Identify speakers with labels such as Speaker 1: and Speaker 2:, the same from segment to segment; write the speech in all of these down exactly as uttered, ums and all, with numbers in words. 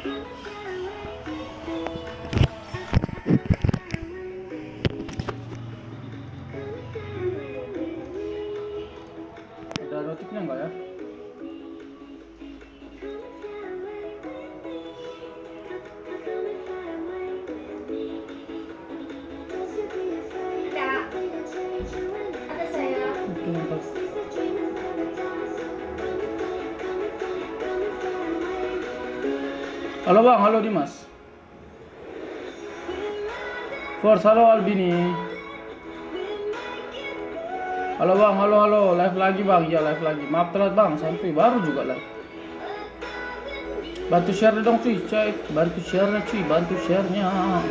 Speaker 1: Ada notifnya enggak ya?
Speaker 2: Ada saya.
Speaker 1: Halo bang, halo Dimas. Force, halo Albini. Halo bang, halo halo, live lagi bang, ya live lagi. Maaf telat bang, santuy baru juga live. Bantu share dong cuy, cuy. Bantu share-nya cuy, bantu share-nya.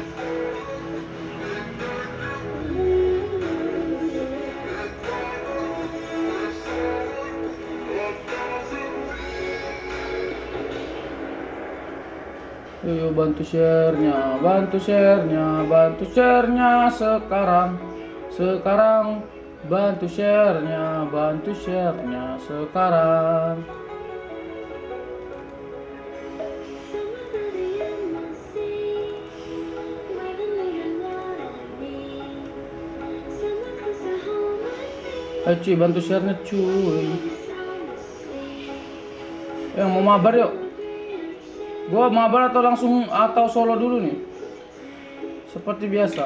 Speaker 1: Ayo bantu share-nya, bantu share-nya, bantu share-nya sekarang. Sekarang bantu share-nya, bantu share-nya sekarang. Ayo cuy, bantu share-nya cuy. Yang mau mabar yuk. Gua mabar atau langsung atau solo dulu nih? Seperti biasa.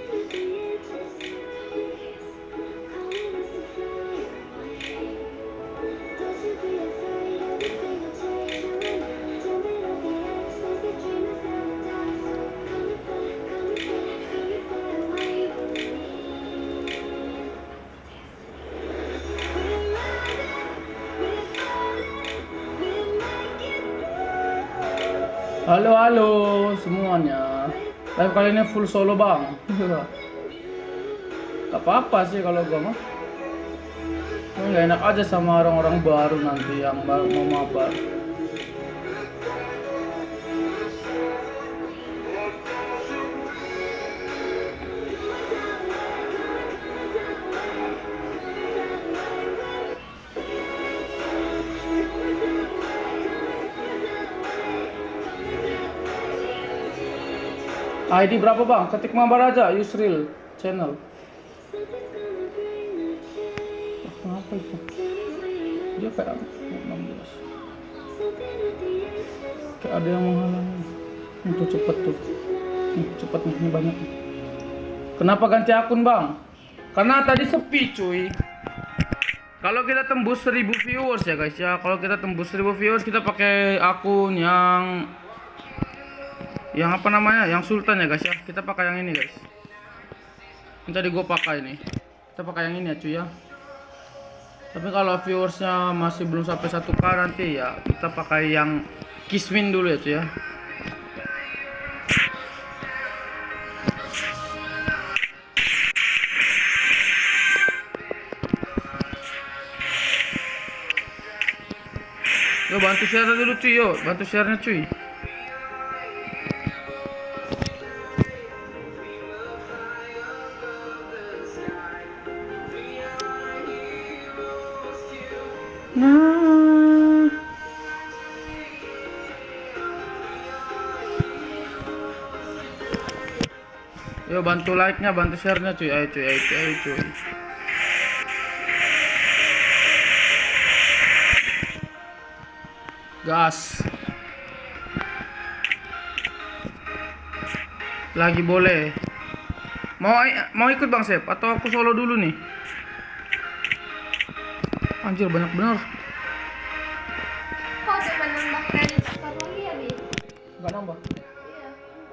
Speaker 1: Halo halo semuanya. Live kali ini full solo bang. Gak apa-apa sih kalau gua mah. Nggak enak aja sama orang-orang baru nanti yang baru mau mabar. I D berapa bang? Ketik mabar aja Yusril channel. Oh, apa itu? Dia kayak enam belas. Kayak ada yang menghalangi. Itu cepet tuh. Nih, cepet nih, ini banyak. Kenapa ganti akun bang? Karena tadi sepi cuy. Kalau kita tembus seribu viewers ya guys ya. Kalau kita tembus seribu viewers kita pakai akun yang yang apa namanya, yang sultan ya guys ya. Kita pakai yang ini guys. Ini tadi gue pakai nih. Kita pakai yang ini ya cuy ya. Tapi kalau viewersnya masih belum sampai satu k nanti ya kita pakai yang Kismin dulu ya cuy ya. Yo bantu share dulu cuy, yo bantu share-nya cuy. Nah, yo bantu like-nya, bantu share-nya cuy, ayo cuy, ayo cuy, ayo cuy. Gas. Lagi boleh. Mau mau ikut Bang Sep atau aku solo dulu nih? Anjir banyak bener.
Speaker 2: Kok coba nambah kredit apa lagi ya, Bi?
Speaker 1: Gak nambah.
Speaker 2: Iya.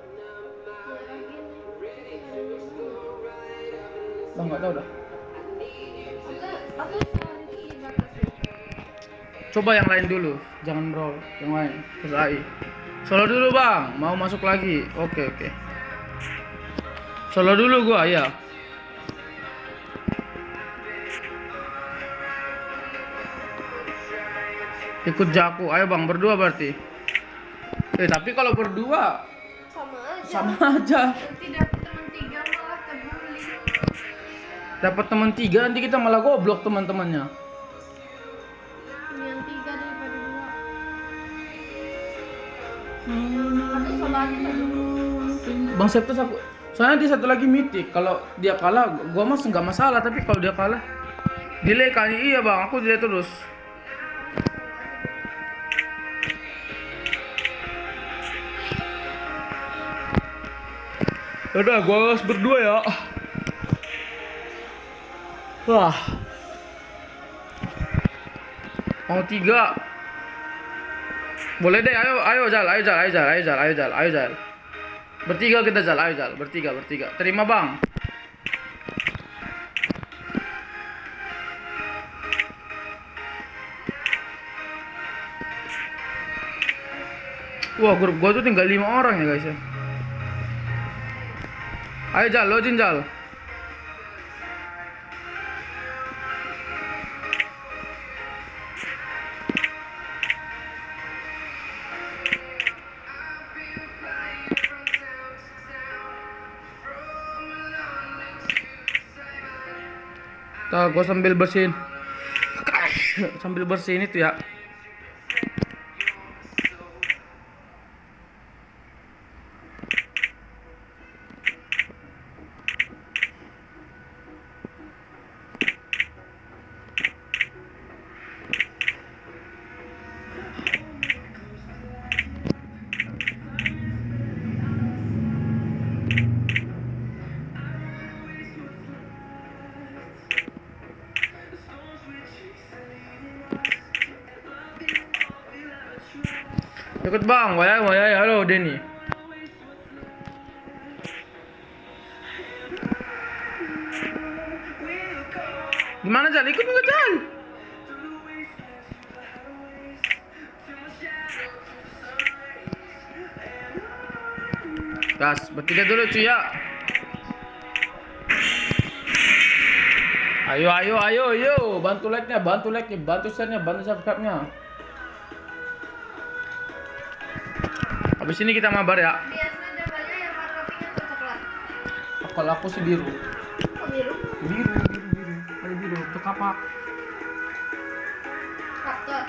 Speaker 1: Bang nggak tahu dah.
Speaker 2: Aku aku sehari dibatasi.
Speaker 1: Coba yang lain dulu, jangan roll yang lain. Terus A I. Solo dulu Bang, mau masuk lagi. Oke oke. Solo dulu gua ya. Ikut Jaku, ayo Bang berdua berarti. Eh tapi kalau berdua
Speaker 2: Sama aja.
Speaker 1: sama aja.
Speaker 2: Nanti dapet teman tiga malah kebuli.
Speaker 1: Dapat teman tiga nanti kita malah goblok teman-temannya.
Speaker 2: Yang tiga daripada dua. Atau soalnya tadi.
Speaker 1: Bang Septus aku soalnya dia satu lagi mitik. Kalau dia kalah gua mas nggak masalah, tapi kalau dia kalah delay kan. Iya bang, aku delay terus. Udah gua harus berdua ya. Wah, mau tiga boleh deh. Ayo ayo Jal, ayo Jal, ayo Jal, ayo Jal, ayo Jal, ayo Jal. Bertiga kita Jal, ayo Jal, bertiga, bertiga. Terima bang. Wah, grup gua tuh tinggal lima orang ya guys ya. Ayo Jal, login Jal. Tuh, gua sambil bersihin. Sambil bersihin itu ya. Ikut bang, wayai wayai, halo Denny. Gimana Jal? Ikut juga Jal. Gas, bertiga dulu cuy ya. Ayo ayo ayo ayo, bantu like-nya, bantu like-nya, bantu share-nya, bantu subscribe-nya. Habis ini kita mabar ya.
Speaker 2: Biasanya jawabannya yang warna pink atau coklat?
Speaker 1: Kalau aku sih biru.
Speaker 2: Oh, biru.
Speaker 1: Biru, biru, biru. Ayo biru, untuk kapak.
Speaker 2: Kapten.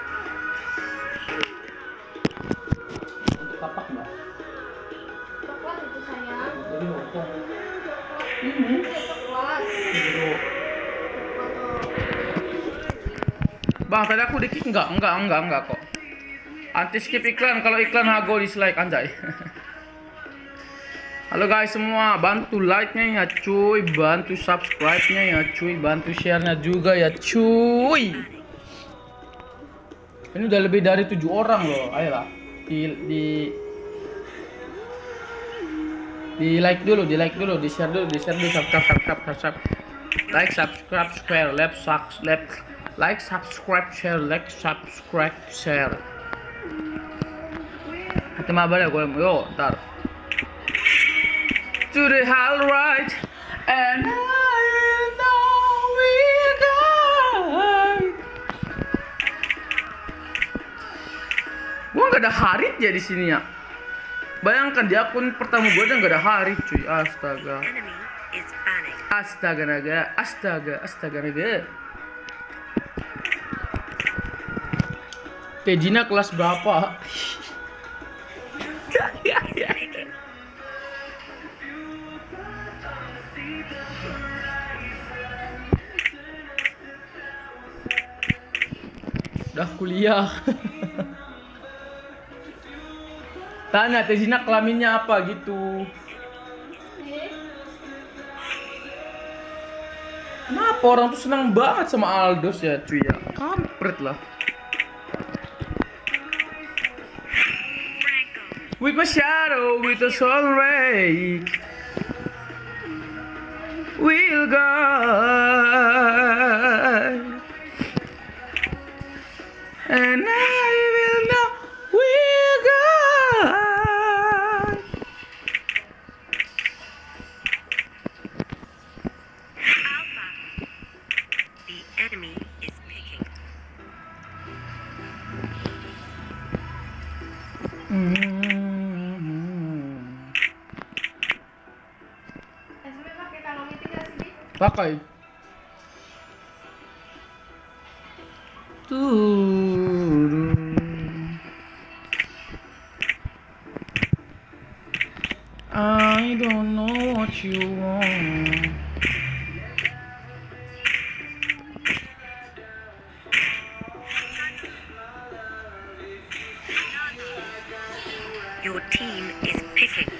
Speaker 1: Untuk kapak mbak.
Speaker 2: Coklat itu sayang.
Speaker 1: Jadi opong.
Speaker 2: Ini coklat.
Speaker 1: Biru.
Speaker 2: Coklat.
Speaker 1: Bang, tadi aku dikit enggak? Enggak, enggak, enggak kok. Anti skip iklan, kalau iklan hago dislike anjay. Halo guys semua, bantu like-nya ya cuy, bantu subscribe-nya ya cuy, bantu share-nya juga ya cuy. Ini udah lebih dari tujuh orang loh, ayolah. Di di di like dulu, di like dulu, di share dulu, di share dulu, subscribe, subscribe, subscribe. Like, subscribe, share, like, subscribe, like, subscribe, share, like, subscribe, share. Kita mabar ya gue, yo, ntar. To the hell right, and I will know we got. Gue nggak ada Harit ya di sini ya. Bayangkan di akun pertama gue udah nggak ada Harit cuy, astaga. Astaga naga, astaga, astaga naga. Tejina kelas berapa? Ya, ya, ya. Udah kuliah. Tanya Tejina kelaminnya apa gitu. Kenapa orang tuh senang banget sama Aldos ya cuy ya? Kampret lah. With my shadow, with the sun ray, we'll guide, and I will know we'll guide.
Speaker 3: Alpha, the enemy is picking.
Speaker 1: Mm-hmm. Pakai. Turun. I don't know what you want.
Speaker 3: Your team is picking.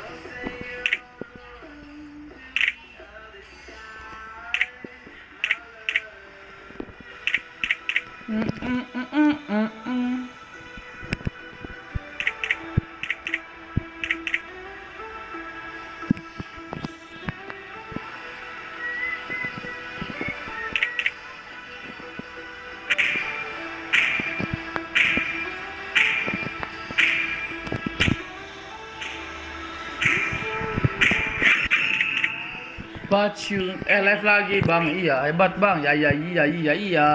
Speaker 1: Mm, mm, mm, mm, mm, mm. But you eh live lagi bang, iya hebat bang, ya ya iya iya iya.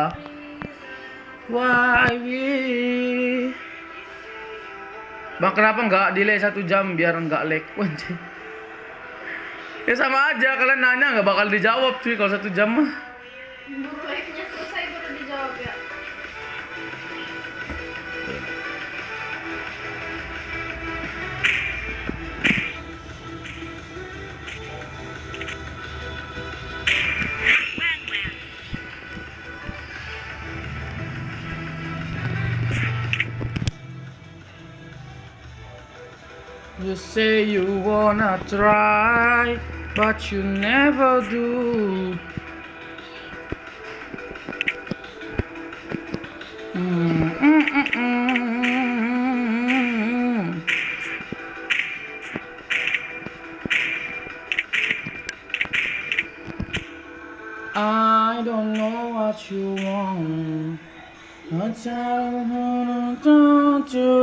Speaker 1: Why we Bang kenapa nggak delay satu jam biar nggak lag? Anjing. Ya sama aja, kalian nanya nggak bakal dijawab cuy kalau satu jam mah.
Speaker 2: Baru live-nya selesai baru dijawab ya.
Speaker 3: Wham wham.
Speaker 1: You say you wanna try, but you never do. Mm, mm, mm, mm. I don't know what you want. But I don't want to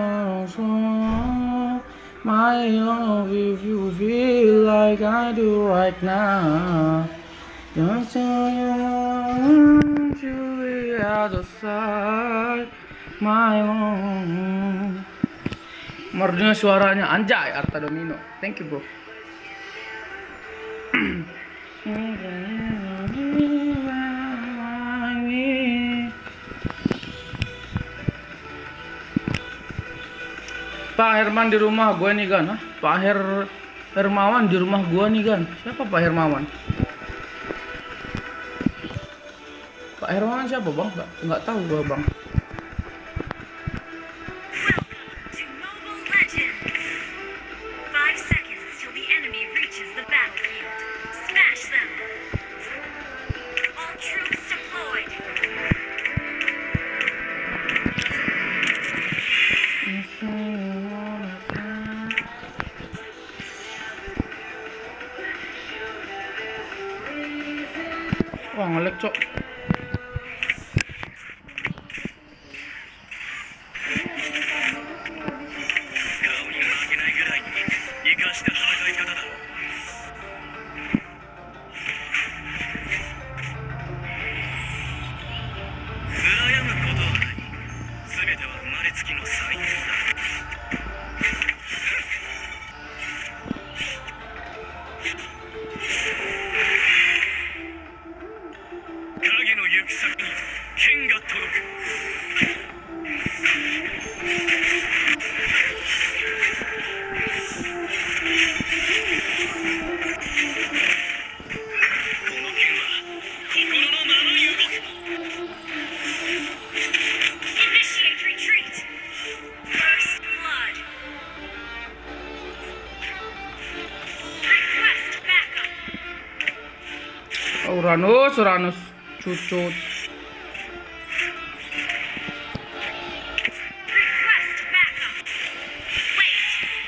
Speaker 1: my love if you feel like I do right now. Don't tell you want to be other side, my love. Merdunya suaranya anjay, Arta Domino. Thank you bro. Pak Herman di rumah gue nih kan, Hah? Pak Her Hermawan di rumah gue nih kan. Siapa Pak Hermawan? Pak Hermawan siapa bang? Nggak, nggak tahu gue bang.
Speaker 3: Welcome to Mobile Legends. Five seconds till the enemy reaches the battlefield. Smash them. All troops deployed.
Speaker 1: Wah ngelek cok.
Speaker 3: Initiate retreat. First blood. Request backup.
Speaker 1: Uranus, Uranus, cucut.
Speaker 3: Request backup. Wait.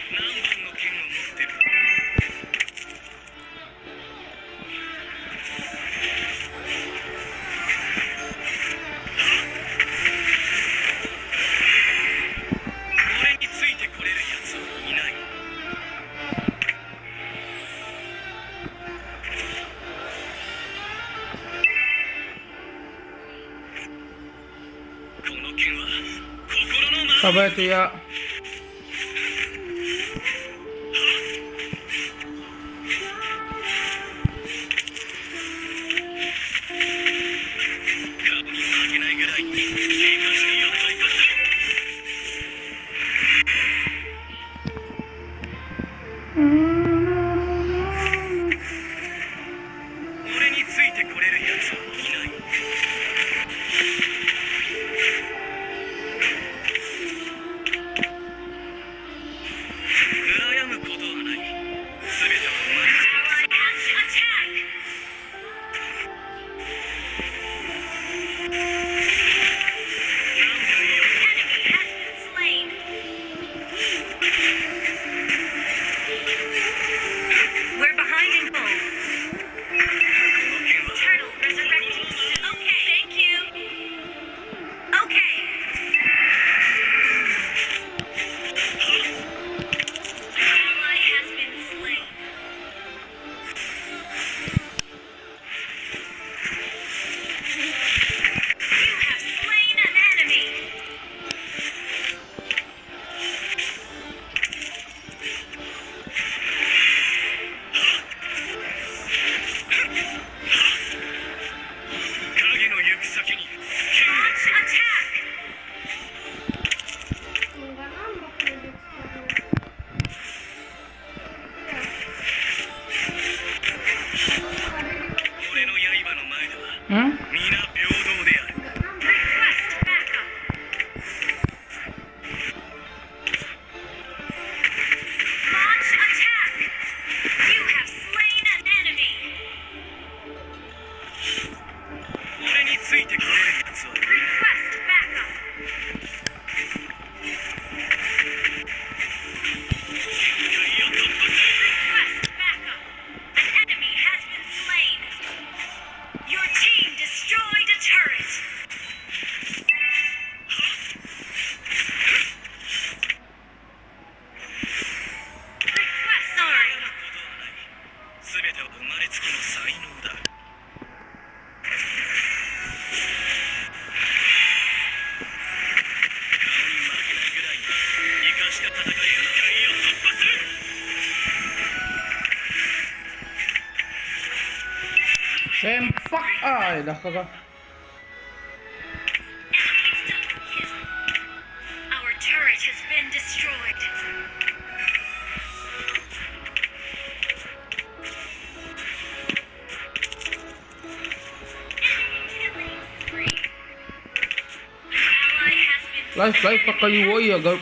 Speaker 1: Sabar itu ya. Hmm. Sempak, ay dah kagak.
Speaker 3: Our turret has been destroyed.
Speaker 1: Live live pakai U I ya, gak.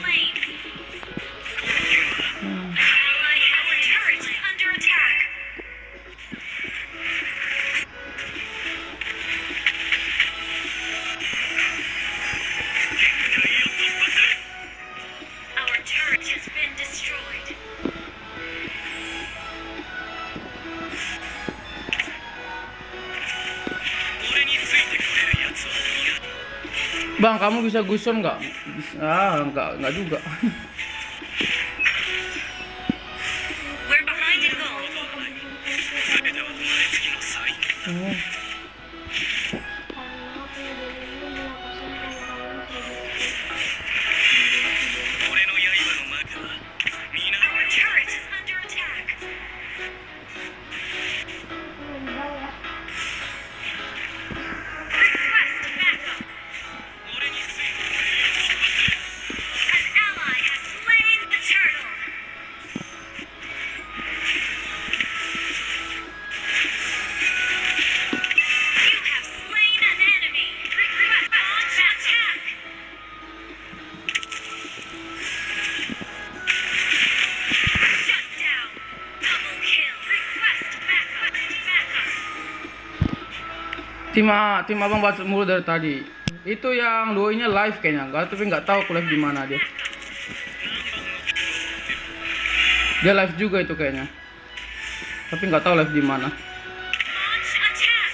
Speaker 1: Bang, kamu bisa gusom nggak? Ah, nggak, nggak juga.
Speaker 3: We're behind in goal.
Speaker 1: Oh.
Speaker 3: Our turret is under attack. Request backup. An ally has slain the turtle. You have slain an enemy. Request attack. Shut down. Double kill. Request backup. Backup.
Speaker 1: Tim A, tim abang baca mulu dari tadi. Itu yang doi-nya live kayaknya, enggak, tapi nggak tahu aku live di mana dia. Dia live juga itu kayaknya. Tapi nggak tahu live di mana.
Speaker 3: Launch attack.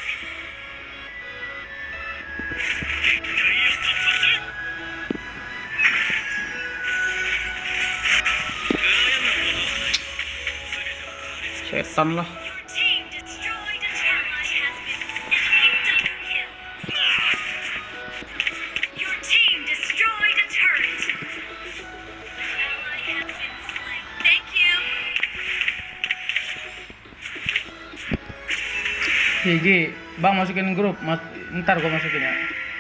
Speaker 1: Setan lah.
Speaker 3: Your team destroyed a turret. Has been enemy double kill. Your team destroyed a turret. Ally has been slain. Thank you.
Speaker 1: Gigi, bang masukin grup, mas, ntar gua masukin ya.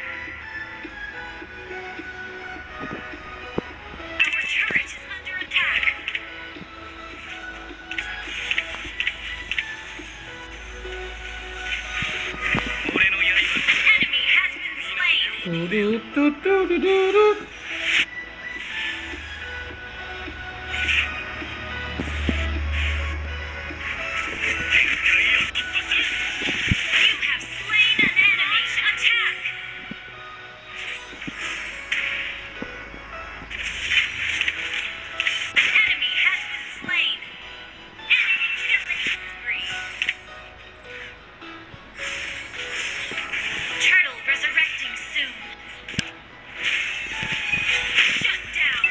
Speaker 3: Our turret is under attack. Enemy has been slain.
Speaker 1: Tudut-tudut-tudut.
Speaker 3: You have slain an enemy. Attack. Enemy has been slain. Enemy killing spree. Turtle resurrecting soon. Shut down.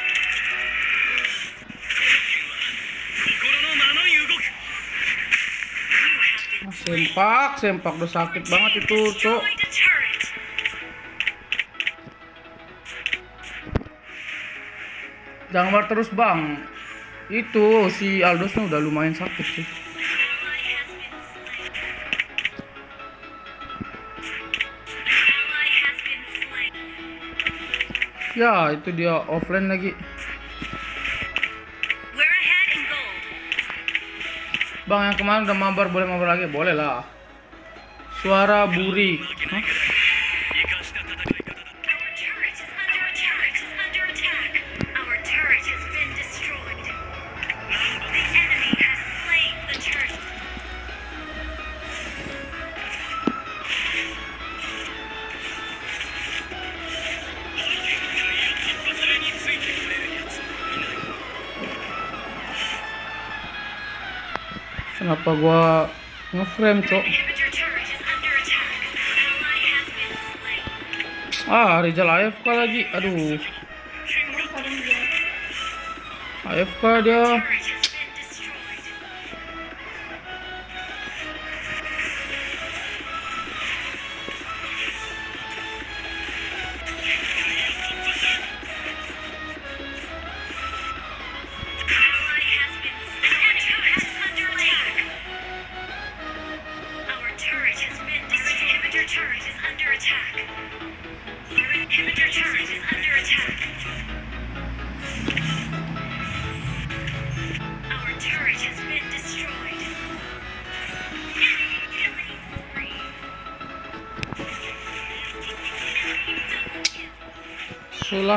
Speaker 3: You have been
Speaker 1: Sempak, sempak udah sakit banget itu, Cok.
Speaker 3: destroyed a turret.
Speaker 1: Jangan war terus, Bang. Itu si Aldosnya udah lumayan sakit sih.
Speaker 3: Ally has been slain. Ally has been slain.
Speaker 1: Ya, itu dia offline lagi.
Speaker 3: We're ahead in gold.
Speaker 1: Bang, yang kemarin udah mabar, boleh mabar lagi? Boleh lah. Suara burik. Hah?
Speaker 3: Our turret is under attack. Is under attack. Our turret has been destroyed. The enemy has slain the turtle.
Speaker 1: Kenapa gua nge-frame, Cok?
Speaker 3: Inhibitor turret is under attack. Ally has been slain.
Speaker 1: Ah, Rizal A F K lagi. Aduh, A F K dia.
Speaker 3: Turret has been destroyed.
Speaker 1: Sulah.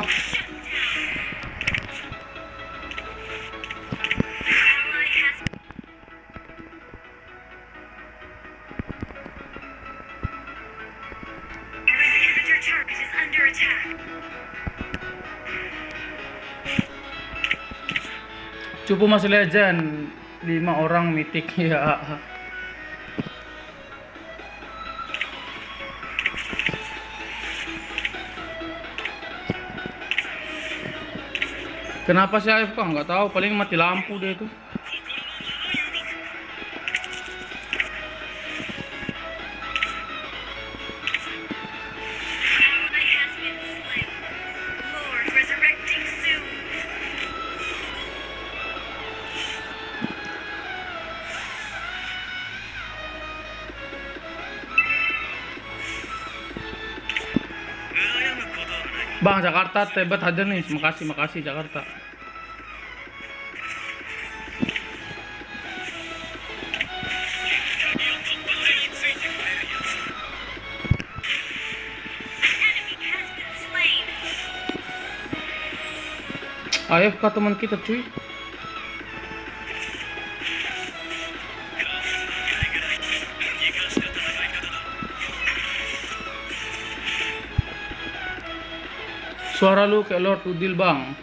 Speaker 3: Ally has Our inhibitor turret is under attack.
Speaker 1: Cupu masih legend. Lima orang mitik ya. Kenapa sih A F K? Nggak tahu, paling mati lampu dia itu.
Speaker 3: Ally has been slain. Lord resurrecting soon.
Speaker 1: Bang, Jakarta tebat hadir nih. Makasih, makasih Jakarta.
Speaker 3: Enemy has been slain.
Speaker 1: A F K teman kita cuy. Suara lu kayak Lord Udil bang.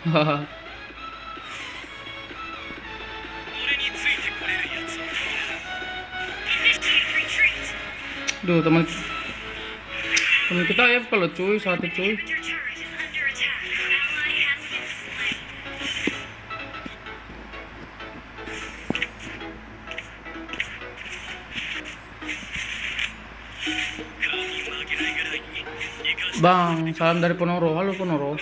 Speaker 3: Initiate retreat.
Speaker 1: Duh teman teman kita A F K lo cuy, satu cuy.
Speaker 3: Inhibitor turret is under attack. Ally has been slain.
Speaker 1: Bang, salam dari Ponoro. Halo Ponoro.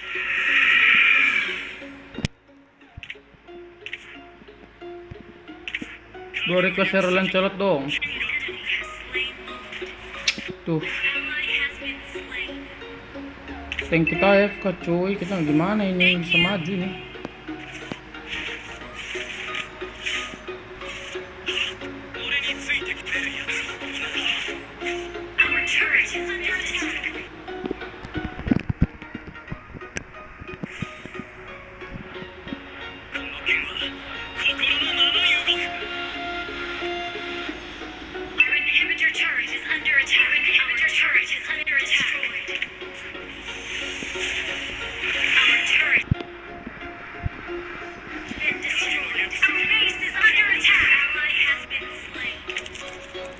Speaker 1: Gue request share Lancelot dong.
Speaker 3: Enemy has slain Lord.
Speaker 1: Tuh,
Speaker 3: Ally has been slain.
Speaker 1: tank kita A F K cuy. Kita gimana ini bisa maju nih?
Speaker 3: Our turret is under attack. Our inhibitor turret is under attack. Our inhibitor turret is under attack. Our turret has been destroyed. Our base is under attack. Ally has been slain.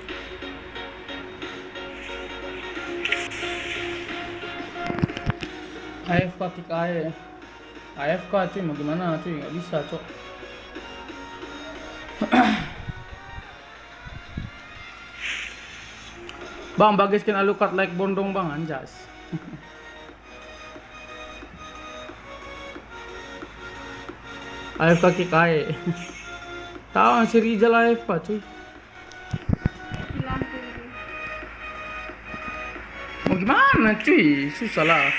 Speaker 1: A F K kick aja. A F K cuy, mau gimana cuy? Nggak bisa cok. Bang, bagi skin Alucard like bondong bang, anjas. A F K kick aja. Tahu si Rizal A F K cuy.
Speaker 2: Di lampu gitu.
Speaker 1: Mau gimana cuy? Susah lah.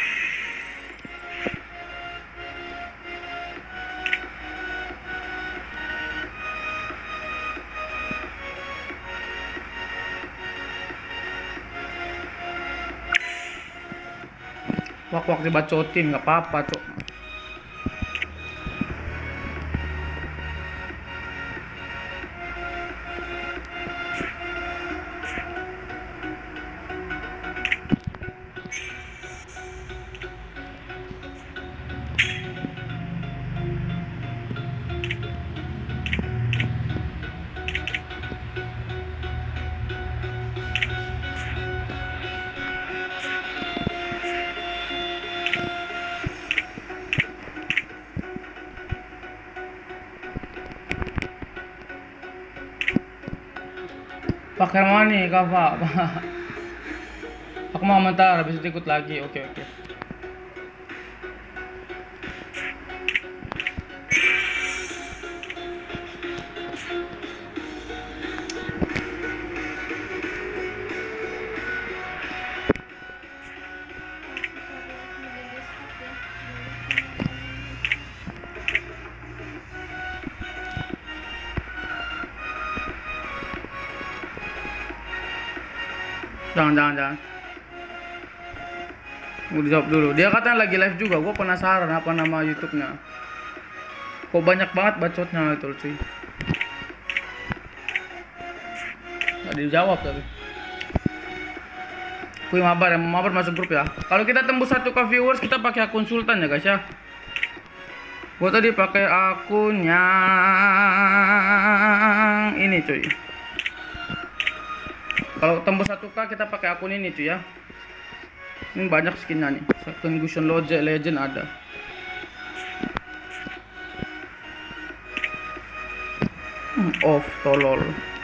Speaker 1: Wak-wak dibacotin nggak apa-apa cok. Pakai mana nih Kava? Aku mau mentar, habis itu ikut lagi. Oke oke. Jangan jangan jangan. Mau dijawab dulu. Dia katanya lagi live juga. Gue penasaran apa nama YouTube-nya. Kok banyak banget bacotnya itu, cuy. Gak dijawab tapi. Kuy mabar, yang mau mabar masuk grup ya. Kalau kita tembus satu k viewers, kita pakai akun Sultan ya guys ya. Gue tadi pakai akunnya ini cuy. Kalau tembus satu k kita pakai akun ini cuy ya. Ini banyak skinnya nih. Skin Gusion Logic Legend ada. Hmm, off tolol.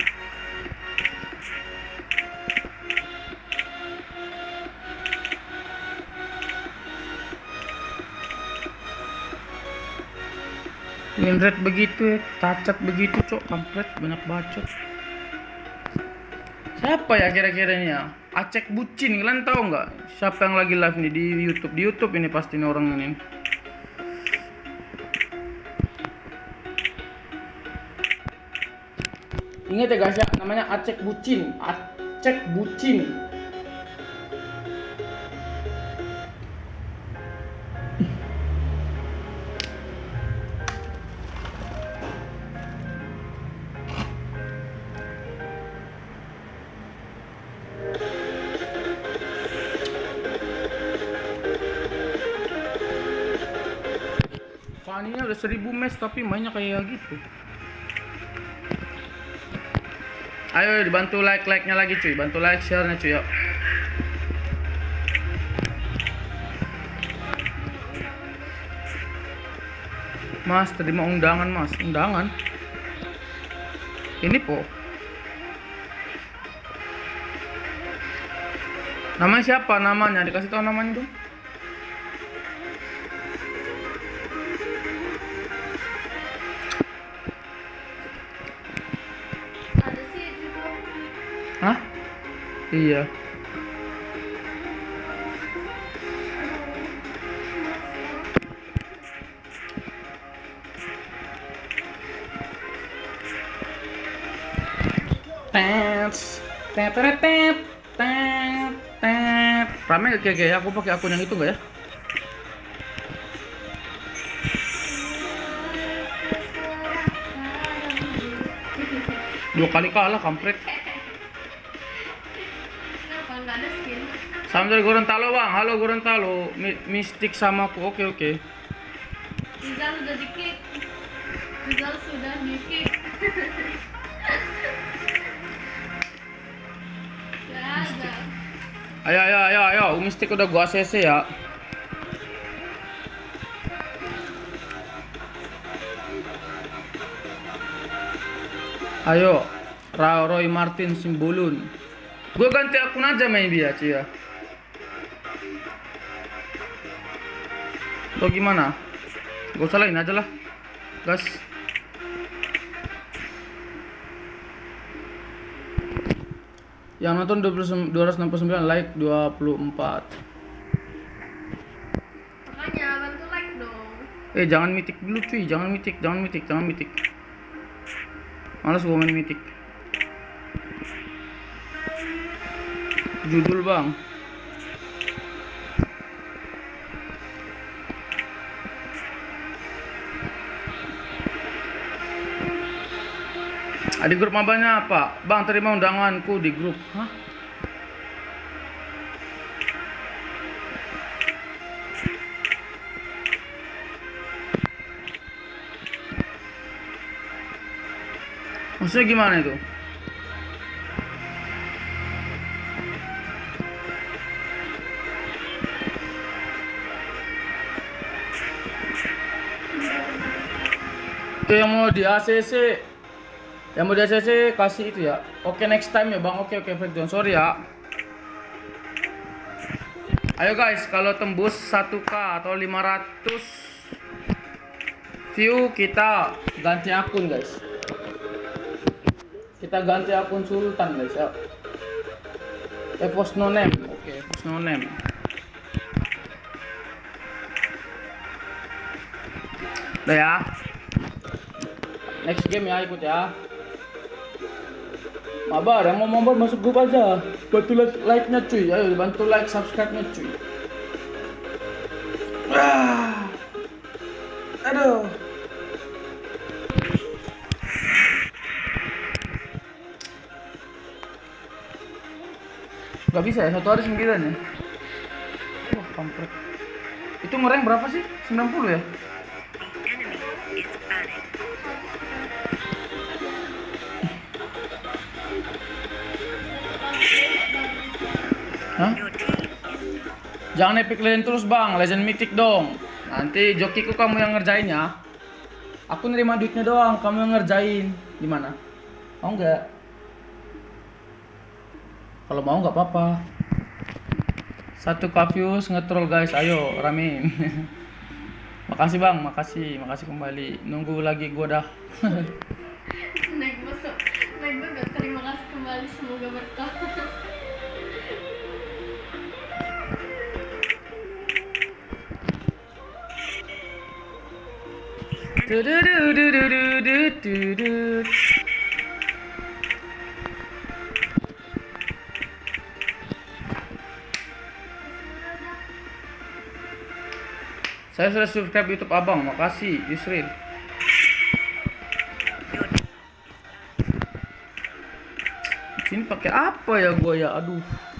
Speaker 1: Winrate begitu ya, cacat begitu cok, kampret, banyak bacot. Siapa ya kira-kira ini ya? Acek Bucin, kalian tahu nggak? Siapa yang lagi live nih di YouTube? Di YouTube ini pasti nih orang ini. Ingat ya guys ya, namanya Acek Bucin, Acek Bucin. Faninya udah seribu mes tapi mainnya kayak gitu. Ayo dibantu like-like-nya lagi cuy, bantu like share-nya cuy ya. Mas, terima undangan mas, undangan. Ini po. Namanya siapa namanya? Dikasih tahu namanya dong.
Speaker 2: Ada sih juga.
Speaker 1: Hah? Iya. Tes, tet, tet, tet, tet, tet. Rame gak kayak aku pakai akun yang itu gak ya? Dua kali kalah kampret.
Speaker 2: Kenapa nggak ada skin?
Speaker 1: Salam dari Gorontalo bang, halo Gorontalo. Mi Mistik sama aku, oke oke.
Speaker 2: Rizal udah di kick. Rizal sudah di kick. Gak ada.
Speaker 1: Ayo ayo ayo ayo, Mistik udah gua A C C ya. Ayo, Ra Roy Martin Simbulun. Gue ganti akun aja main dia, cuy ya. Atau gimana? Gak usah lain aja lah, gas. Yang nonton dua ratus enam puluh sembilan, like dua puluh empat.
Speaker 2: Makanya bantu like dong.
Speaker 1: Eh jangan mitik dulu cuy, jangan mitik, jangan mitik, jangan mitik. Malas gua main mitik. Judul bang. Di grup mabanya apa? Bang terima undanganku di grup. Hah? Maksudnya gimana itu? Oke, yang mau di A C C, yang mau di A C C kasih itu ya. Oke, next time ya bang. Oke oke Frank John, sorry ya. Ayo guys, kalau tembus satu k atau lima ratus view kita ganti akun guys. Kita ganti akun Sultan guys ya. Eh post no name. Oke, post no name. Udah ya. Next game ya, ikut ya. Mabar, yang mau mabar masuk grup aja. Bantu like-nya cuy. Ayo bantu like, subscribe-nya cuy. Gak bisa ya, satu hari sembilan ya. Wah, kampret. Itu ngerank berapa sih? sembilan puluh ya?
Speaker 3: The enemy is batting.
Speaker 1: Hah?
Speaker 3: Your team is
Speaker 1: Jangan epic legend terus bang, legend mythic dong. Nanti jokiku kamu yang ngerjain ya. Aku nerima duitnya doang, kamu yang ngerjain. Gimana? Mau nggak? Kalau mau nggak apa-apa. Satu Kavius ngetrol guys, ayo ramein. Makasih bang, makasih, makasih kembali. Nunggu lagi gua dah.
Speaker 2: Naik masuk. Naik banget. Terima kasih kembali. Semoga berkah.
Speaker 1: Tududududududududud. Saya sudah subscribe YouTube abang, makasih Yusril. Sini pakai apa ya gua ya, aduh.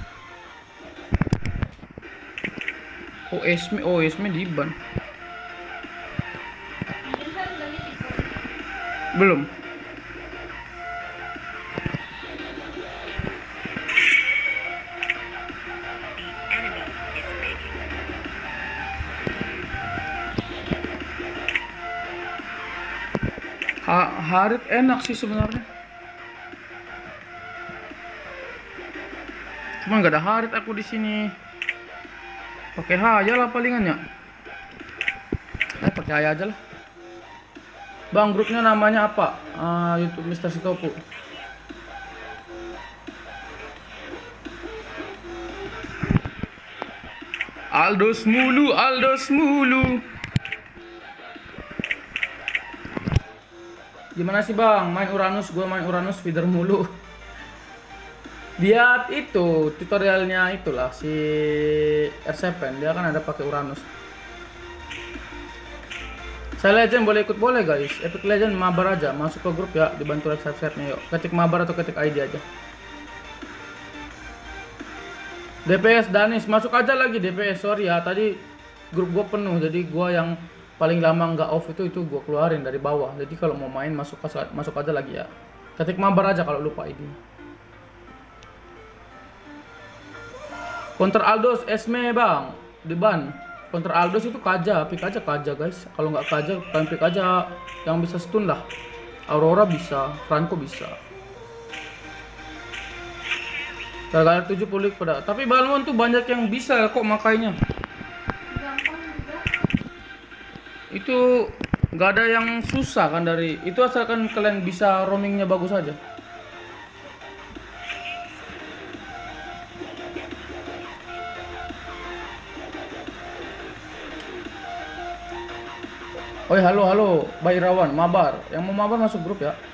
Speaker 1: Oh Esme, oh Esme di ban.
Speaker 2: Mungkin kan udah mitik kok.
Speaker 1: Belum.
Speaker 3: the enemy is picking.
Speaker 1: Ha Harit enak sih sebenarnya. Cuma nggak ada Harit aku di sini. Pakai Haya lah palingannya. Eh pakai Haya aja lah. Bang, grupnya namanya apa? Ah, YouTube Mister Sitopu. Aldos mulu, Aldos mulu. Gimana sih bang, main Uranus? Gue main Uranus feeder mulu. Dia itu tutorialnya itulah si R tujuh, dia kan ada pakai Uranus. Saya Legend boleh ikut, boleh guys. Epic Legend mabar aja, masuk ke grup ya, dibantu like subscribe-nya yuk. Ketik mabar atau ketik I D aja. D P S Danis, masuk aja lagi D P S. Sorry ya, tadi grup gua penuh, jadi gua yang paling lama nggak off itu itu gua keluarin dari bawah. Jadi kalau mau main masuk masuk aja lagi ya. Ketik mabar aja kalau lupa I D. Counter Aldos Esme bang, di ban. Counter Aldos itu Kaja, pick aja Kaja guys. Kalau nggak Kaja, kalian pick aja yang bisa stun lah. Aurora bisa, Franco bisa. Gara-gara tujuh puluh pada. Tapi Balmon tuh banyak yang bisa kok makainya.
Speaker 2: Gampang juga.
Speaker 1: Itu nggak ada yang susah kan dari itu, asalkan kalian bisa roamingnya bagus aja. Oi halo halo Bayi Rawan mabar, yang mau mabar masuk grup ya.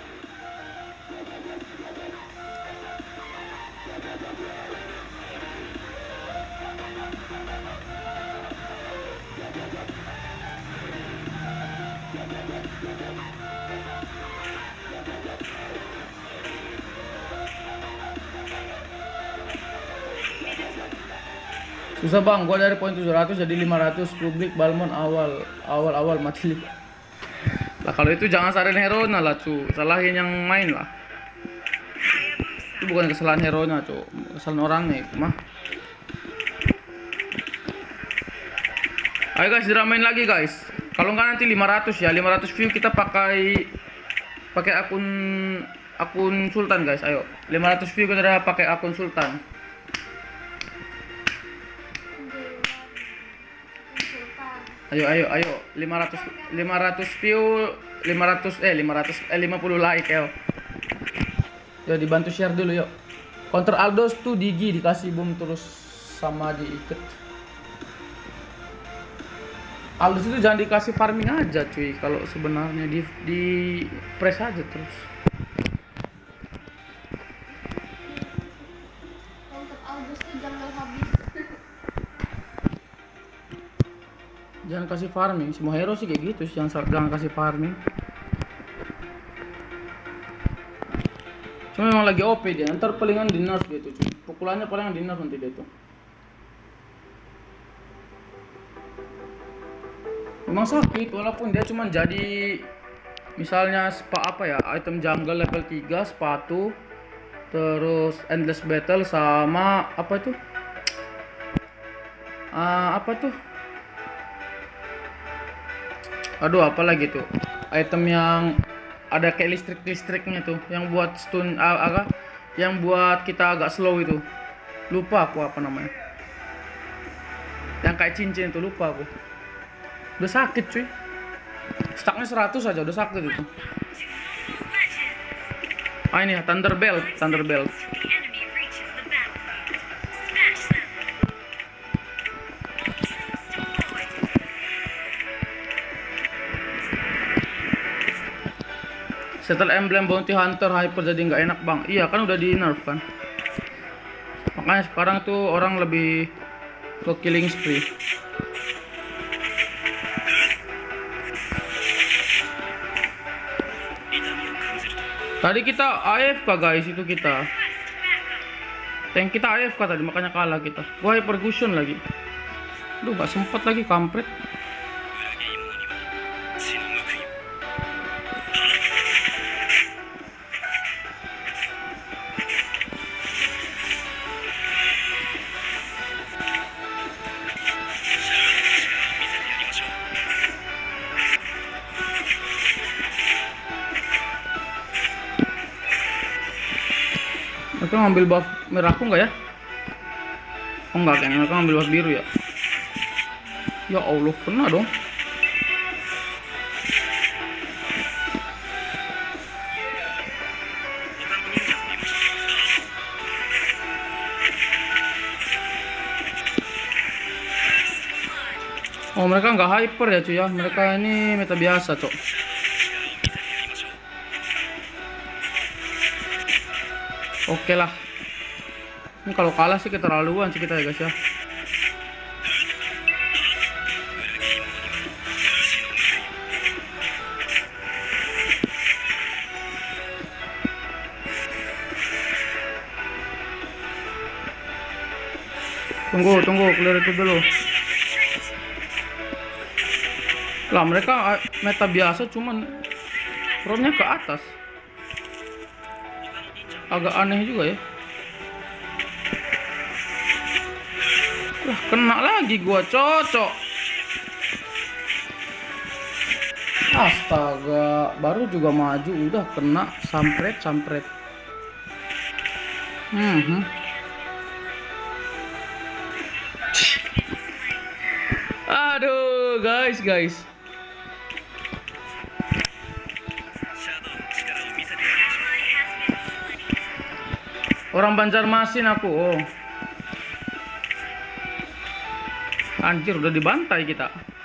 Speaker 1: Susah bang, gua dari poin tujuh ratus jadi lima ratus publik Balmon awal awal awal mati. Lah kalau itu jangan salahin hero-nya lah cu, salahin yang main lah. Itu bukan kesalahan hero-nya cu, kesalahan orangnya itu mah. Ayo guys, diramain lagi guys. Kalau nggak nanti lima ratus ya, lima ratus view kita pakai pakai akun akun Sultan guys. Ayo, lima ratus view kita udah pakai akun Sultan. Ayo ayo ayo lima ratus lima ratus view, lima ratus eh lima ratus eh lima puluh like yo. Yo dibantu share dulu yuk. Counter Aldos tuh Digi dikasih boom terus sama diikat. Aldos itu jangan dikasih farming aja cuy, kalau sebenarnya di di press aja terus.
Speaker 2: Untuk Aldous tuh jangan habis.
Speaker 1: Jangan kasih farming, semua hero sih kayak gitu, jangan jangan kasih farming. Cuma memang lagi O P dia. Ntar palingan di nerf dia tuh cuy. Pukulannya palingan di nerf nanti dia tuh. Memang sakit walaupun dia cuma jadi misalnya spa apa ya, item jungle level tiga, sepatu, terus endless battle sama apa itu? Ah, apa tuh? Aduh, apa lagi tuh? Item yang ada kayak listrik-listriknya tuh, yang buat stun ah, agak yang buat kita agak slow itu. Lupa aku apa namanya. Yang kayak cincin itu lupa aku. Udah sakit cuy. Stacknya seratus aja udah sakit itu. Ah ini ya, Thunder Belt, Thunder Belt.
Speaker 3: The enemy reaches the battlefield. Smash them. All troops deployed.
Speaker 1: Setelah emblem Bounty Hunter Hyper jadi nggak enak bang. Iya kan udah di nerf kan. Makanya sekarang tuh orang lebih ke killing spree. Tadi kita A F K guys, itu kita. Tank kita A F K tadi makanya kalah kita. Wah, percussion lagi. Duh, gak sempet lagi kampret. Mereka ngambil buff merahku nggak ya? Oh enggak, kayaknya mereka ngambil buff biru ya. Ya Allah, kena dong. Oh mereka nggak hyper ya cuy ya. Mereka ini meta biasa cok. Oke lah. Ini kalau kalah sih keterlaluan sih kita ya guys ya. Tunggu, tunggu, clear itu dulu. Lah mereka meta biasa cuman romnya ke atas. Agak aneh juga ya. Wah, kena lagi gua, cocok. Astaga, baru juga maju udah kena sampret sampret. Hmm. hmm. Aduh, guys, guys. Orang Banjarmasin aku. Oh. Anjir, udah dibantai kita.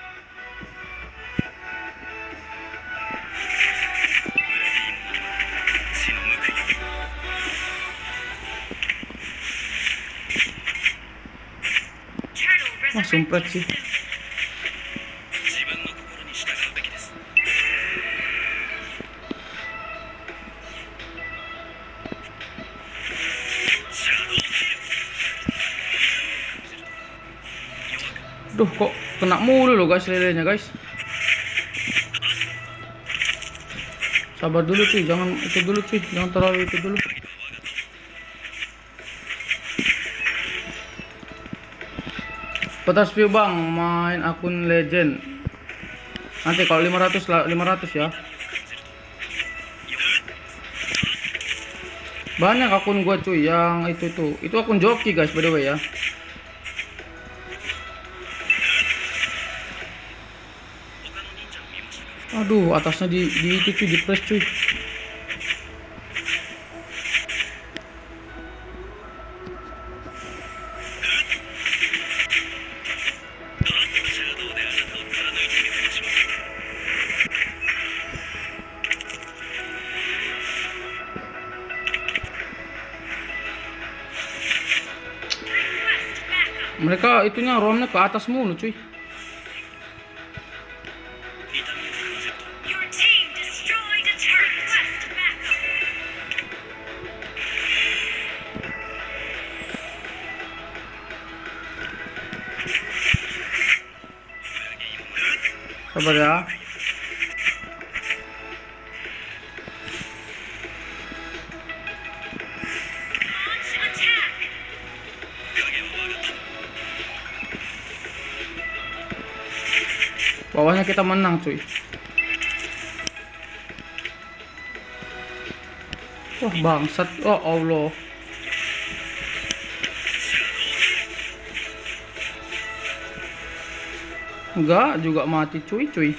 Speaker 1: Wah, sumpret sih. Duh, kok kena mulu loh guys lelenya guys. Sabar dulu cuy, jangan itu dulu cuy, jangan terlalu itu dulu. Petas view bang, main akun legend. Nanti kalau lima ratus lah, lima ratus ya. Banyak akun gua cuy yang itu tuh. Itu akun joki guys by the way ya. Aduh, atasnya di, di itu cuy, di press cuy. Mereka itunya romnya ke atas mulu cuy.
Speaker 3: Your team destroyed a turret. Request backup.
Speaker 1: Sabar ya.
Speaker 3: Launch attack.
Speaker 1: Bawahnya kita menang cuy. Wah bangsat. Oh Allah. Enggak juga mati cuy cuy.
Speaker 3: Enemy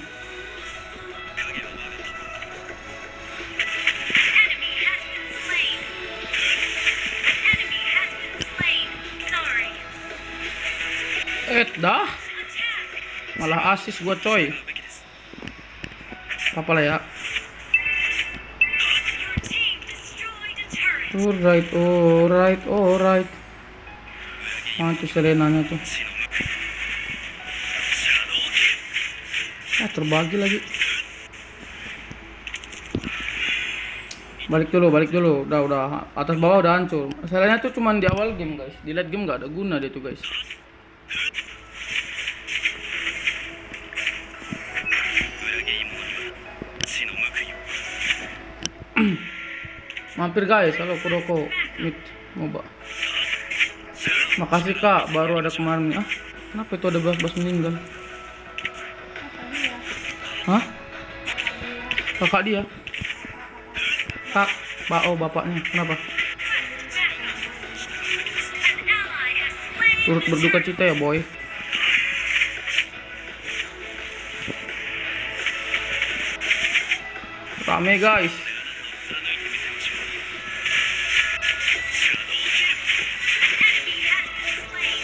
Speaker 3: has been slain. Enemy has been slain. Sorry.
Speaker 1: Eh dah.
Speaker 3: Attack.
Speaker 1: Malah asis gua coy. Apa lah ya.
Speaker 3: Your team destroyed a turret.
Speaker 1: Alright, alright, alright. Mana tuh serenanya tuh? Ah terbagi lagi. Balik dulu, balik dulu. Udah, udah. Atas bawah udah hancur. Masalahnya tuh cuman di awal game guys. Di late game nggak ada guna dia tuh guys. Mampir guys, halo Kuroko Mid Moba. Makasih kak, baru ada kemarin. Ah, kenapa itu ada bas-bas meninggal? Hah? Kakak dia? Kak, Pak, oh bapaknya, kenapa?
Speaker 3: An ally has slain.
Speaker 1: Turut berduka cita ya boy. Rame guys.
Speaker 3: Enemy has been slain.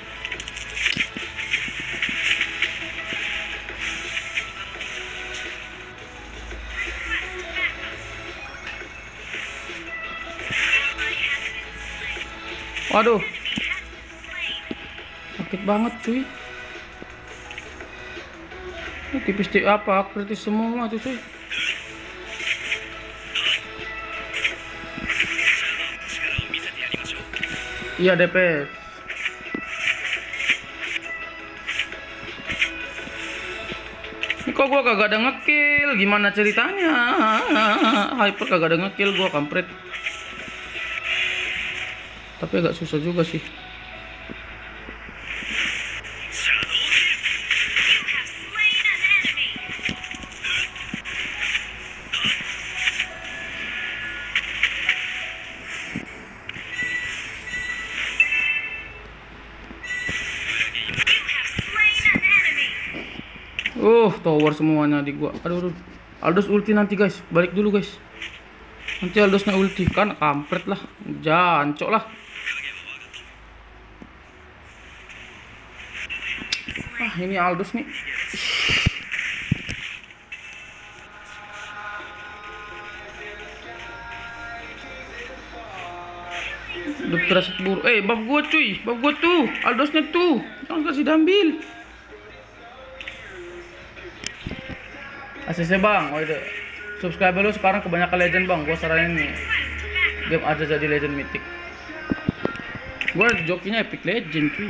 Speaker 3: Request backup. Ally has been slain.
Speaker 1: Waduh,
Speaker 3: Enemy has been slain.
Speaker 1: sakit banget cuy. Ini tipis di apa? Kritis semua tuh cuy. Iya D P S. Ini kok gua kagak ada ngekill? Gimana ceritanya? Hyper kagak ada ngekill gua kampret. Tapi agak susah juga sih.
Speaker 3: You have slain an enemy. You have slain an enemy.
Speaker 1: Uh, tower semuanya di gua. Aduh, aduh. Aldos ulti nanti guys. Balik dulu guys. Nanti Aldosnya ulti kan kampret lah. Jancok lah. Ah, ini Aldos nih. Dokter aset buru. Eh, buff gua cuy. Buff gua tuh. Aldosnya tuh. Jangan kasih diambil. A C C bang. Oh, itu. Subscriber lu sekarang kebanyakan legend bang. Gua saranin nih. Game aja jadi legend mythic. Gua jokinya epic legend cuy.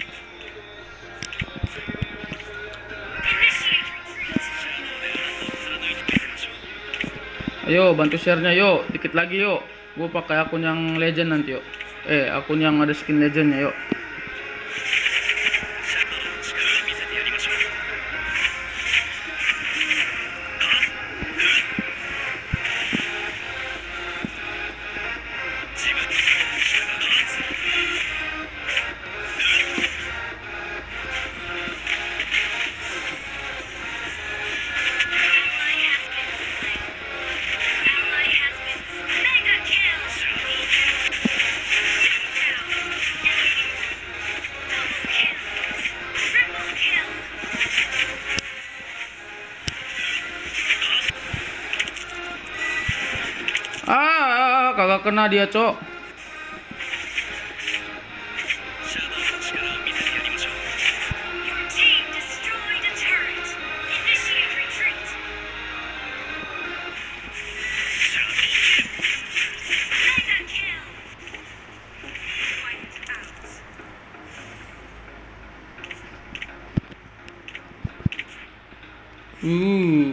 Speaker 3: Initiate retreat.
Speaker 1: Ayo bantu share-nya yuk. Dikit lagi yuk. Gua pakai akun yang legend nanti yuk. Eh, akun yang ada skin legendnya yuk.
Speaker 3: Ally has been slain. Mega kill. Double kill. Triple kill.
Speaker 1: Ah, kagak kena dia, Cok.
Speaker 3: Your team destroyed a turret. Initiate retreat. Mega kill. Wiped out.
Speaker 1: Uh.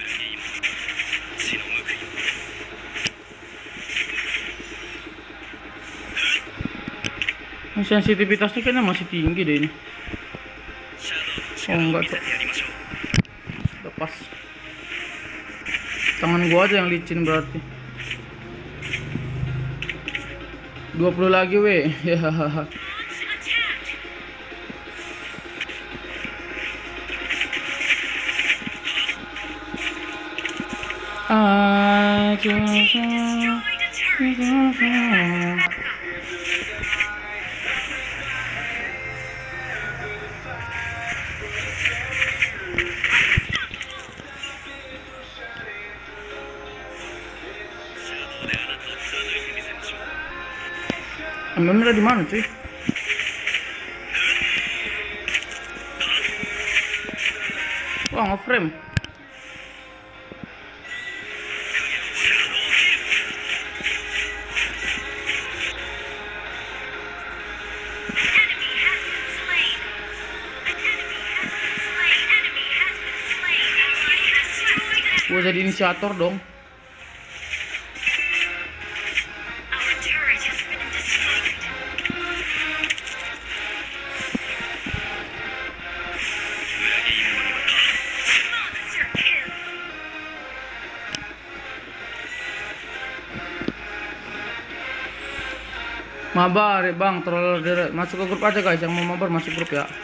Speaker 1: Sensitivitasnya kayaknya masih tinggi deh ini. Oh enggak tuh. Lepas. Tangan gua aja yang licin berarti. dua puluh lagi weh. Ya. I just Emangnya di mana cuy? Wah, nge-frame. Gua jadi inisiator dong. Mabar ya bang, troller direct. Masuk ke grup aja guys, yang mau mabar masuk grup ya.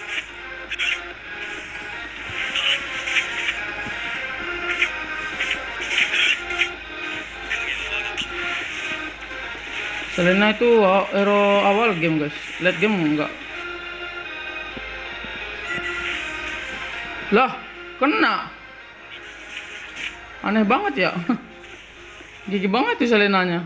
Speaker 1: Selena itu hero awal game guys, late game enggak. Lah, kena. Aneh banget ya. Gigi banget tuh Selenanya.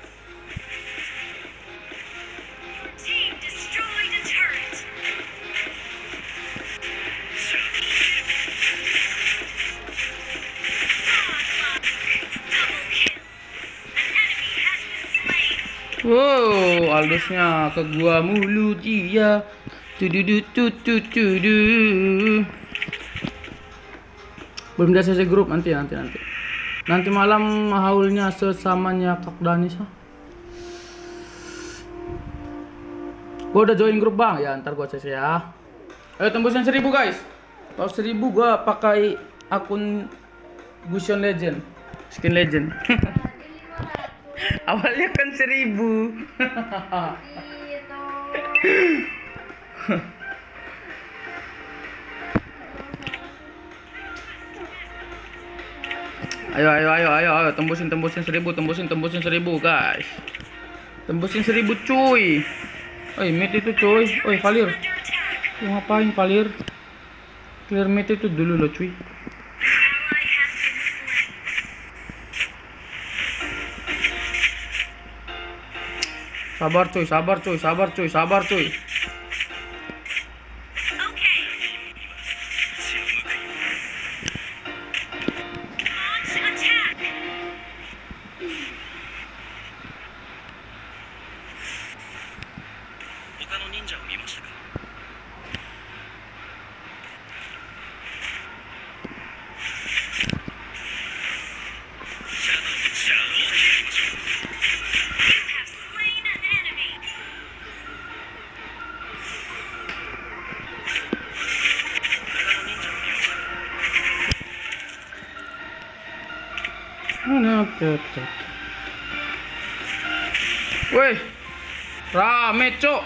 Speaker 1: Wow, Aldosnya ke gua mulu dia. Tududu tududu. Belum ada sesi grup, nanti nanti nanti. Nanti malam haulnya sesamanya Kak Danis. Gua udah join grup bang, ya ntar gua sesi ya. Ayo tembusin seribu guys. Kalau seribu gua pakai akun Gusion Legend, skin Legend. Awalnya kan seribu. Ayo ayo ayo ayo ayo tembusin tembusin seribu tembusin tembusin seribu guys. Tembusin seribu cuy. Oi mid itu cuy. Oi Valir. Lu ngapain Valir? Clear mid itu dulu loh cuy. Sabar cuy, sabar cuy, sabar cuy, sabar cuy. Weh, rame cok.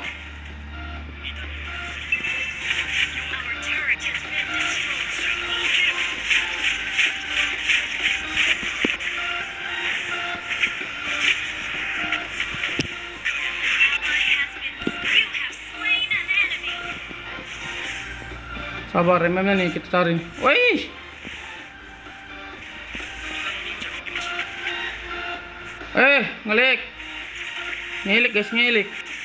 Speaker 1: Sabar, rememnya nih kita cari. Wih. Eh, ngelik. Ngelik guys, ngelik.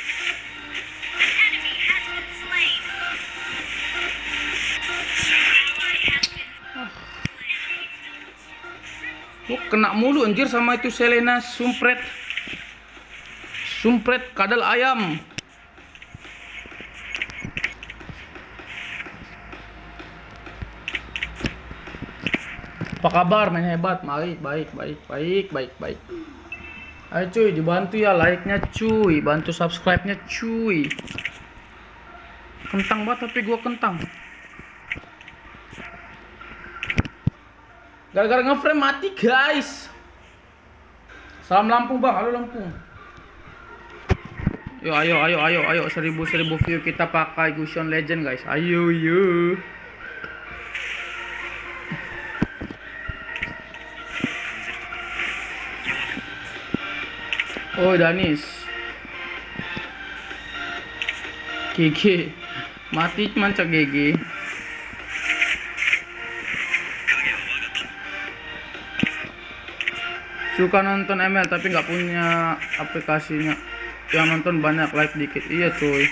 Speaker 1: Tuh kena mulu anjir sama itu Selena sumpret. Sumpret kadal ayam. Apa kabar main hebat? Baik, baik, baik, baik, baik, baik. Ayo cuy, dibantu ya like-nya cuy, bantu subscribe-nya cuy. Kentang banget tapi gua kentang. Gara-gara ngeframe mati guys. Salam Lampung bang, halo Lampung. Yo ayo ayo ayo ayo seribu seribu view kita pakai Gusion Legend guys. Ayo yo. Oh Danis. Gigi mati mancak Gigi. Suka nonton M L tapi nggak punya aplikasinya. Yang nonton banyak, like dikit. Iya cuy.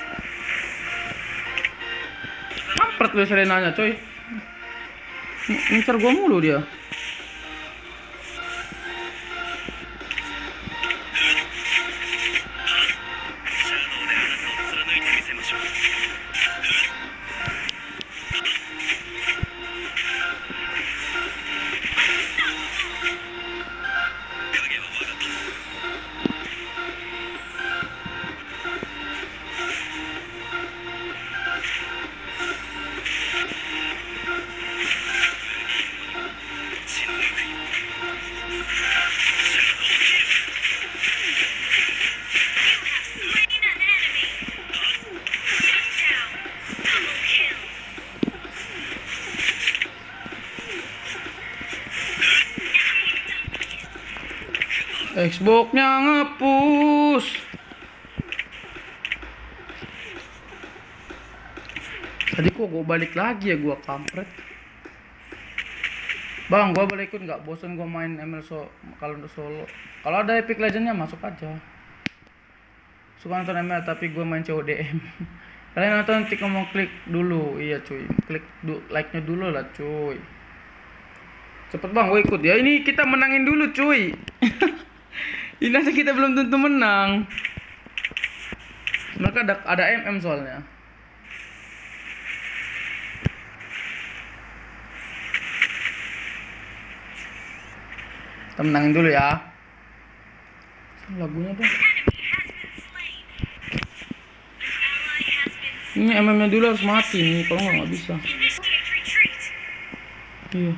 Speaker 1: Mampret lu Selenanya cuy. Ngincar gua mulu dia. Xbox-nya ngepus. Tadi kok gue balik lagi ya, gua kampret. Bang, gua balikin nggak? Bosan gua main M L so kalau untuk solo. Kalau ada Epic Legend-nya masuk aja. Suka nonton M L tapi gua main C O D M. Kalian nonton nanti ngomong klik dulu. Iya cuy, klik du like-nya dulu lah cuy. Cepet bang, gue ikut ya. Ini kita menangin dulu cuy. Ini aja kita belum tentu menang. Mereka ada ada M M soalnya. Kita menangin dulu ya. Lagunya dong. Ini M M-nya dulu harus mati nih, kalau nggak nggak bisa. Iya.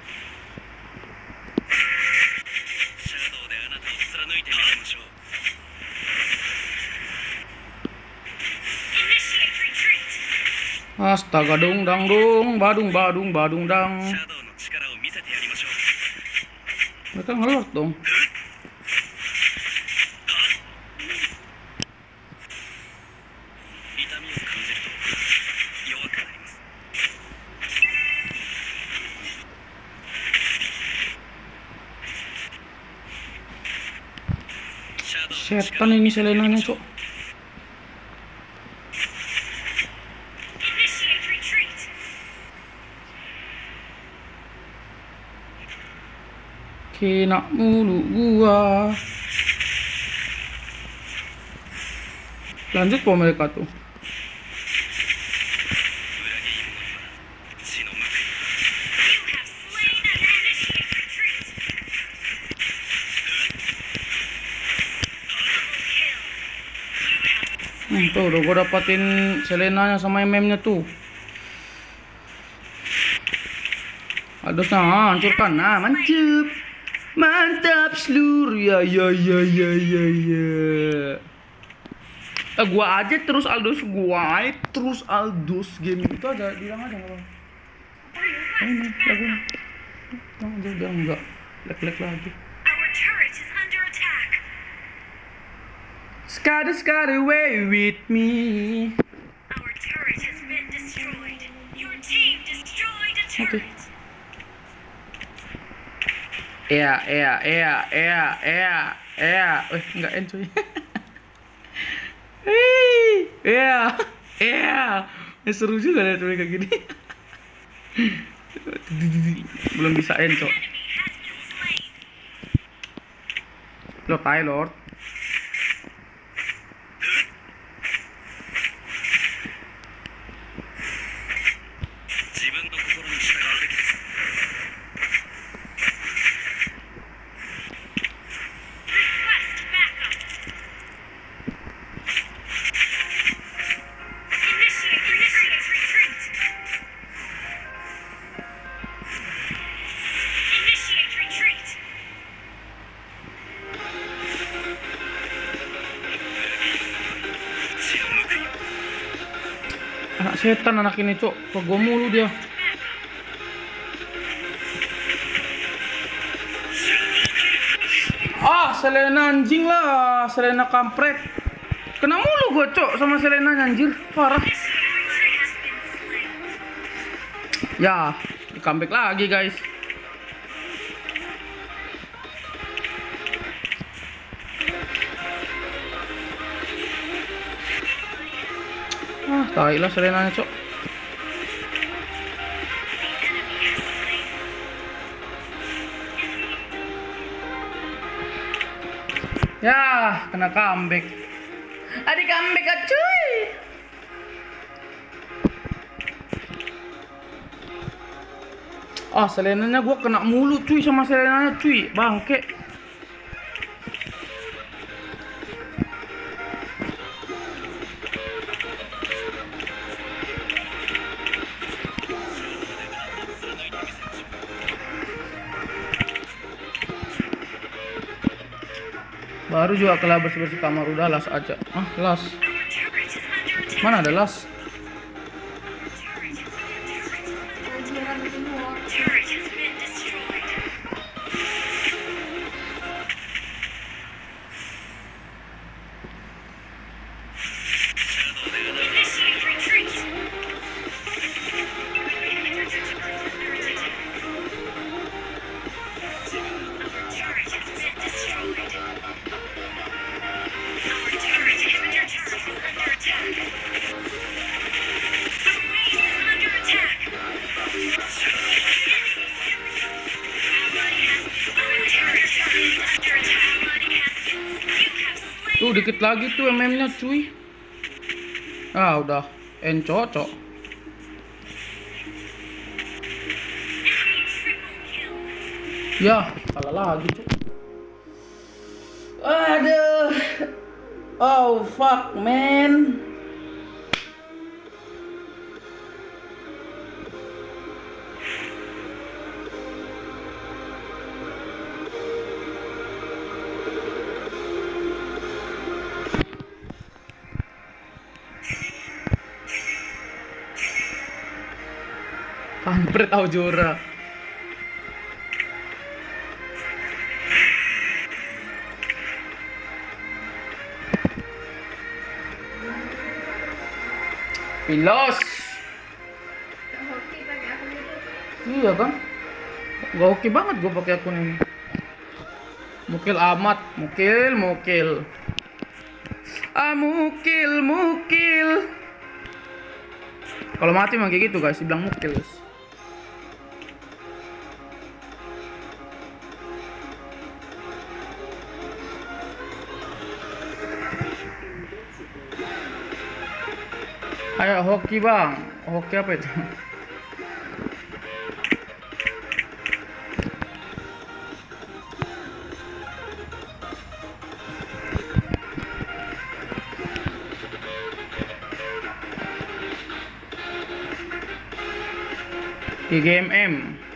Speaker 1: Astaga dong dang dong, badung badung badung dang. Mereka ngelot dong. Setan ini Selenanya cok. Kena mulu gua. Lanjut po mereka tuh. Hmm, tuh udah gua dapatin Selenanya sama M M-nya tuh. Adusnya hancurkan, nah mantap. Mantap seluruh ya ya ya ya ya ya. Eh, gua aja terus Aldous, gua aja terus Aldous game itu ada bilang aja nggak bang? Oh, ini lagunya. Jangan jangan enggak lek-lek lagi. Skada skada away with me.
Speaker 3: Our turret has been destroyed. Your team destroyed a turret.
Speaker 1: Okay. Iya, iya, iya, iya, iya, iya. Eh, enggak end cuy. Iya, iya. Ya, seru juga lihat mereka gini. Belum bisa end cok. Lo Taylor. Setan anak ini, Cok. Pego mulu dia. Ah, Selena anjing lah, Selena kampret. Kena mulu gua, Cok, sama Selena anjir, parah. Ya, di comeback lagi, guys. Ah, tai lah Selena, Cok. Ya, kena comeback. Adik comeback ah, cuy. Ah, Selenanya gua kena mulu cuy sama Selenanya cuy, bangke. Baru juga kelar bersih-bersih kamar udah las aja. Ah, las. Mana ada las? Tuh dikit lagi tuh M M-nya cuy. Ah udah encocok. Ya kalah lagi cuy. Aduh. Oh fuck man. Kampret Aujora. Pilos. Iya kan? Gak oke banget gue pakai akun ini. Mukil amat, mukil, mukil. Ah mukil, mukil. Kalau mati mah kayak gitu guys, dibilang mukil guys. Ayo hoki bang, hoki apa itu? G G M M.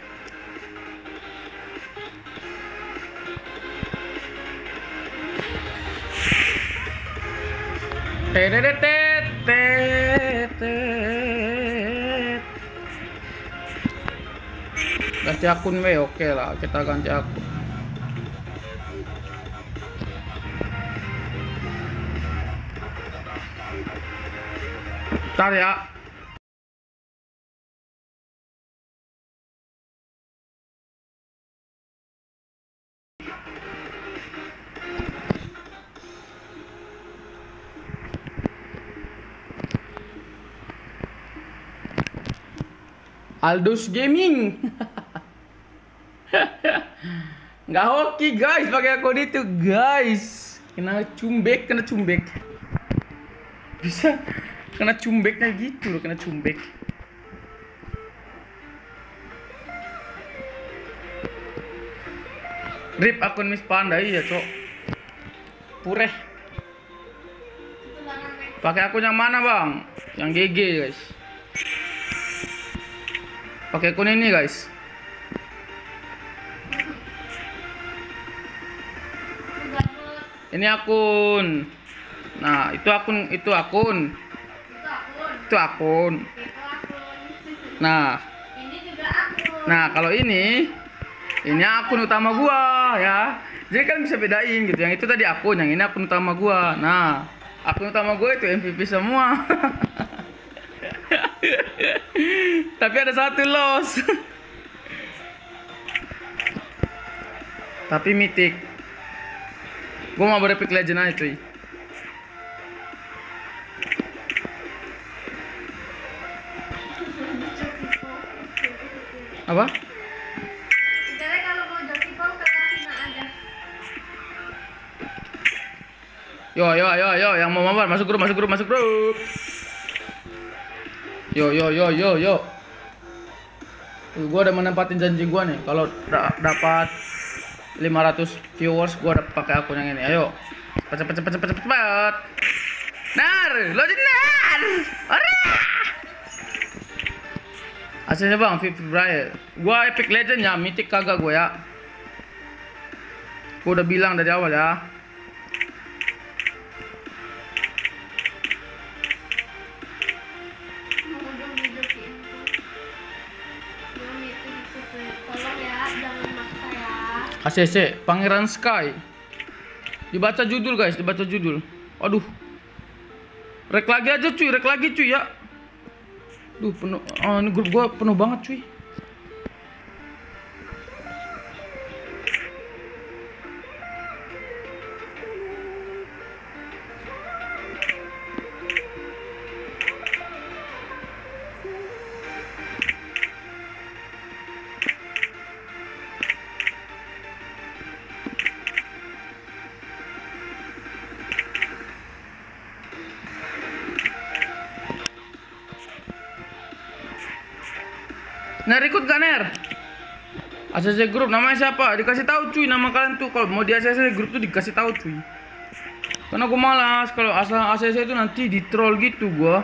Speaker 1: Ganti akun we, oke lah kita ganti akun. Ntar ya. Aldous Gaming. Nggak hoki guys pakai akun itu guys. Kena cumbek, kena cumbek. Bisa kena cumbeknya gitu loh, kena cumbek. Rip akun Miss Panda iya cok. Pureh. Pakai akun yang mana bang? Yang G G guys. Pakai akun ini guys. Ini akun. Nah, itu akun, itu akun. Itu akun. Nah,
Speaker 2: Ini juga aku.
Speaker 1: nah kalau ini, ini akun utama gua ya. Jadi kan bisa bedain gitu. Yang itu tadi akun, yang ini akun utama gua. Nah, akun utama gua itu M V P semua. Tapi ada satu loss. Tapi mythic. Gua mau berepic legend aja cuy. Apa?
Speaker 2: Jadi kalau mau joki kau ke Latina aja.
Speaker 1: Yo yo yo yo yang mau mabar masuk grup masuk grup masuk grup. Yo yo yo yo yo. Uh, gua udah menempatin janji gua nih. Kalau da dapat lima ratus viewers gua udah pakai akun yang ini. Ayo. Cepet cepet cepet cepet cepet. cepet. Nar, lo nar. Ora. Hasilnya bang, fifth Februari. Gua epic legend ya, mythic kagak gua ya. Gua udah bilang dari awal ya.
Speaker 2: Mau dong dijokiin tuh. Belum itu gitu. Tolong ya, jangan maksa ya.
Speaker 1: A C C, Pangeran Sky. Dibaca judul guys, dibaca judul. Aduh. Rek lagi aja cuy, rek lagi cuy ya. Duh, penuh. Oh, ini grup gua penuh banget cuy. Ner ikut gak Ner? A C C grup namanya siapa? Dikasih tahu cuy nama kalian tuh kalau mau di A C C grup tuh dikasih tahu cuy. Karena gue malas kalau asal A C C itu nanti di troll gitu gua.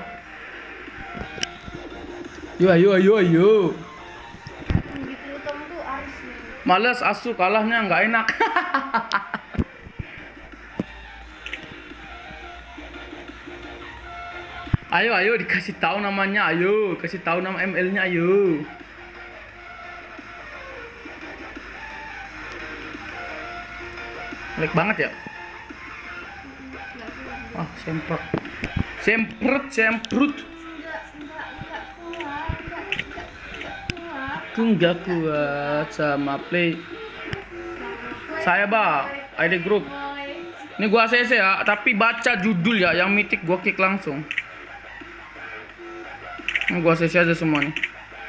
Speaker 1: Yo ayo ayo ayo.
Speaker 2: Gitu kamu tuh harus nih.
Speaker 1: Males asu kalahnya nggak enak. Ayo ayo dikasih tahu namanya ayo, kasih tahu nama M L-nya ayo. Jelek banget ya. Ah, semprot. Semprot, semprot.
Speaker 2: Enggak, enggak, enggak kuat, enggak, enggak, enggak kuat.
Speaker 1: Aku nggak kuat sama play. Saya bang, I D group.
Speaker 2: Boy.
Speaker 1: Ini gua A C C ya, tapi baca judul ya, yang mythic gua kick langsung. Ini gua A C C aja semua nih.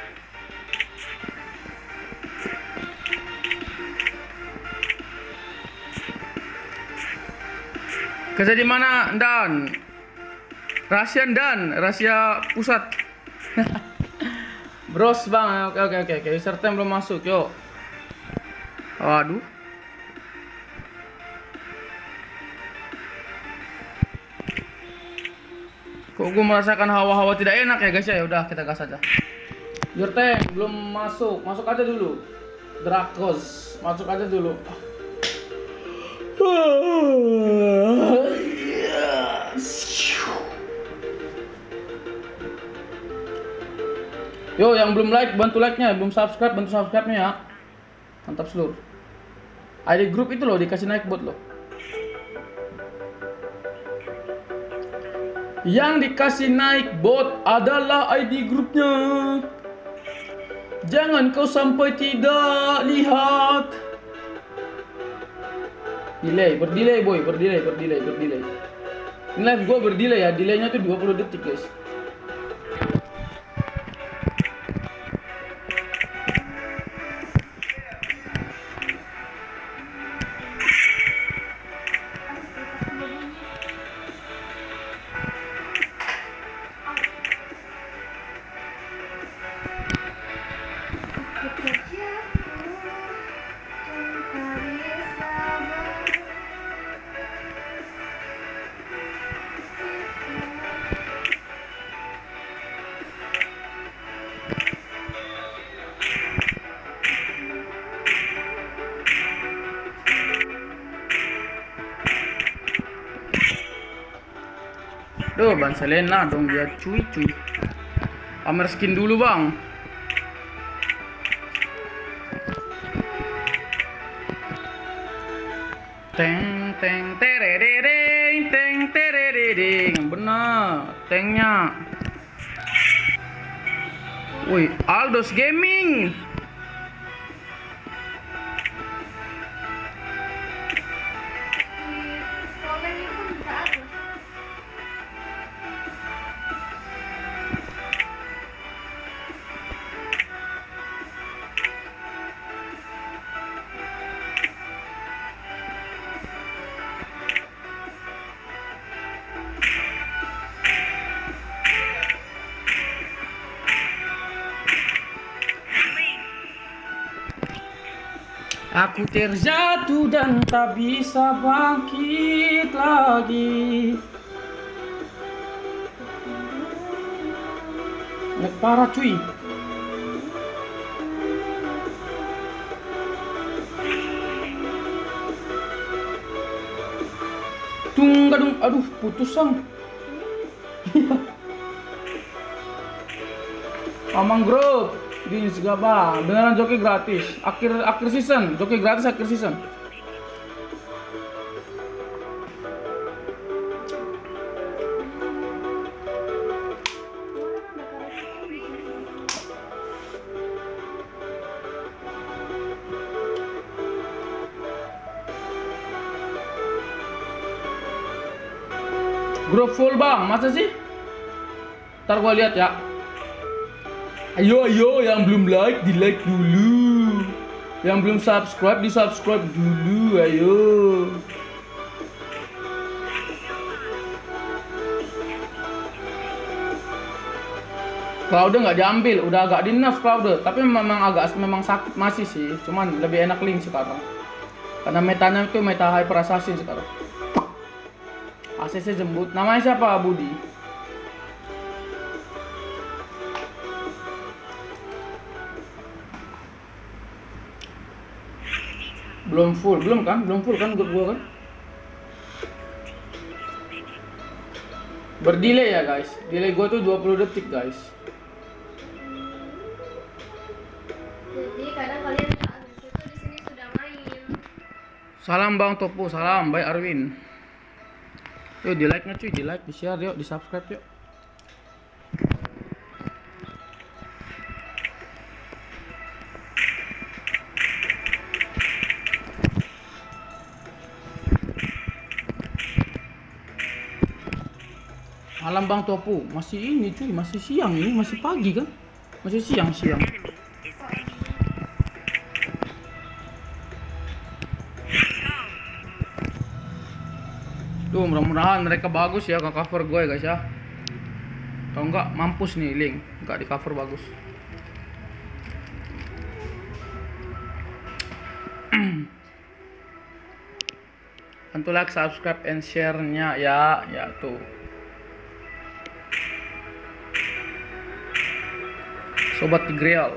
Speaker 1: Kerja di mana Dan? Rahasia Dan, rahasia pusat. Bros bang, oke oke oke, oke. User time belum masuk, yuk. Waduh. Kok gue merasakan hawa-hawa tidak enak ya guys ya? Udah kita gas aja. Your tank belum masuk, masuk aja dulu. Drakos, masuk aja dulu. Yo, yang belum like bantu like-nya, belum subscribe bantu subscribe-nya ya. Mantap seluruh. I D group itu loh dikasih naik bot loh. Yang dikasih naik bot adalah I D grupnya. Jangan kau sampai tidak lihat. Delay, berdelay boy, berdelay, berdelay, berdelay. Ini live gue berdelay ya, delaynya tuh dua puluh detik guys. Duh, Bang Selena dong dia cuy cuy. Pamer skin dulu bang. Teng teng terereng teng terereng. Benar, tengnya. Wih, Aldos Gaming.
Speaker 2: Rolling itu kan bisa harus.
Speaker 1: Aku terjatuh dan tak bisa bangkit lagi. Nek parah cuy. Tung gadung, aduh putus sang. Amang Group di Segaba beneran joki gratis akhir akhir season, joki gratis akhir season. Grup full bang, masa sih? Ntar gua lihat ya. Ayo ayo yang belum like di like dulu, yang belum subscribe di subscribe dulu, ayo. Cloud nggak diambil, udah agak di nerf Cloud, tapi memang agak memang sakit masih sih, cuman lebih enak Link sekarang. Karena metanya itu meta hyper assassin sekarang. A C C jembut, namanya siapa Budi? Belum full, belum kan? Belum full kan grup gua kan? Berdelay ya guys. Delay gua tuh dua puluh detik guys.
Speaker 2: Jadi kadang kalian nggak ada itu di sini sudah main.
Speaker 1: Salam Bang Topo, salam Bay Arwin. Yuk di like nya cuy, di like, di share yuk, di subscribe yuk. Malam Bang Topu, masih ini cuy, masih siang ini, masih pagi kan? Masih siang-siang. Tuh mudah-mudahan mereka bagus ya ke cover gue guys ya. Kalau enggak mampus nih Link, enggak di cover bagus. Bantu like, subscribe, and share-nya ya, ya tuh. Sobat Tigreal.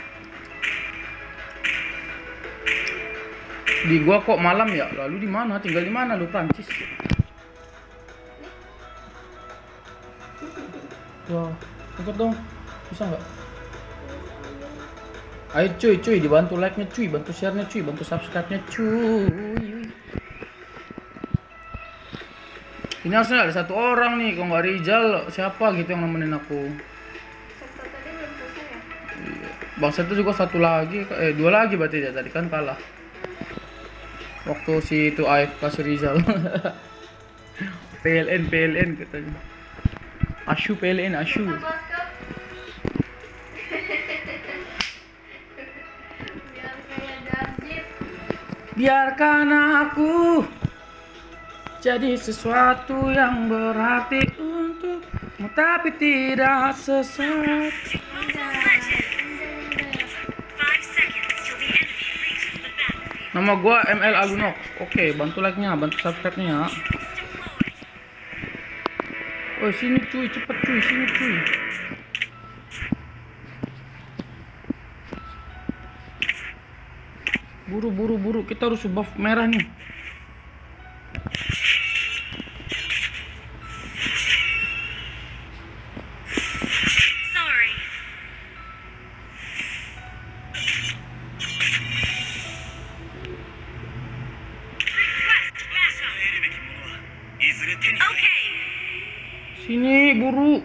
Speaker 1: Di gua kok malam ya? Lalu di mana? Tinggal di mana lu Prancis? Wah, ikut dong. Bisa nggak? Ayo cuy, cuy, dibantu like-nya cuy, bantu share-nya cuy, bantu subscribe-nya cuy. Ini harusnya ada satu orang nih, kalau nggak Rizal, siapa gitu yang nemenin aku?
Speaker 2: Sektor tadi belum selesai ya?
Speaker 1: Bangsa itu juga satu lagi, eh dua lagi berarti dia tadi kan kalah. Waktu si itu A F K si Rizal. P L N, P L N katanya. Asyu P L N, Asyu.
Speaker 2: Biar kayak Darjit.
Speaker 1: Biarkan aku jadi sesuatu yang berarti untukmu, tapi tidak sesat.
Speaker 3: Mobile Legends. Five seconds till the enemy reaches the battlefield.
Speaker 1: Nama gua M L Alunok. Oke, bantu like-nya, bantu subscribe-nya ya. Oh, sini cuy, cepet cuy, sini cuy. Buru, buru, buru, kita harus buff merah nih.
Speaker 3: Sorry. Request Okay.
Speaker 1: Sini buru.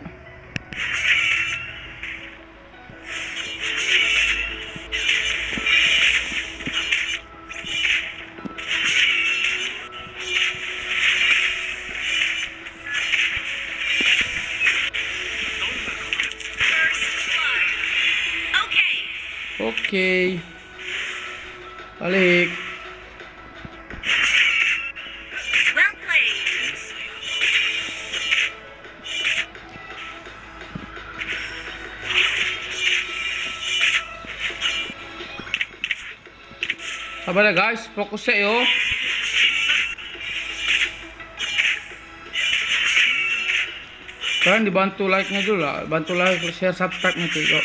Speaker 3: Okay.
Speaker 1: Oke. Balik.
Speaker 3: Well played.
Speaker 1: Sabar ya guys, fokus ya yo. Kalian dibantu like-nya dulu lah, bantu like, share, subscribe-nya tuh yuk.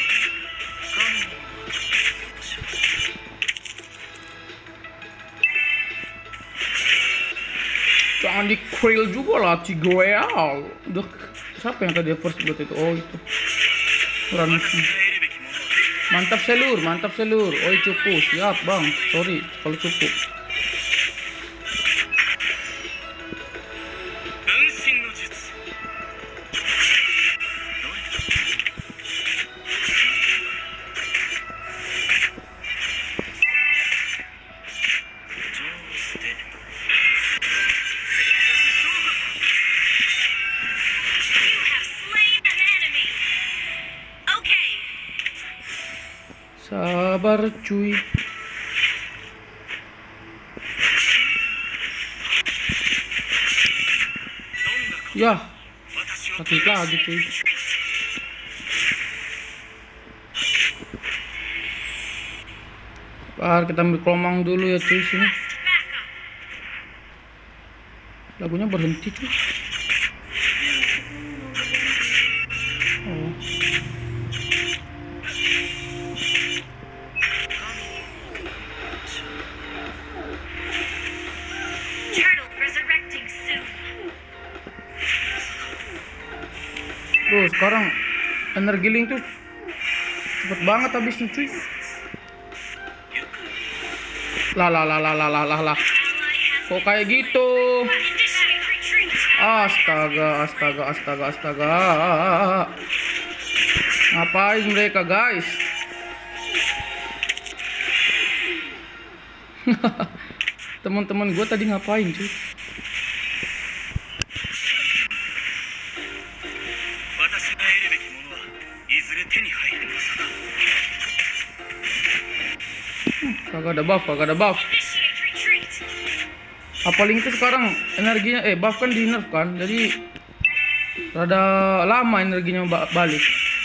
Speaker 1: Jangan di krill juga lah Cigoel. Udah siapa yang tadi first blood itu? Oh itu. Kurang. Mantap selur, mantap selur. Oh cupu, siap bang. Sorry kalau cupu.
Speaker 3: You have slain an enemy. Okay.
Speaker 1: Sabar cuy. Ya, sakit lagi cuy. Bar kita ambil kelomang dulu ya cuy sini. Lagunya berhenti cuy. Oh.
Speaker 3: Turtle resurrecting soon.
Speaker 1: Tuh sekarang energi link tuh cepet banget habisnya cuy. Lah lah lah lah lah lah lah lah. Kok kayak gitu?
Speaker 3: Initiate retreat.
Speaker 1: Astaga, astaga, astaga, astaga. Ngapain mereka guys? Teman-teman gue tadi ngapain cuy? Kagak ada buff, kagak ada buff.
Speaker 3: Initiate retreat.
Speaker 1: Apa link itu sekarang energinya eh buff kan di nerf kan, jadi rada lama energinya ba- balik.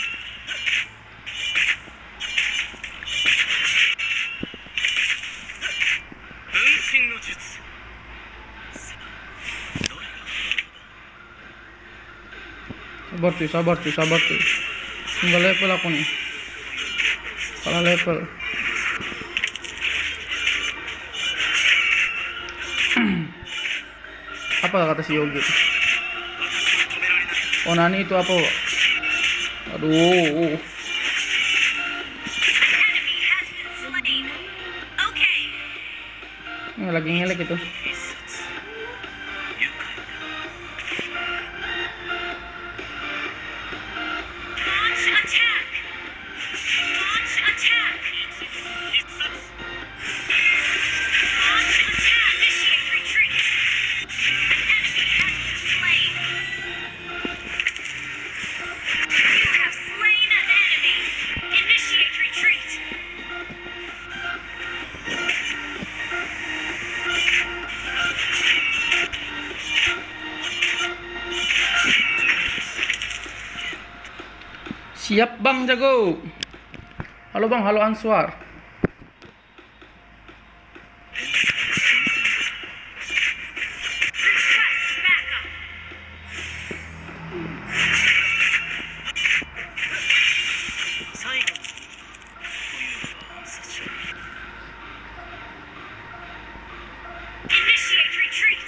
Speaker 1: Sabar cuy, sabar cuy, sabar cuy. Tinggal level aku nih. Kalah level. Apa kata si Yogi? Oh Nani itu apa? Aduh.
Speaker 3: An enemy has been slain. Okay.
Speaker 1: Ini lagi ngelek itu.
Speaker 3: Launch attack. Launch attack. Launch attack. Initiate retreat. An enemy has been slain. You have slain an enemy. Initiate retreat.
Speaker 1: Siap Bang Jago. Halo Bang, halo Answar.
Speaker 3: Request backup. Initiate retreat.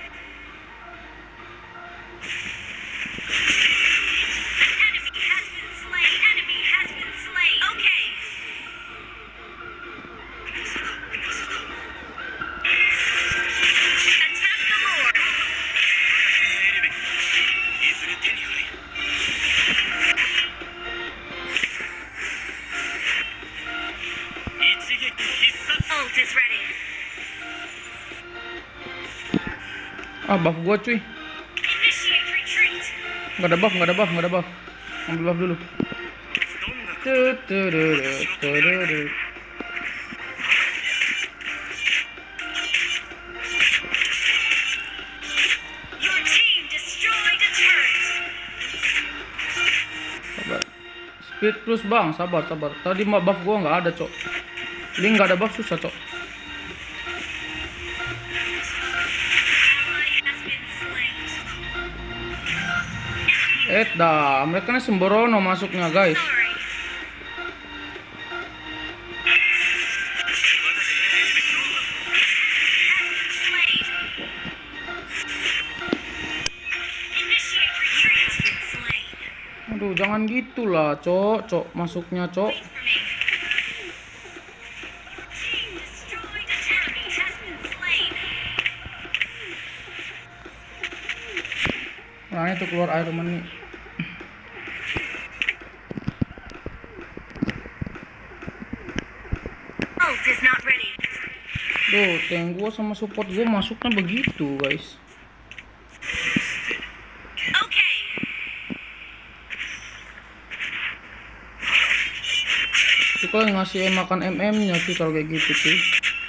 Speaker 3: An enemy has been slain. Enemy has been slain. Okay. Attack the Lord.
Speaker 1: Ah, buff gua cuy.
Speaker 3: Initiate retreat.
Speaker 1: Nggak ada buff, nggak ada buff, nggak ada buff. Ambil buff dulu. Tut, tururut, tururut.
Speaker 3: Your team destroyed a turret.
Speaker 1: Sabar. Speed plus bang, sabar sabar. Tadi mah buff gua nggak ada cok. Link nggak ada buff susah cok.
Speaker 3: Ally has been slain.
Speaker 1: Eh dah, mereka nih sembrono masuknya guys.
Speaker 3: Sorry. Slain. Initiate retreat. Slain.
Speaker 1: Aduh, jangan gitulah, cok, cok masuknya cok.
Speaker 3: Wait for me. Team destroyed a enemy has been slain.
Speaker 1: Nah itu keluar air mani.
Speaker 3: Ult is not ready.
Speaker 1: Duh, tank gua sama support gua masuknya begitu guys.
Speaker 3: Okay.
Speaker 1: Itu kalau ngasih makan M M-nya sih kalau kayak gitu sih.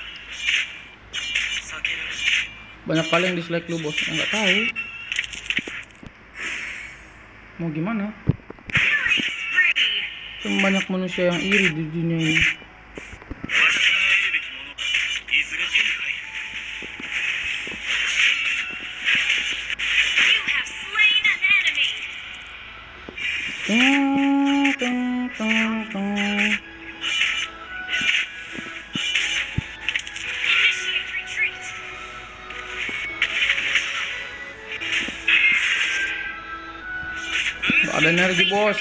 Speaker 1: Banyak kali yang dislike lu bos, nggak tahu. Mau gimana?
Speaker 3: Killing spree.
Speaker 1: Kan banyak manusia yang iri di dunia ini.
Speaker 3: You have slain an enemy.
Speaker 1: Teng, teng, teng, teng.
Speaker 3: Initiate retreat.
Speaker 1: Nggak ada energi bos.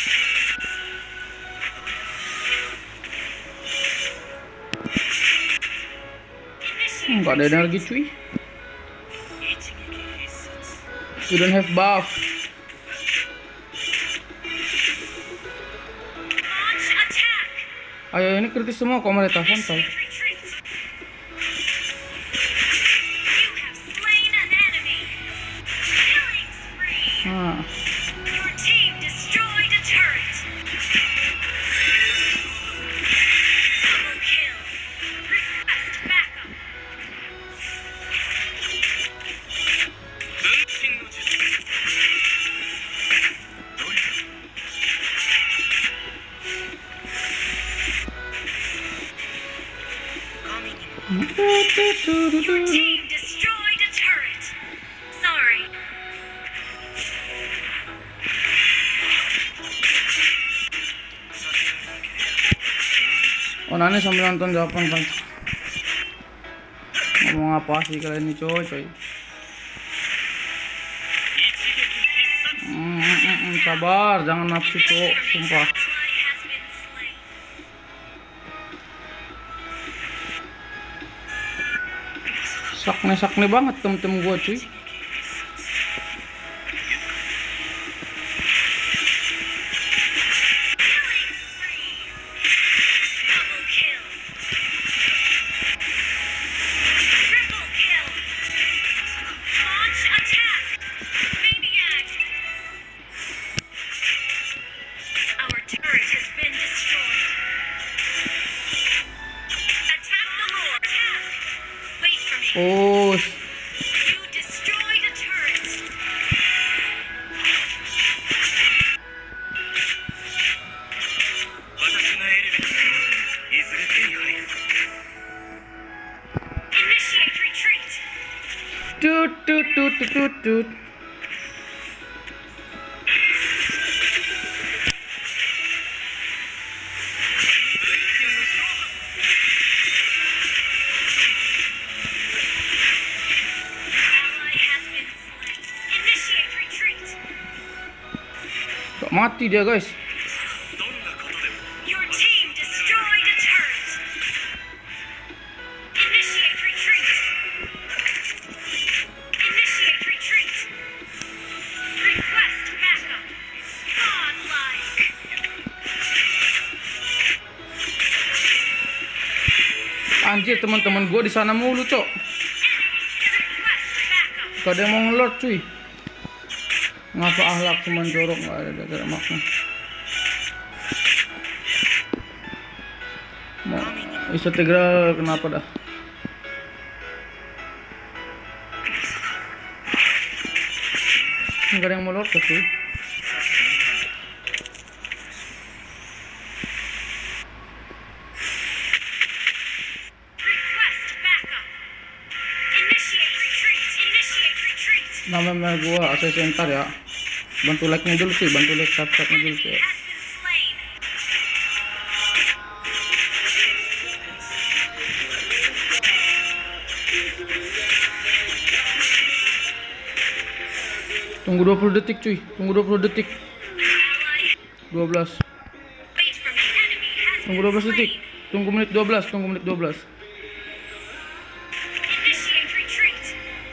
Speaker 1: Hmm, nggak ada energi cuy. You don't have buff.
Speaker 3: Launch attack.
Speaker 1: Ayo ini kritis semua kok mereka santai.
Speaker 3: Initiate retreat. You have slain an enemy. Killing spree.
Speaker 1: Nah,
Speaker 3: Your team destroyed a turret. Double kill. Request backup. Your team destroyed a turret. Sorry.
Speaker 1: oh Nani sambil nonton jawaban kan. Ngomong apa sih kalian ini coy coy. Hmm, hmm, hmm, hmm, sabar, jangan nafsu cok, sumpah.
Speaker 3: Ally has been slain.
Speaker 1: Sakne sakne banget tem-tem gua cuy.
Speaker 3: Killing spree. Double kill. Triple kill. Launch attack. Maniac. Our turret has been destroyed. Attack the Lord. Wait for me.
Speaker 1: Oh,
Speaker 3: You destroyed a turret. Initiate retreat.
Speaker 1: tut tut tut tut tut tut.
Speaker 3: Ally has been slain. Initiate retreat.
Speaker 1: Kok mati dia guys.
Speaker 3: Your team destroyed a turret. Initiate retreat. Initiate retreat. Request backup. Godlike.
Speaker 1: Anjir teman-teman gua di sana mulu cok.
Speaker 3: Request backup.
Speaker 1: Gak ada yang mau ngelot cuy. Ngapa ahlak cuman jorok, gak ada gak ada makna. Mau Isotegral kenapa dah? Gak ada yang mau lord cuy.
Speaker 3: Request backup. Initiate retreat. Initiate retreat.
Speaker 1: Nama gua A C C ntar ya. Bantu like nya dulu sih, bantu like subscribe nya dulu sih.
Speaker 3: Has been slain.
Speaker 1: Tunggu dua puluh detik cuy, tunggu dua puluh detik.
Speaker 3: Ally.
Speaker 1: dua belas.
Speaker 3: Wait from the enemy has
Speaker 1: Tunggu
Speaker 3: been
Speaker 1: dua belas detik.
Speaker 3: slain.
Speaker 1: Tunggu menit dua belas, tunggu menit dua belas.
Speaker 3: Initiate retreat.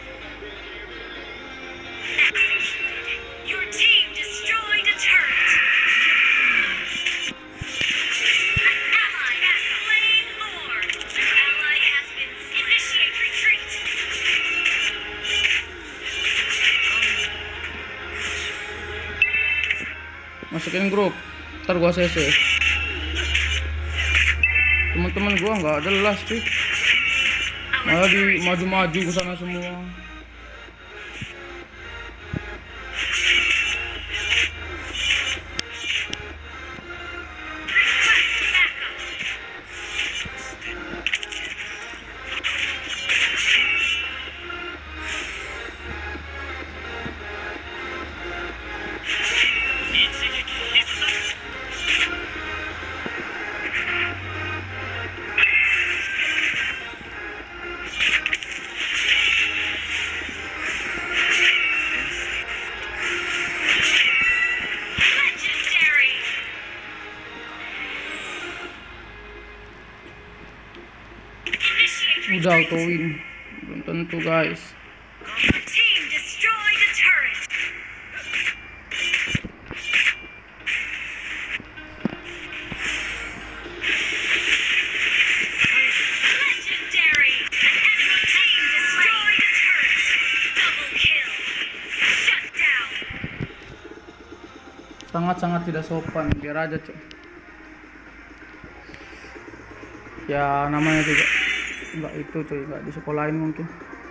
Speaker 3: Executed. Your team destroyed a turret. An ally has slain Lord. An ally has been slain. Initiate retreat.
Speaker 1: Masukin grup. Ntar gua C C. Teman-teman gua nggak jelas cuy. Malah di maju-maju ke sana semua.
Speaker 3: Request backup. Legendary. Initiate
Speaker 1: Udah
Speaker 3: retreat.
Speaker 1: auto win. Belum tentu guys.
Speaker 3: Your team destroyed a turret. Legendary. An enemy team destroyed a turret. Double kill. Shut down.
Speaker 1: Sangat-sangat tidak sopan. Biar aja cuy. Ya namanya juga nggak itu cuy, nggak di sekolahin mungkin.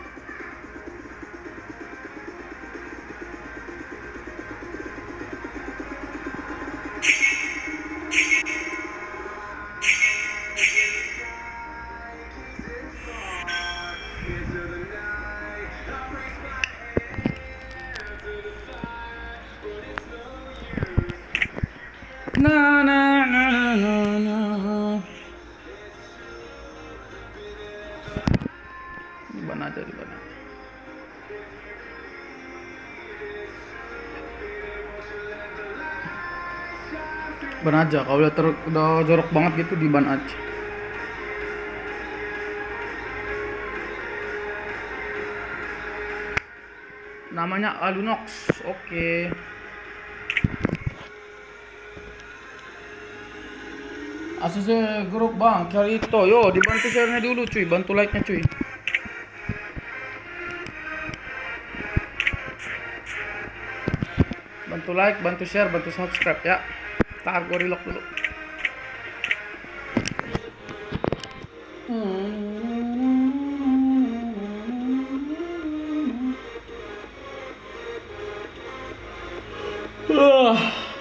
Speaker 1: Na na na na na. Di mana aja di mana. Ban aja kalau udah ter udah jorok banget gitu di ban aja. Namanya Alunox. Oke. A C C grup bang, Carito, yo dibantu share-nya dulu cuy, bantu like-nya cuy. Bantu like, bantu share, bantu subscribe ya. Ntar gue relock dulu. Uh.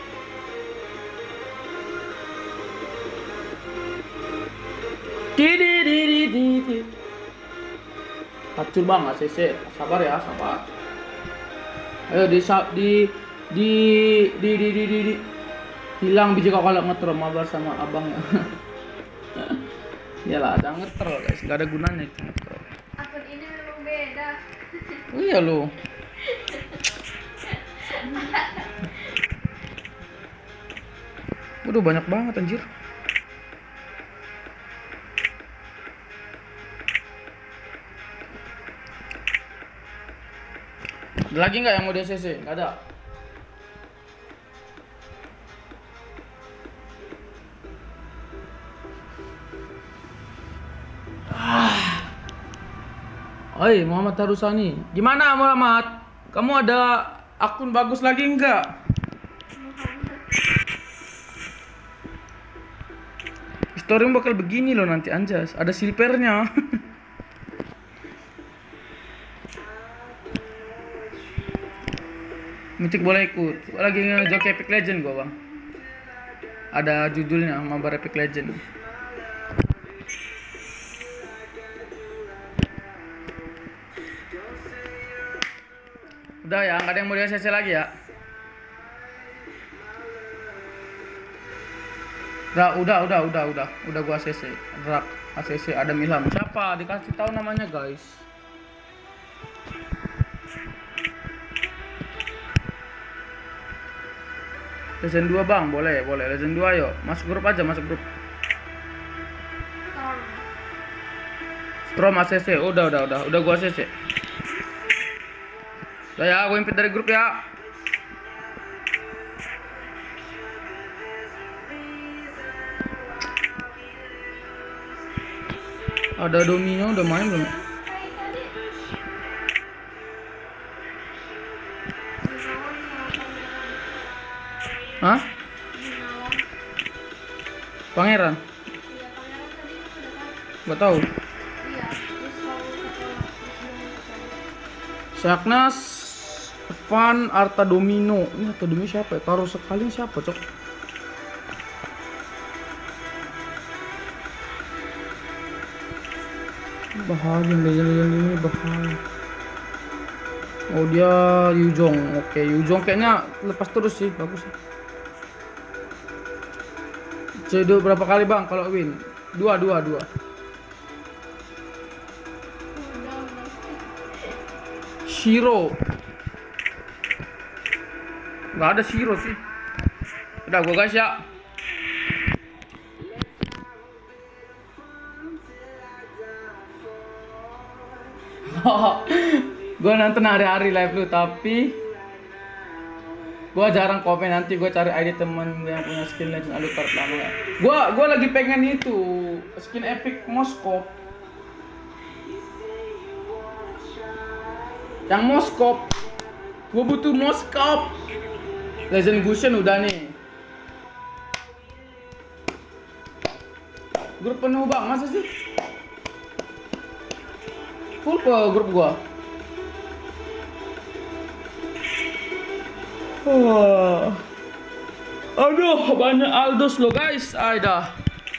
Speaker 1: Hancur bang A C C, sabar ya, sabar. Ayo di di di di di di, di, di. Hilang biji kalau ngetrol mabar sama abang ya. Iyalah, ada ngetrol guys, gak ada gunanya itu ngetrol.
Speaker 2: Akun ini memang beda.
Speaker 1: Oh iya lu. Waduh banyak banget anjir. Ada lagi nggak yang mau D C C? Nggak ada. Ah. Oi, Muhammad Harusani. Gimana Muhammad? Kamu ada akun bagus lagi enggak? Story bakal begini loh nanti anjas. Ada silvernya. Mythic boleh ikut. Gua lagi ngejoki Epic Legend gua, Bang. Ada judulnya Mabar Epic Legend. Udah ya, nggak ada yang mau di A C C lagi ya. Udah, udah, udah, udah, udah, udah gua A C C. Drak A C C ada Ilham. Siapa? Dikasih tahu namanya, guys. Legend dua Bang, boleh, boleh. Legend dua ayo. Masuk grup aja, masuk grup. Strom A C C. Udah, udah, udah, udah gua A C C. Udah ya, gue invite dari grup ya. Ada domino udah main belum? Hah? Pangeran? Gak tahu. Syaknas Van Arta Domino. Ini Arta Domino siapa ya? Karo sekali siapa, Cok? Bahaya, legend-legend ini bahaya. Oh dia Yujong. Oke, Yujong kayaknya lepas terus sih, bagus. Cedo berapa kali Bang kalau win? Dua, dua, dua. Shiro. Nggak ada Shiro sih. Udah gua guys ya. Gue nonton hari-hari live lu, tapi gue jarang komen. Nanti gue cari I D temen yang punya skin Legend Alucard lama ya. Gue gue lagi pengen itu skin epic Moskop. Yang Moskop. Gue butuh Moskop. Legend Gusion udah nih. Grup penuh Bang, masa sih? Full ke grup gua. Oh. Aduh, banyak Aldos lo guys. Ada.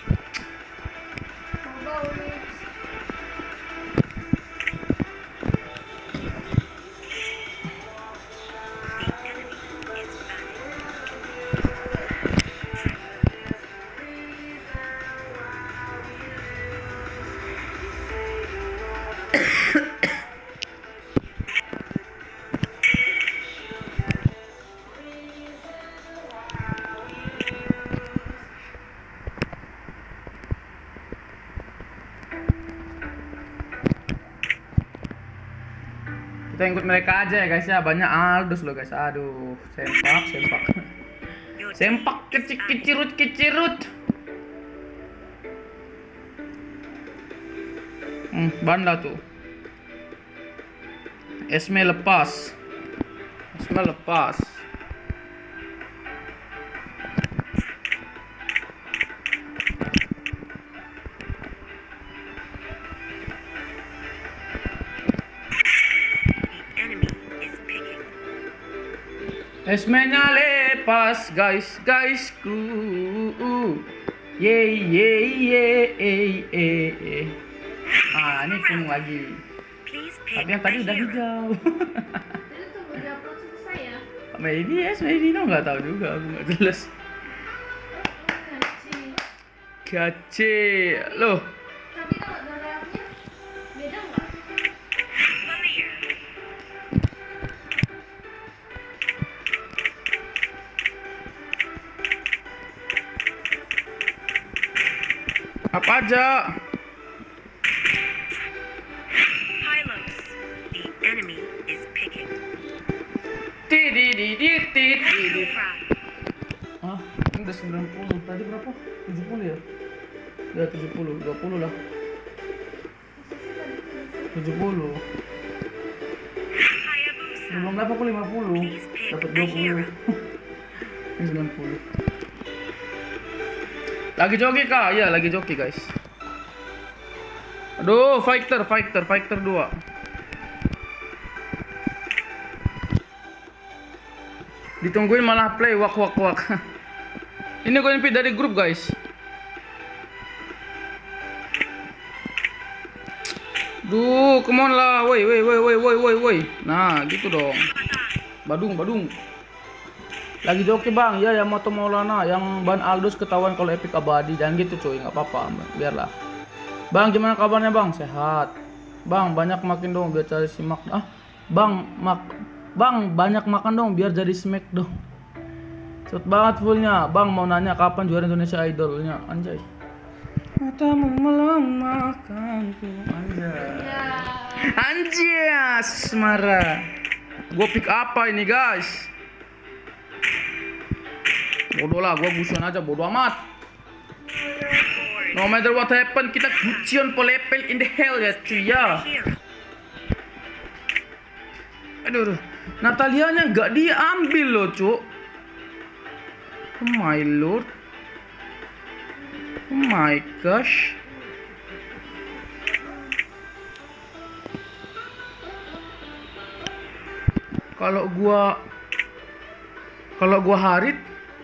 Speaker 1: Kita ikut mereka aja ya guys ya, banyak Aldos loh guys. Aduh, sempak, sempak. Sempak kecik kecirut kecirut. Hmm, banda tuh. Esme lepas. Esme lepas. Esmenya lepas guys, guysku. Ye ye ye ye ye. Ah, ini kuning lagi. Tapi yang tadi udah hijau.
Speaker 2: Jadi tunggu di upload selesai ya.
Speaker 1: Maybe yes, maybe no, nggak tahu juga, aku nggak jelas. Gace, loh.
Speaker 2: Tapi kalau darahnya beda nggak?
Speaker 1: Apa aja?
Speaker 3: Hylos, the enemy is picking.
Speaker 1: Tidididit, tididit.
Speaker 3: Fry.
Speaker 1: Ah, ini udah sembilan puluh. Tadi berapa? tujuh puluh ya? Ya tujuh puluh, dua puluh lah. tujuh puluh.
Speaker 3: Hayabusa.
Speaker 1: Belum dapat aku lima puluh. Dapat dua puluh. Ini sembilan puluh. Lagi joki kah? Iya, lagi joki guys. Aduh, fighter, fighter, fighter dua. Ditungguin malah play wak wak wak. Ini gue invite dari grup guys. Duh, come on lah, woi woi woi woi woi woi woi. Nah, gitu dong. Badung, badung. Lagi joki bang, ya yang Moto Maulana, yang Ban Aldus ketahuan kalau epic abadi. Jangan gitu cuy, nggak apa-apa, biarlah. Bang, gimana kabarnya bang? Sehat. Bang, banyak makin dong biar cari simak. Ah, bang, mak, bang banyak makan dong biar jadi smack dong. Cepet banget fullnya. Bang mau nanya kapan juara Indonesia Idolnya, anjay. Matamu melemahkanku, anjay.
Speaker 2: Ya.
Speaker 1: Anjay, semara. Gue pick apa ini guys? Bodoh lah, gue gusion aja, bodoh amat. No matter what happen, kita gusion polepel in the hell ya cuy ya. Aduh, aduh. Natalianya nggak diambil loh cuk. Oh my lord. Oh my gosh. Kalau gua kalau gua Harit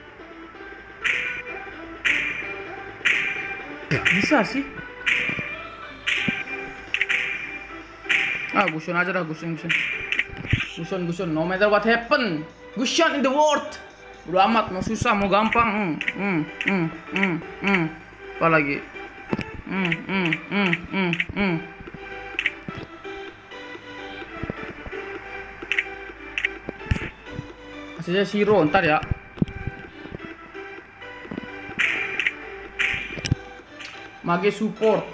Speaker 1: bisa sih. Ah, gusion aja dah, gusion gusion. Gusion gusion, no matter what happen. Gusion in the world. Udah amat, mau susah mau gampang. Hmm, hmm, hmm, hmm. Apa lagi? Hmm, hmm, hmm, hmm, hmm. Kasih aja Shiro ntar ya. Mage support.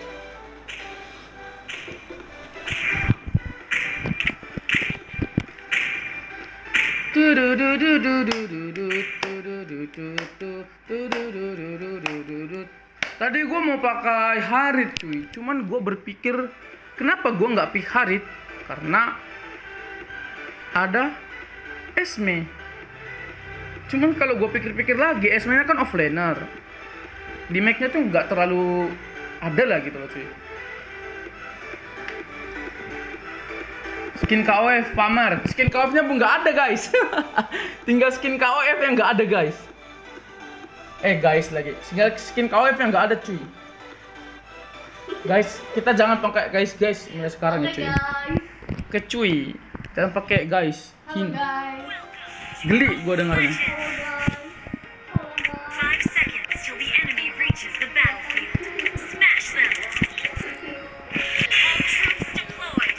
Speaker 1: Tadi gue mau pakai Harit cuy, cuman gue berpikir kenapa gue nggak pick Harit, karena ada Esme. Cuman kalau gue pikir-pikir lagi, Esme-nya kan offlaner. Di make-nya tuh nggak terlalu ada lah gitu loh cuy. Skin K O F pamer, skin K O F-nya pun nggak ada guys. Tinggal skin K O F yang nggak ada guys. Eh guys lagi, tinggal skin K O F yang nggak ada cuy. Guys, kita jangan pakai guys guys mulai sekarang ya
Speaker 2: Oke
Speaker 1: cuy.
Speaker 2: guys.
Speaker 1: Ke cuy, jangan pakai guys.
Speaker 2: Halo
Speaker 1: Hin.
Speaker 2: guys.
Speaker 1: Geli gue dengarnya.
Speaker 2: Halo guys. Halo guys.
Speaker 3: Five seconds till the enemy reaches the battlefield. Smash them. All troops deployed.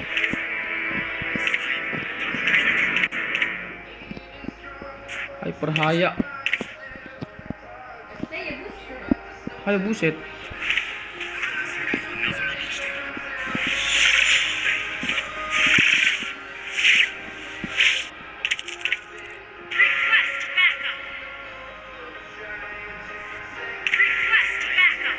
Speaker 1: Hyper Haya.
Speaker 2: Saya buset.
Speaker 1: Hayo buset.
Speaker 3: Request backup. Request backup.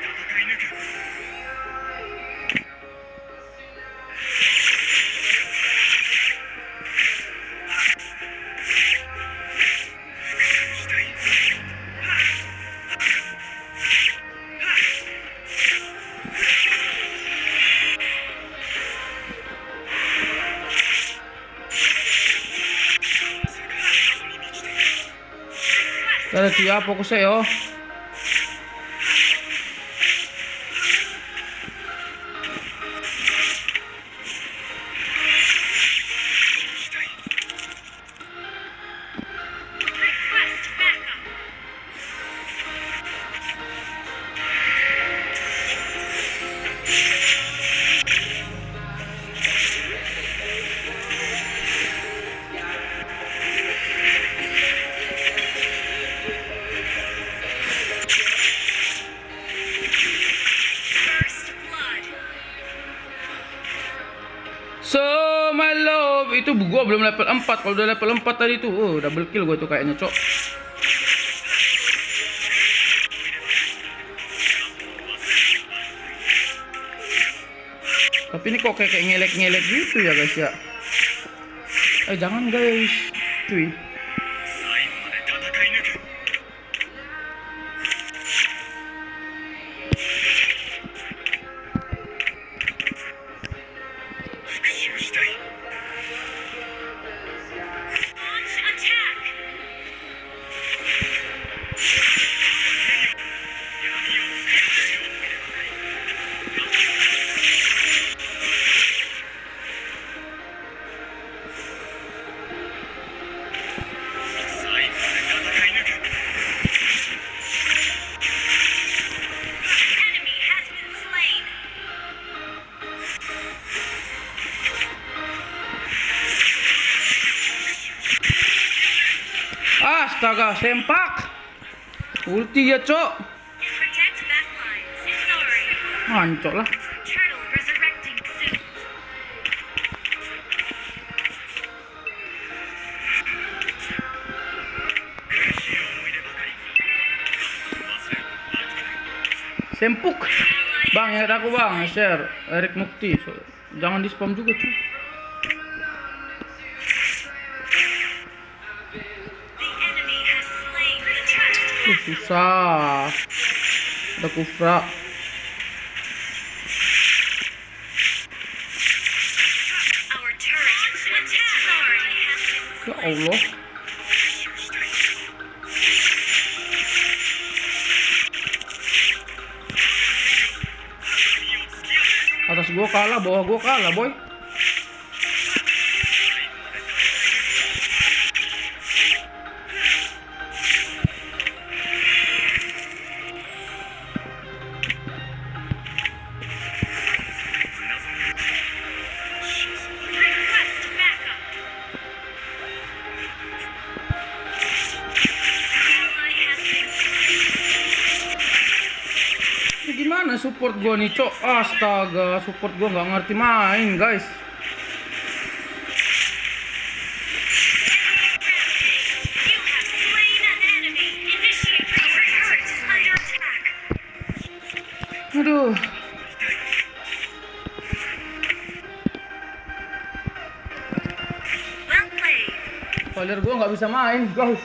Speaker 1: Tara cuy ya, fokus ya yo.
Speaker 3: Request backup. First blood.
Speaker 1: So my love, itu gua belum level empat. Kalau udah level empat tadi tuh, oh, double kill gua tuh kayaknya, cok. Tapi ini kok kayak kayak ngelek-ngelek gitu ya guys ya. Eh jangan guys, cuy.
Speaker 3: Launch attack. Enemy has been slain.
Speaker 1: Astaga, sempak. Ulti ya, Cok.
Speaker 3: Protect back lines. Sorry.
Speaker 1: Mancok lah.
Speaker 3: Turtle resurrecting soon.
Speaker 1: Sempuk. Bang, ingat aku bang, share Erik Mukti. So, jangan di spam juga cuy.
Speaker 3: The enemy has slain the turret.
Speaker 1: Uh, susah. Ada Kufra.
Speaker 3: Our turret has been destroyed.
Speaker 1: Ya Allah. Atas gua kalah, bawah gua kalah, boy.
Speaker 3: Request backup. Ally has been
Speaker 1: Ini gimana support gua nih, Cok? Astaga, support gua nggak ngerti main, guys.
Speaker 3: You have slain an enemy. Initiate retreat. Turret is under attack.
Speaker 1: Aduh.
Speaker 3: Well played.
Speaker 1: Player gua nggak bisa main, guys.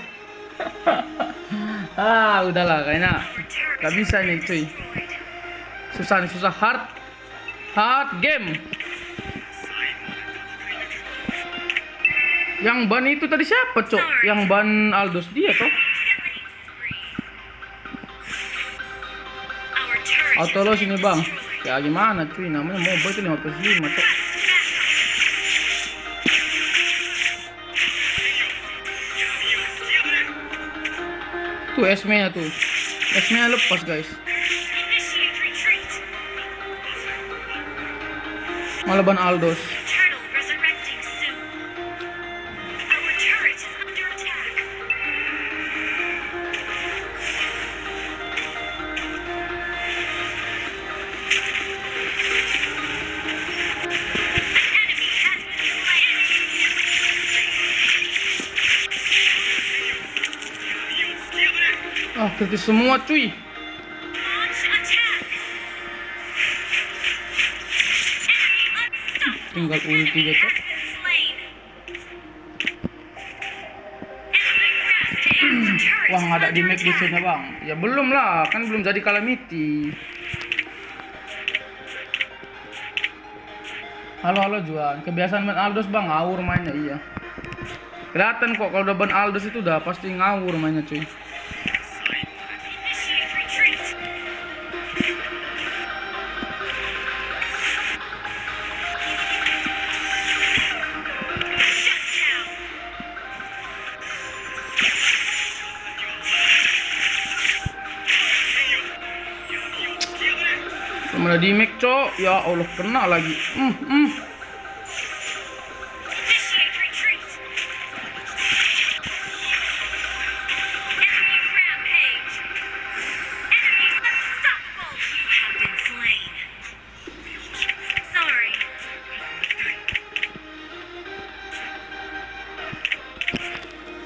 Speaker 1: Ah, udahlah kayaknya
Speaker 3: Our turret
Speaker 1: nggak bisa nih, cuy.
Speaker 3: destroyed.
Speaker 1: Susah nih, susah hard. Hard game. Yang ban itu tadi siapa, Cok? Yang ban Aldos dia toh?
Speaker 3: Killing spree. Our turret
Speaker 1: Auto
Speaker 3: has
Speaker 1: lo
Speaker 3: been
Speaker 1: sini, Bang.
Speaker 3: destroyed.
Speaker 1: Ya gimana, cuy? Namanya mobile itu lima puluh lima, Cok. Tuh Esme-nya tuh. Esme-nya lepas, guys.
Speaker 3: Initiate retreat.
Speaker 1: Malah ban Aldos.
Speaker 3: Turtle resurrecting soon. Our turret is under attack. An enemy has been slain.
Speaker 1: Ah, kritis semua, cuy.
Speaker 3: Launch attack. Enemy unstoppable.
Speaker 1: Tinggal ulti aja, Cok.
Speaker 3: Has been slain. Enemy rampage. The turret
Speaker 1: Wah,
Speaker 3: is
Speaker 1: nggak ada di
Speaker 3: under
Speaker 1: map musuhnya,
Speaker 3: attack.
Speaker 1: Bang. Ya belum lah, kan belum jadi calamity. Halo, halo Juan. Kebiasaan main Aldos, Bang, ngawur mainnya, iya. Kelihatan kok kalau udah ban Aldos itu udah pasti ngawur mainnya, cuy.
Speaker 3: Initiate retreat. Shut down.
Speaker 1: Belum ada di map, Cok. Ya Allah, kena lagi. Hmm, hmm.
Speaker 3: Initiate retreat. Enemy rampage. Enemy unstoppable. You have been slain. Sorry.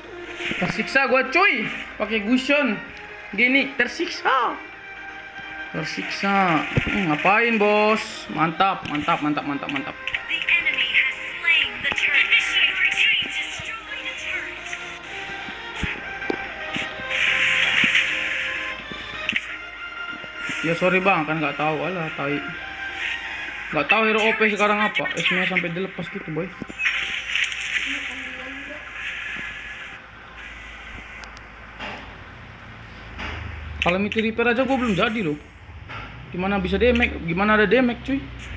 Speaker 1: Tersiksa gua, cuy. Pakai gusion. Gini, tersiksa. Tersiksa. Hmm, ngapain bos? Mantap, mantap, mantap, mantap, mantap.
Speaker 3: The enemy has slain the turret. Initiate retreat. Destroy the turret.
Speaker 1: Ya sorry bang, kan nggak tahu alah, tai. Nggak tahu hero O P sekarang apa. S-nya sampai dilepas gitu boy. Kalau miti repair aja gue belum jadi loh. Gimana bisa damage? Gimana ada damage cuy?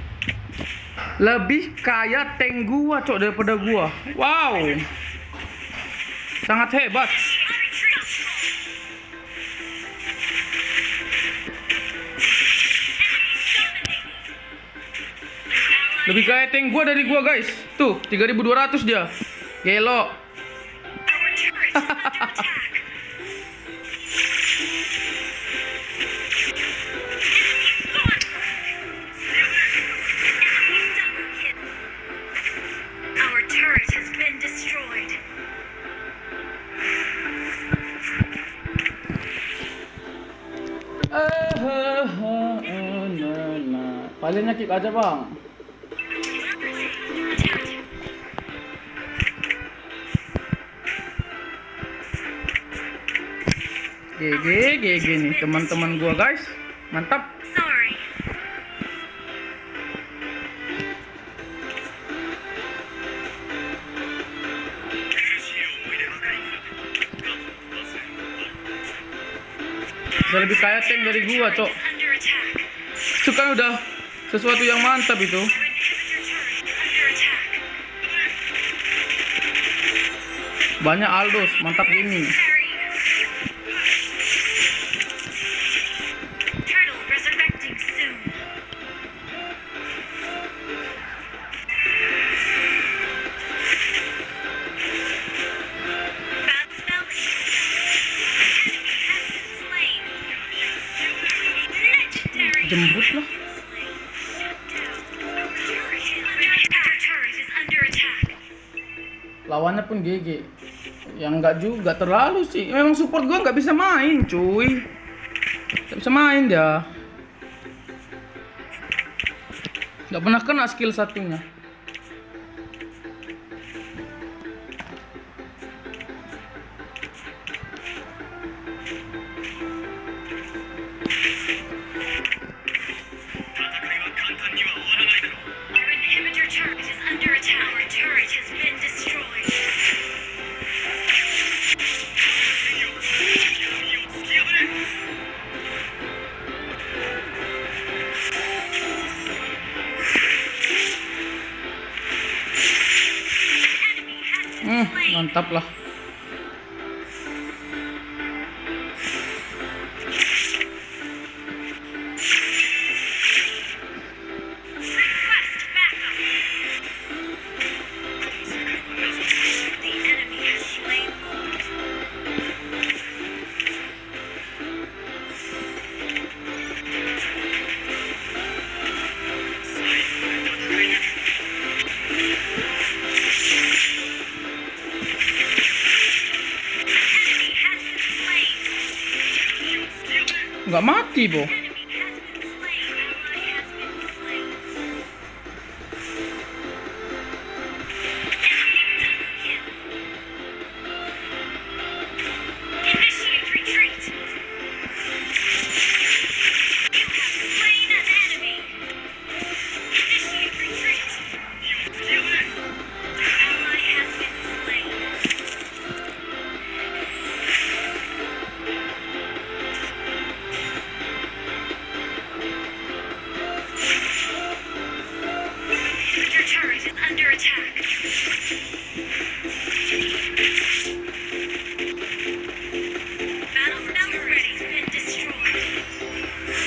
Speaker 1: Lebih kaya tank gua cok daripada gua. Wow. Sangat hebat. Lebih kaya tank gua dari gua guys. Tuh tiga ribu dua ratus dia. Gelo.
Speaker 3: Our turret is under attack. Our turret has been destroyed.
Speaker 1: Paling nyakit aja bang. G G G G nih teman-teman gua guys. Mantap.
Speaker 3: Sorry.
Speaker 1: Bisa lebih kaya tank dari gua cok.
Speaker 3: Under attack.
Speaker 1: Itu kan udah sesuatu yang mantap itu.
Speaker 3: Our inhibitor turret is under attack.
Speaker 1: Banyak Aldos, mantap gaming.
Speaker 3: Parry. Turtle resurrecting soon. Bad spell. Enemy has been slain. Legendary.
Speaker 1: Jembut lah.
Speaker 3: Our turret is under attack.
Speaker 1: Lawannya pun G G. Yang enggak juga terlalu sih. Memang support gua nggak bisa main, cuy. Nggak bisa main dia. Nggak pernah kena skill satunya.
Speaker 3: Our inhibitor turret is under attack. Our turret has been destroyed. Enemy has been
Speaker 1: Hmm,
Speaker 3: slain.
Speaker 1: mantap lah.
Speaker 3: Request backup. The enemy has slain Lord. Enemy has been slain.
Speaker 1: Nggak mati, Bo.
Speaker 3: Enemy has been slain. Ally has been slain. Enemy double kill. Initiate retreat. You have slain an enemy. Initiate retreat. Ally has been slain. Your turret is under attack. Battle spell ready has been destroyed.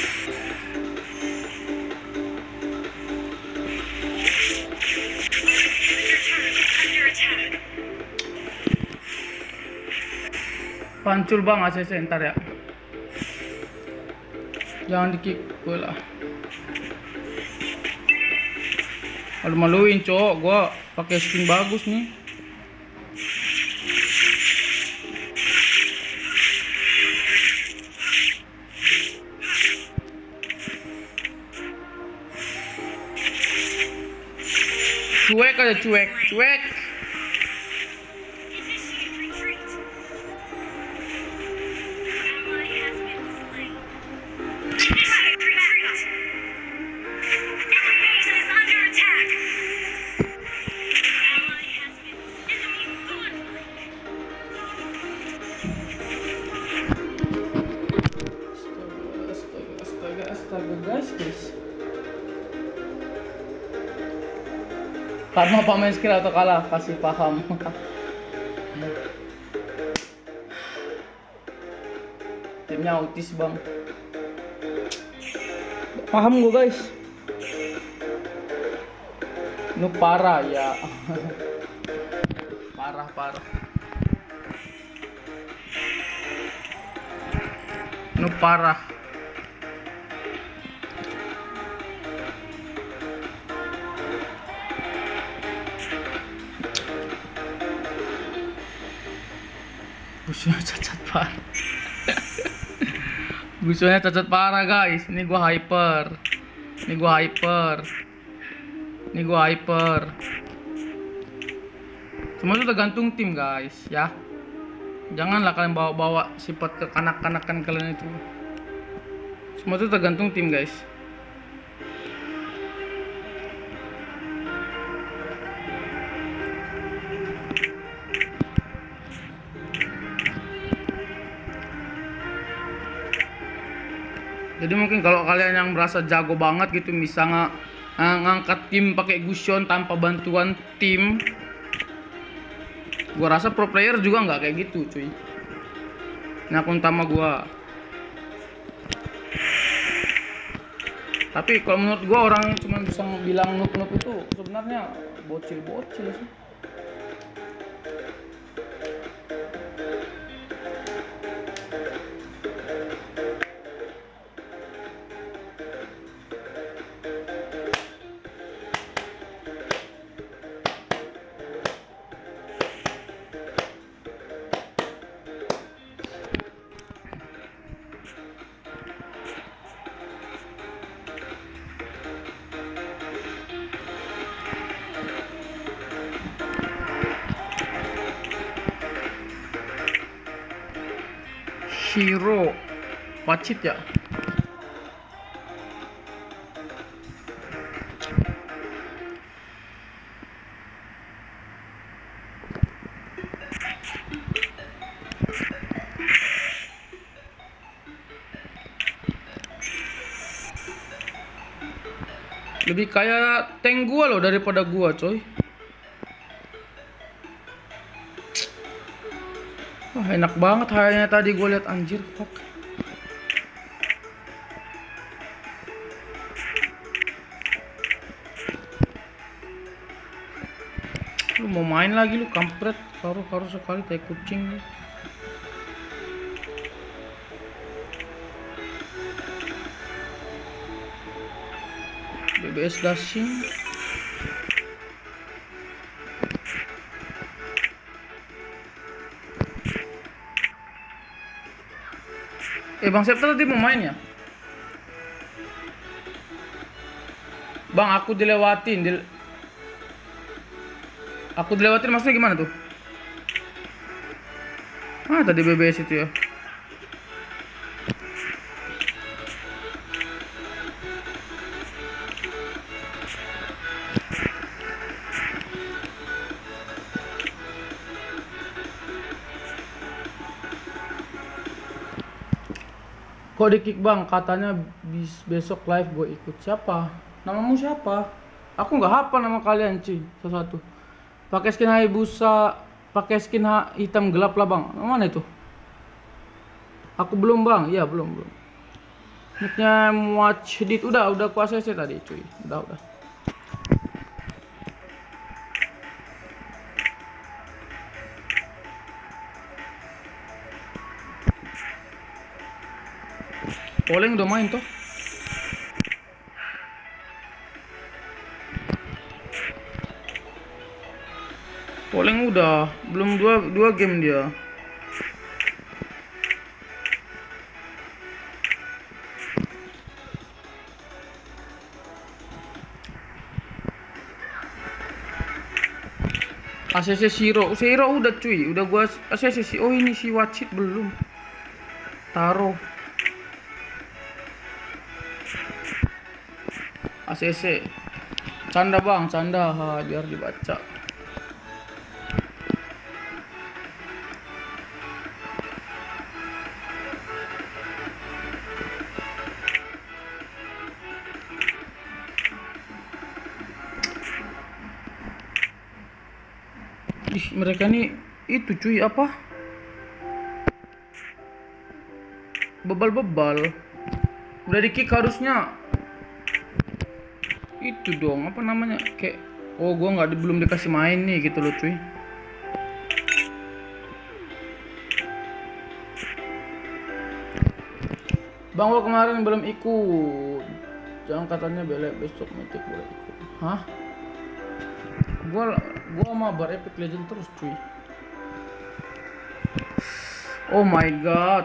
Speaker 3: Your turret is under attack.
Speaker 1: Pancul bang A C C ntar ya. Jangan di kick gue lah. Malu-maluin cowok, gua pakai skin bagus nih. Cuek aja, cuek, cuek.
Speaker 3: Initiate retreat. Ally has been slain. Initiate retreat. Our base is under attack. Ally has been enemy godlike.
Speaker 1: Astaga, astaga, astaga, guys, guys. Karma pemain skill atau kalah, kasih paham. Timnya autis bang. Paham gue guys. Ini parah ya. Parah parah. Ini parah. Musuhnya cacat parah. Musuhnya cacat parah guys. Ini gua hyper. Ini gua hyper. Ini gua hyper. Semua itu tergantung tim guys ya. Janganlah kalian bawa-bawa sifat kekanak-kanakan kalian itu. Semua itu tergantung tim guys. Jadi mungkin kalau kalian yang merasa jago banget gitu bisa ng ngangkat tim pakai Gusion tanpa bantuan tim, gua rasa pro player juga nggak kayak gitu cuy. Ini akun utama gua. Tapi kalau menurut gua orang cuma bisa bilang noob noob itu sebenarnya bocil bocil sih. Hero Pacit ya. Lebih kayak tank gua loh daripada gua coy. Wah, enak banget hayanya tadi gue lihat anjir, fuck. Lu mau main lagi lu kampret, karu-karu sekali tai kucing lu. B B S dashing. Eh Bang Septa tadi mau main ya? Bang aku dilewatin dile... Aku dilewatin maksudnya gimana tuh? Ah tadi B B S itu ya. Kok di kick bang? Katanya bis besok live gue ikut. Siapa? Namamu siapa? Aku nggak hafal nama kalian cuy. Satu-satu. Pakai skin Hayabusa, pakai skin hitam gelap lah bang. Mana itu? Aku belum bang. Iya belum belum. Nicknya Watch Dit udah udah kuasa sih tadi cuy. Udah udah. Poleng udah main toh? Poleng udah, belum dua dua game dia. A C C Shiro, Shiro udah cuy, udah gua A C C. Oh ini si Watchit belum. Taruh. A C C. Canda bang, canda, ha, biar dibaca. Ih, mereka nih itu cuy apa? Bebal-bebal. Udah di kick harusnya. Itu dong, apa namanya? Kayak oh, gua nggak di- belum dikasih main nih gitu loh cuy. Bang lo kemarin belum ikut. Jangan katanya belek besok metik boleh ikut. Hah? Gua gua mabar Epic Legend terus cuy. Oh my god.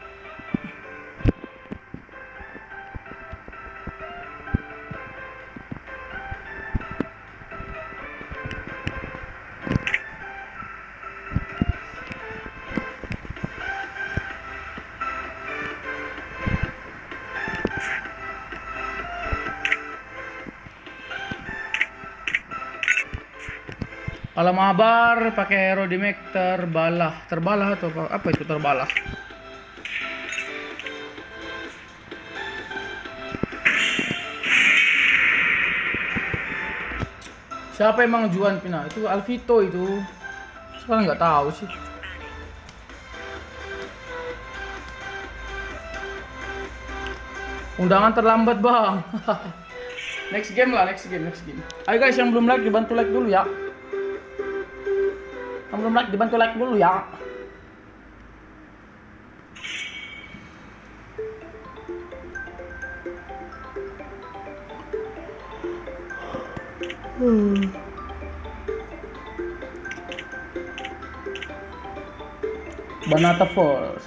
Speaker 1: Kalau mabar pakai hero damage terbalah, terbalah atau apa, apa itu terbalah? Siapa emang Juan Pina? Itu Alvito itu. Sekarang nggak tahu sih. Undangan terlambat bang. Next game lah, next game, next game. Ayo guys yang belum like dibantu like dulu ya. Yang belum like dibantu like dulu ya. Hmm. Banata Falls.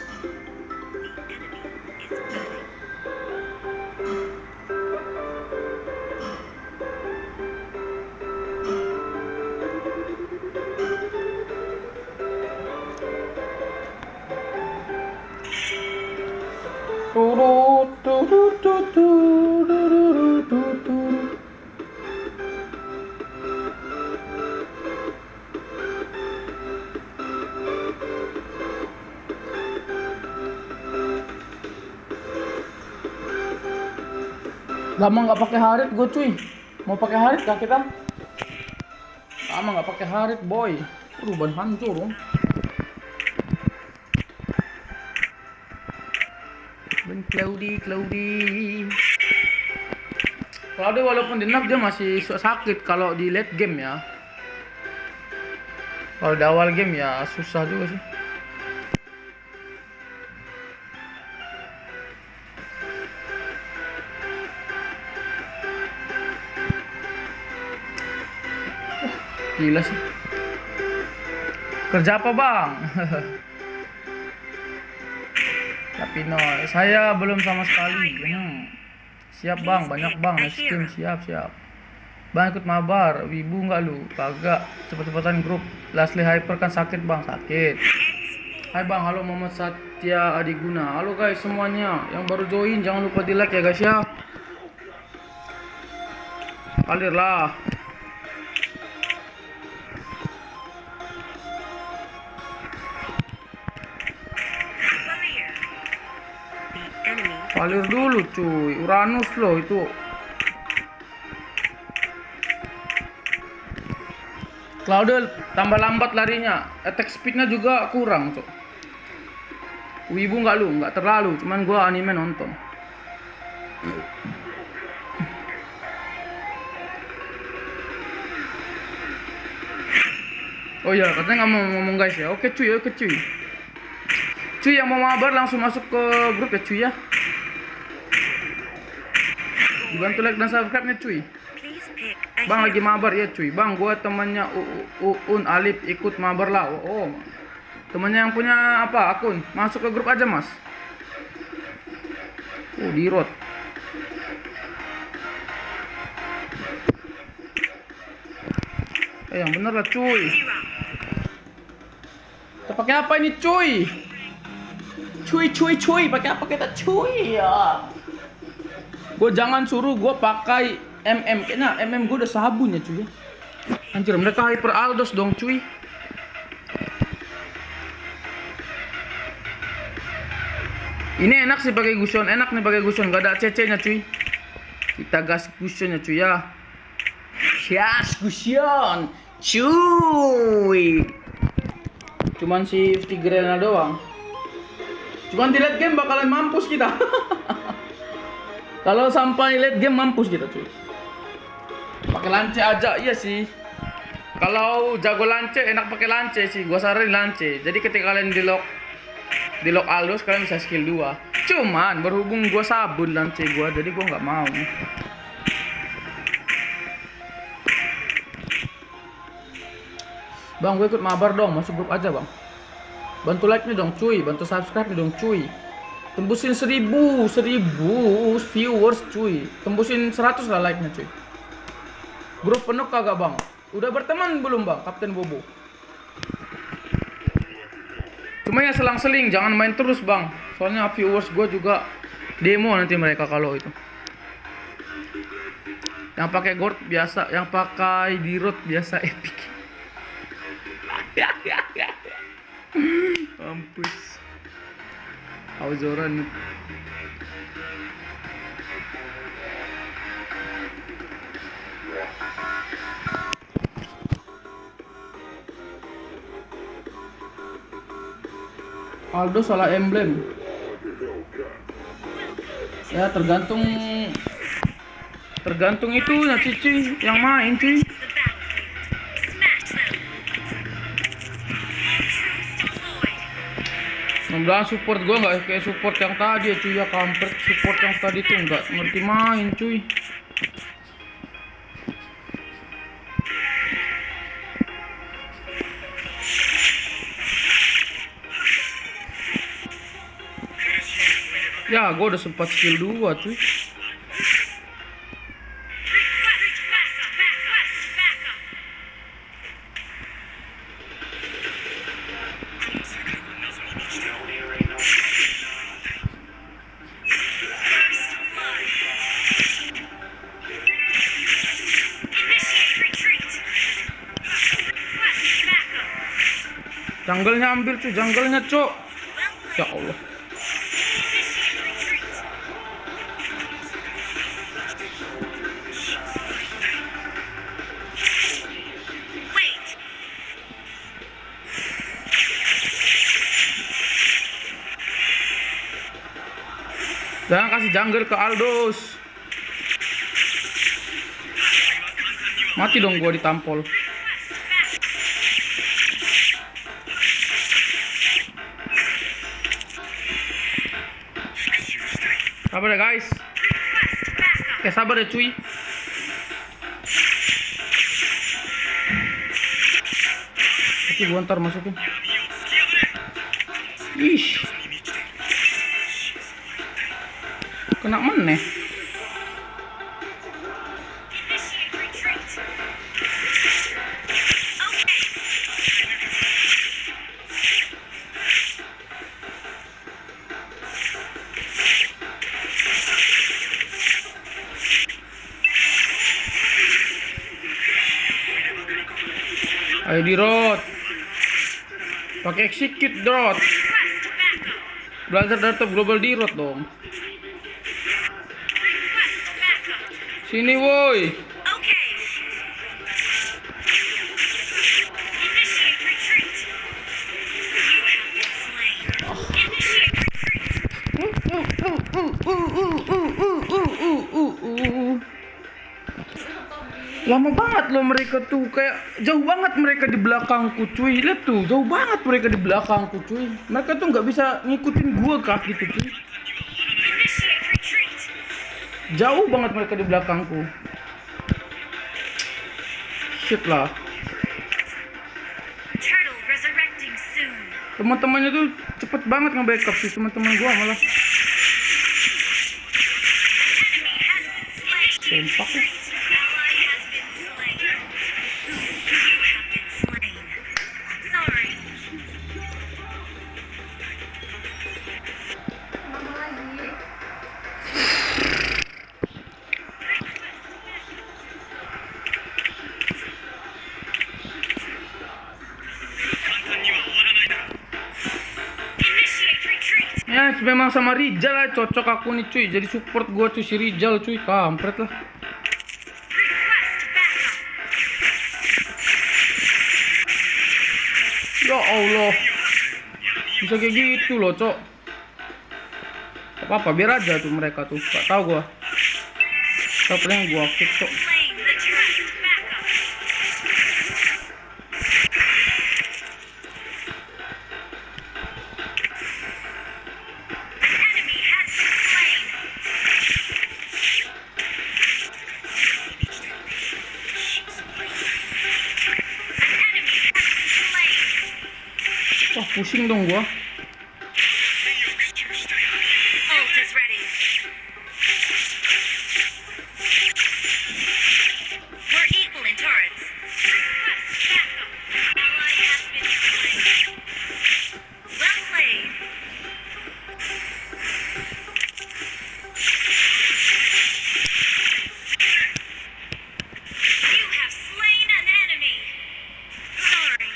Speaker 1: Turut, turut, turut, turut, turut, turut. Lama nggak pakai harit gue cuy. Mau pakai harit kah kita? Lama nggak pakai harit boy. Aduh ban hancur. Oh. Ben cloudy, cloudy. Kalau dia walaupun di nerf dia masih sakit kalau di late game ya. Kalau di awal game ya susah juga sih. Gila sih. Kerja apa bang? Tapi no, saya belum sama sekali. Hmm. Siap bang, banyak bang. Next game siap siap. Bang ikut mabar, wibu nggak lu? Kagak. Cepet-cepetan grup. Lastly Hyper kan sakit bang, sakit. Hai bang, halo Muhammad Satya Adiguna. Halo guys semuanya. Yang baru join jangan lupa di like ya guys ya. Kalir lah. Kalir dulu cuy, Uranus loh itu. Cloudel tambah lambat larinya, attack speednya juga kurang tuh. Wibu nggak lu? Nggak terlalu, cuman gua anime nonton. Oh iya, katanya nggak mau ngomong guys ya. Oke cuy, oke cuy. Cuy yang mau mabar langsung masuk ke grup ya cuy ya. Dibantu like dan subscribe nya cuy. Bang lagi mabar ya cuy. Bang gua temannya Uun Alif ikut mabar lah. Oh, temannya yang punya apa akun masuk ke grup aja mas. Oh di road. Eh, yang bener lah cuy.
Speaker 3: Zero.
Speaker 1: Kita pakai apa ini cuy? Cuy cuy cuy, pakai apa kita cuy ya? Gue jangan suruh gue pakai M M, kayaknya M M gue udah sabun ya cuy. Anjir, mereka hyper Aldos dong cuy. Ini enak sih pakai gusion, enak nih pakai gusion, gak ada C C-nya cuy. Kita gas gusionnya cuy ya. Gas gusion, cuy. Cuman si Tigrena doang. Cuman di late game bakalan mampus kita. Kalau sampai late game mampus kita cuy. Pakai lance aja, iya sih. Kalau jago lance enak pakai lance sih. Gua saranin lance. Jadi ketika kalian di lock di lock Aldos kalian bisa skill dua. Cuman berhubung gua sabun lance gua, jadi gua nggak mau. Bang, gue ikut mabar dong, masuk grup aja bang. Bantu like nya dong cuy, bantu subscribe nya dong cuy. Tembusin seribu, seribu viewers cuy. Tembusin seratus lah like nya cuy. Grup penuh kagak bang? Udah berteman belum bang, Kapten Bobo? Cuma ya selang-seling, jangan main terus bang. Soalnya viewers gue juga demo nanti mereka kalau itu. Yang pakai gold biasa, yang pakai dirot biasa epic. Mampus. Auzoran. Aldo salah emblem. Ya tergantung tergantung itu ya cuy yang main cuy. Membelah support gue nggak kayak support yang tadi ya cuy ya, kampret support yang tadi tuh nggak ngerti main cuy. Ya gue udah sempat skill dua cuy. Jungle-nya ambil cuy, jungle-nya cok. Ya Allah. Jangan kasih jungle ke Aldos. Mati dong gua ditampol. Sabar ya guys. Oke sabar ya cuy. Oke gua ntar masukin. Ih. Kena meneh. Ayo di road. Pakai execute dot. Belajar dari top global di road dong. Sini woi. Lama banget loh mereka tuh, kayak jauh banget mereka di belakangku cuy. Lihat tuh, jauh banget mereka di belakangku cuy. Mereka tuh nggak bisa ngikutin gua kah gitu cuy. Jauh banget mereka di belakangku. Shit lah. Teman-temannya tuh cepet banget nge-backup sih, teman-teman gua malah. Sempak ya. Ya memang sama Rizal lah cocok aku nih cuy. Jadi support gua cuy si Rizal cuy. Kampret lah. Ya Allah. Bisa kayak gitu loh, Cok. Apa-apa biar aja tuh mereka tuh. Gak tahu gua. Tapi yang gua aktif, Cok. Wah, pusing dong gua.
Speaker 3: Ult is ready. We're equal in turrets. Request backup. Ally has been slain. Well played. You have slain an enemy. Sorry.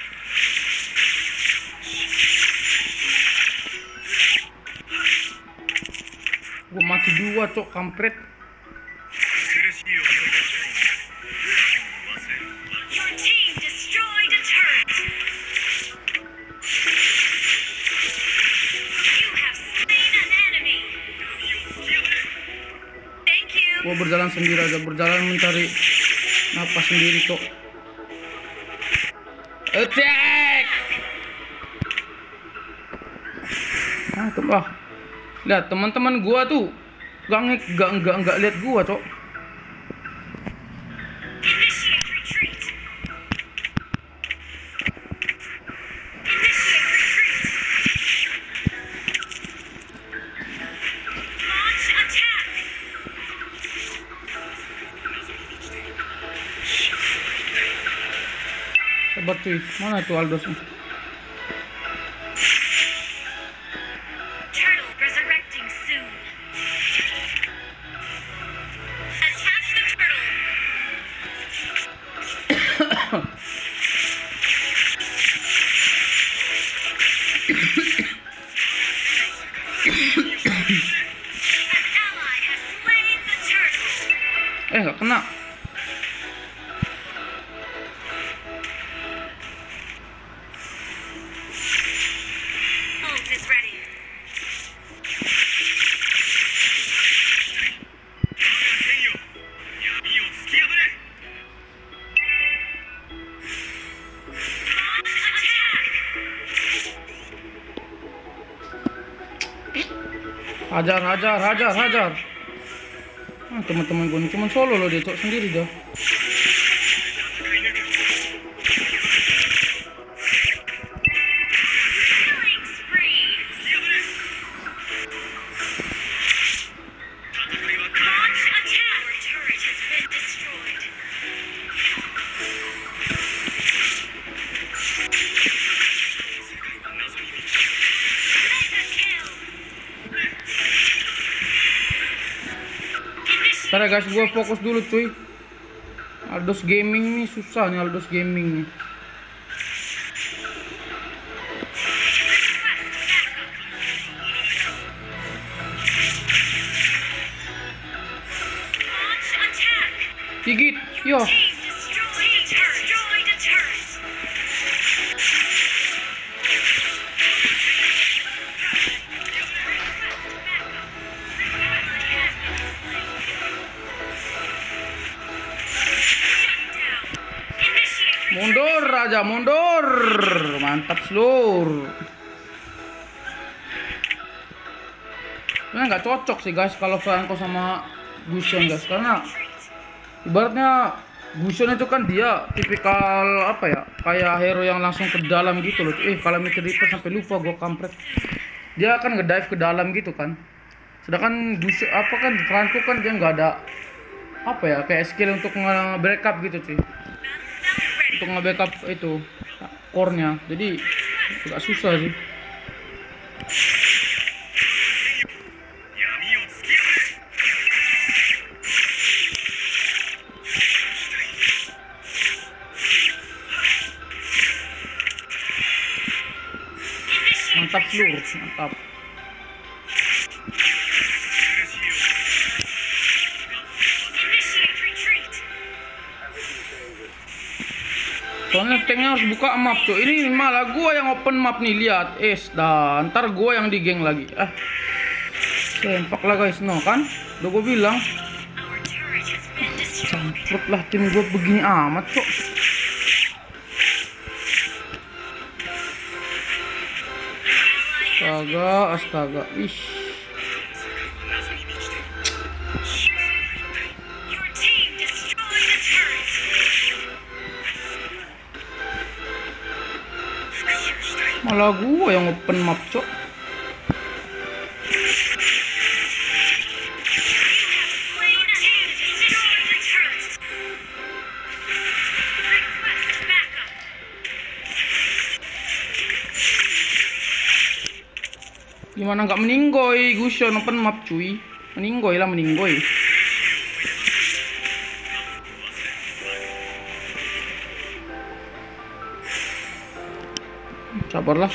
Speaker 1: Gua mati dua, Cok, kampret.
Speaker 3: Your team destroyed a turret. You have slain an enemy. Thank you.
Speaker 1: Gua berjalan sendiri aja, berjalan mencari napas sendiri, Cok. Attack! Ah, tuh ah. Lihat teman-teman gua tuh gak nge gak enggak enggak lihat gua, Cok.
Speaker 3: Initiate retreat. Initiate retreat. Launch attack.
Speaker 1: Hebat cuy. Mana tuh Aldos?
Speaker 3: Turtle resurrecting soon. Attack the turtle. An ally has slain the turtle.
Speaker 1: Eh, nggak kena.
Speaker 3: Ult is ready. Launch attack.
Speaker 1: Hajar, hajar, hajar, hajar. Ah, teman-teman gue cuma solo loh dia, Cok, sendiri dah.
Speaker 3: Killing spree. Launch attack. Our turret has been destroyed. Mega kill. Initiate.
Speaker 1: Ntar ya guys, gue fokus dulu cuy. Aldos Gaming nih susah nih, Aldos Gaming nih.
Speaker 3: Launch attack.
Speaker 1: Gigit, yo.
Speaker 3: Team destroyed. Destroyed a turret. Initiate.
Speaker 1: Mundur aja, mundur. Mantap seluruh. Ini nggak cocok sih guys kalau Franco sama Gusion guys, karena ibaratnya Gusion itu kan dia tipikal apa ya, kayak hero yang langsung ke dalam gitu loh. Eh kalau mikir Reaper sampai lupa gua kampret. Dia kan ngedive ke dalam gitu kan. Sedangkan Gusion apa kan Franco kan dia nggak ada apa ya kayak skill untuk nge-backup gitu cuy. Untuk nge-backup itu core-nya. Jadi agak susah sih. Mantap seluruh, mantap. Soalnya tanknya harus buka map cuy. Ini malah gua yang open map nih, lihat. Es dan ntar gua yang di geng lagi. Ah. Sempak lah guys, no kan? Udah gua bilang.
Speaker 3: Our turret has been destroyed.
Speaker 1: Camprut lah tim gua begini amat kok. Astaga, astaga. Ih.
Speaker 3: Your team destroyed a turret.
Speaker 1: Malah gua yang open map cok.
Speaker 3: Slain team destroyed the turret. Request backup.
Speaker 1: Gimana nggak meninggoy? Gusion open map cuy. Meninggoy lah, meninggoy. Sabarlah.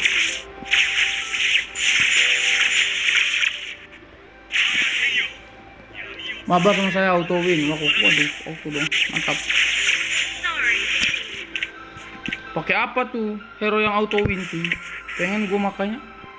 Speaker 1: Mabar sama saya auto win. Aku waduh, auto dong. Mantap.
Speaker 3: Sorry.
Speaker 1: Pakai apa tuh? Hero yang auto win tuh. Pengen gua makanya.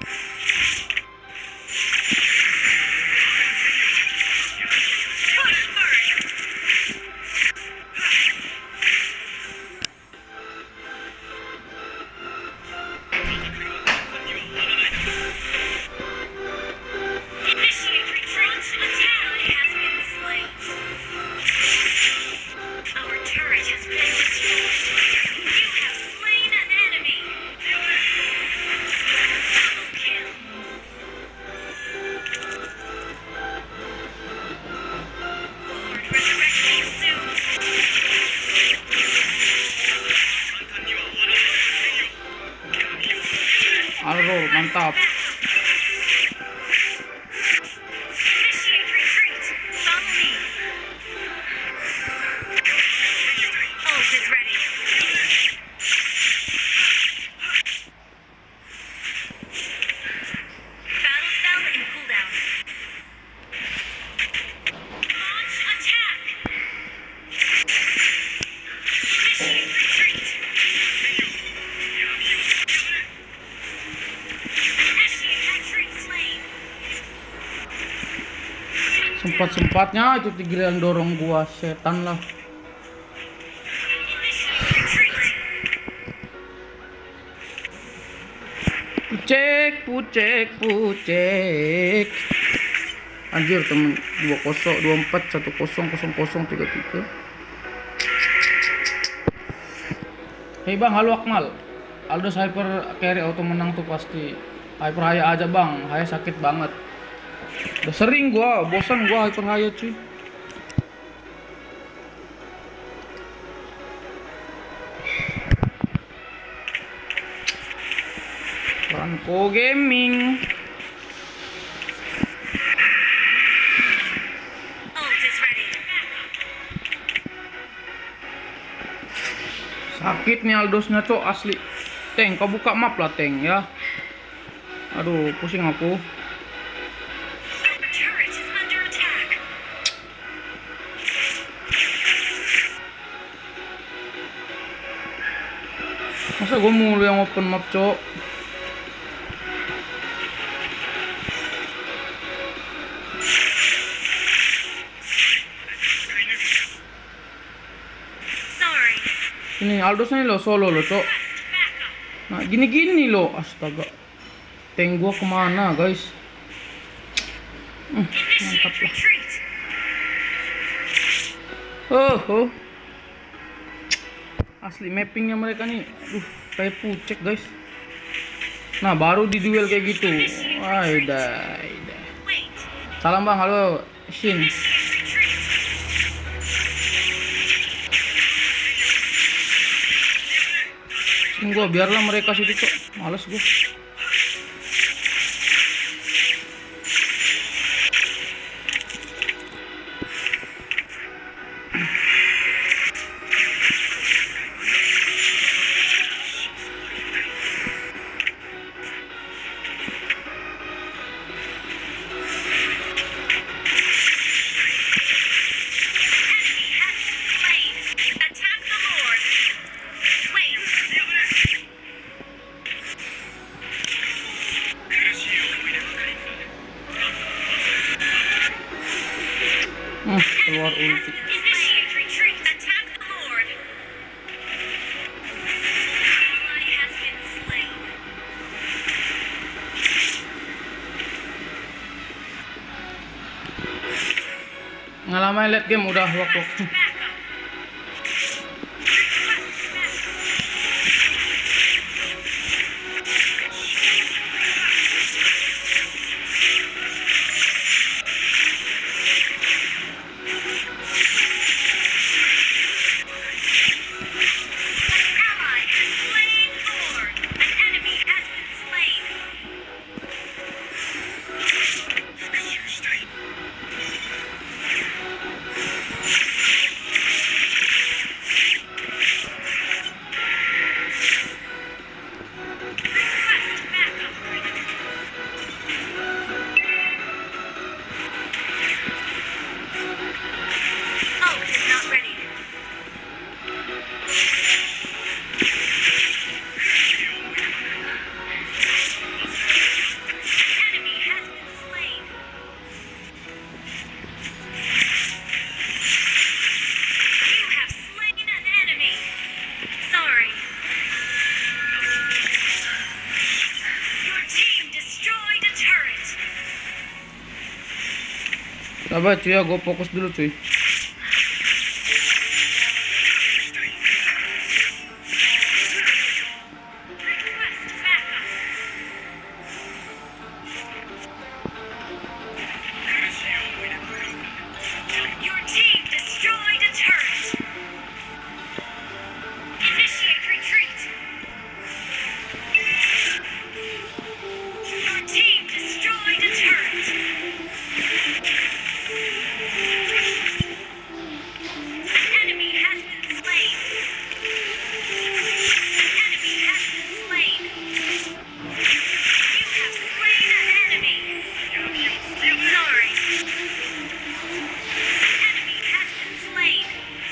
Speaker 3: Initiate retreat. Attack has been slain. Our turret has been destroyed. You have slain an enemy. Double kill. Lord, resurrect me soon.
Speaker 1: Alro, mantap.
Speaker 3: Initiate retreat. Follow me. Ult is ready. Battle spell in cooldown. Launch attack. Initiate retreat. Initiate retreat slain.
Speaker 1: Sempat-sempatnya itu tigre yang dorong gua, setan lah. Pucek, pucek, pucek. Anjir temen, dua kosong, dua empat, satu kosong, kosong kosong, tiga tiga. Hei bang, halo Akmal. Aldous hyper carry auto menang tuh pasti. Hyper haya aja bang, haya sakit banget. Udah sering gua, bosan gua hyper haya cuy. Ranko Gaming.
Speaker 3: Ult is ready.
Speaker 1: Sakit nih Aldosnya cok asli. Teng, kau buka map lah Teng ya. Aduh, pusing aku.
Speaker 3: Our turret is under attack.
Speaker 1: Masa gue mulu yang open map cok.
Speaker 3: Sorry.
Speaker 1: Ini Aldosnya nih lo solo lo cok.
Speaker 3: Request backup.
Speaker 1: Nah gini-gini lo, astaga. Teng gua kemana guys? Hmm, mantap
Speaker 3: Initiate
Speaker 1: lah.
Speaker 3: retreat.
Speaker 1: Oh, oh. Asli mappingnya mereka nih, aduh kayak pucek guys. Nah baru di duel kayak gitu. Wah, dah, dah.
Speaker 3: Wait.
Speaker 1: Salam bang, halo Shin.
Speaker 3: Initiate retreat.
Speaker 1: Shin gua biarlah mereka situ cok, males gua.
Speaker 3: Enemy has been slain. Attack the Lord. Wait.
Speaker 1: ulti.
Speaker 3: Initiate retreat. Attack the Lord. Ally has been slain.
Speaker 1: Ngalamin late game udah waktu.
Speaker 3: Backup. Ally has slain Lord. An enemy has been slain. Request backup. Ult is not ready. Enemy has been slain. You have slain an enemy. Sorry. Your team destroyed a turret.
Speaker 1: Sabar cuy ya, gue fokus dulu cuy.
Speaker 3: Request backup. Your team destroyed a turret. Initiate retreat. Your team destroyed a turret. An enemy has been slain. An enemy has been slain. You have slain an enemy. Sorry. An enemy has been slain.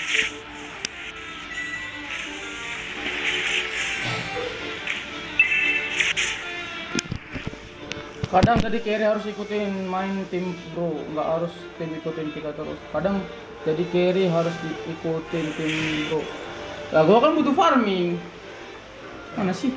Speaker 1: Kadang jadi carry harus ikutin main tim bro, nggak harus tim ikutin kita terus. Kadang jadi carry harus diikutin tim bro. Lah gua kan butuh farming. Mana sih?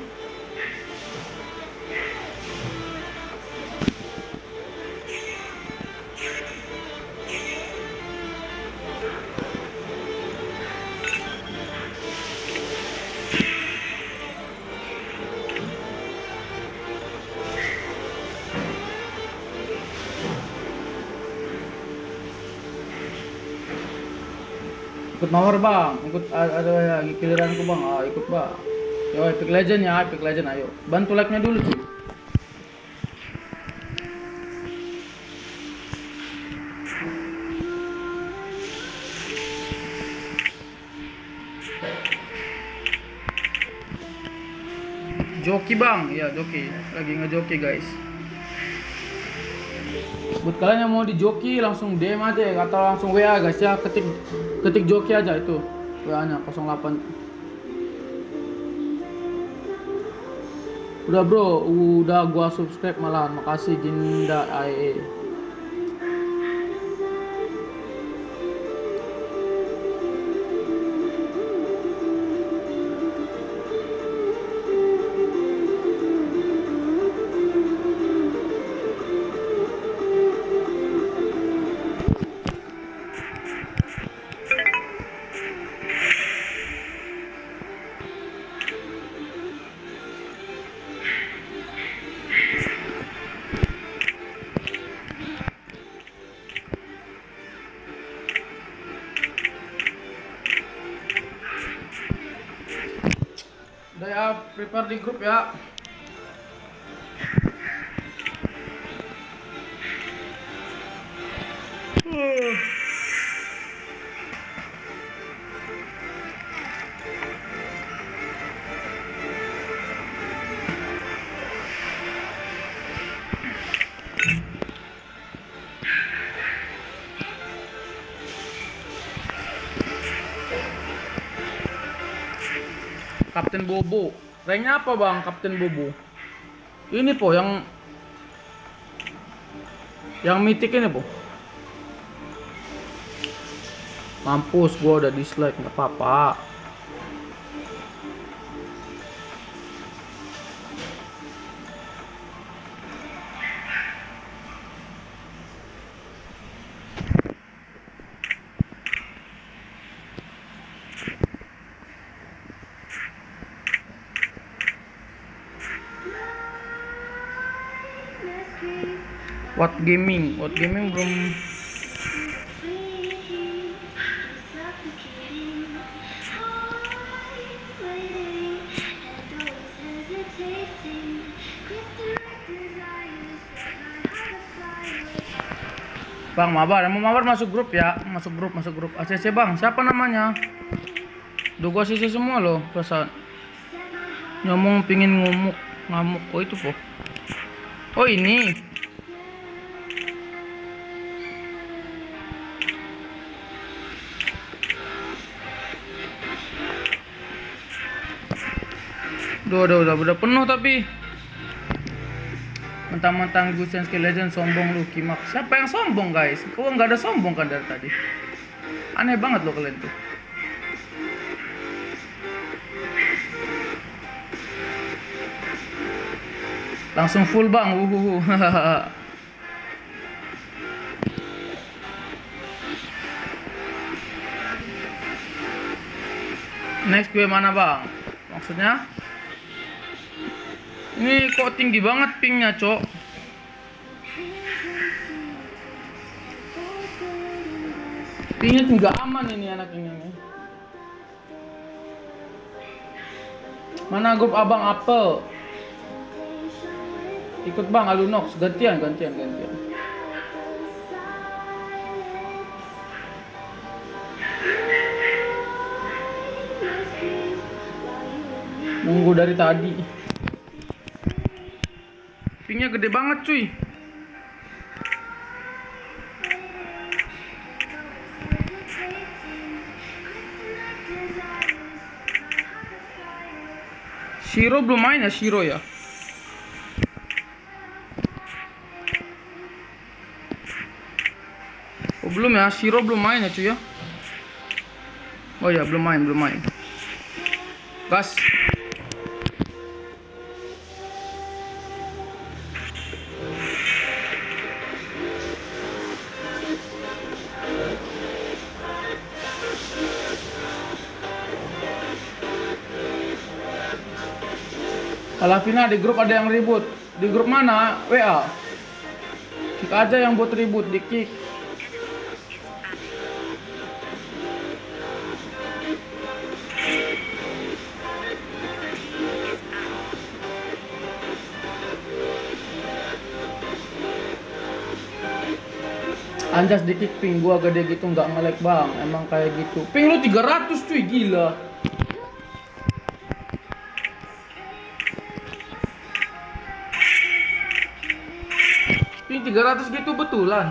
Speaker 1: Ikut mawar bang, ikut a- ada lagi giliranku bang, ah, ikut bang. Yo Epic Legend ya, Epic Legend ayo. Bantu like-nya dulu cuy. Joki bang, ya joki, lagi ngejoki guys. Buat kalian yang mau di joki langsung D M aja ya, atau langsung W A guys ya, ketik ketik joki aja itu W A-nya nol delapan. Udah bro, udah gua subscribe malahan, makasih Ginda A E. Udah ya, prepare di grup ya. Kapten Bobo. Ranknya apa bang, Kapten Bobo? Ini po yang yang mythic ini po. Mampus, gua udah dislike, nggak apa-apa. What gaming? What gaming belum. Bang, mabar, mau mabar masuk grup ya, masuk grup, masuk grup A C C bang, siapa namanya? Duh gua A C C semua loh, perasaan. Ngomong pingin ngumuk, ngamuk, oh itu po. Oh ini. Duh, udah, udah, udah penuh tapi. Mentang-mentang gue Skill Legend sombong lu Kimak. Siapa yang sombong guys? Kau nggak ada sombong kan dari tadi? Aneh banget lo kalian tuh. Langsung full bang. Uhuhu. Next gue mana bang? Maksudnya? Ini kok tinggi banget pingnya, cok. Pingnya nggak aman ini anak ini nih. Mana grup abang Apple? Ikut bang Alunox, gantian, gantian, gantian. Nunggu dari tadi. Pingnya gede banget cuy. Shiro belum main ya, Shiro ya. Oh belum ya, Shiro belum main ya cuy ya. Oh ya belum main, belum main. Gas. Alafina di grup ada yang ribut. Di grup mana? W A. Kick aja yang buat ribut di kick. Anjas di kick ping gua gede gitu nggak nge-lag bang. Emang kayak gitu. Ping lu tiga ratus cuy, gila. Ping tiga ratus gitu betulan.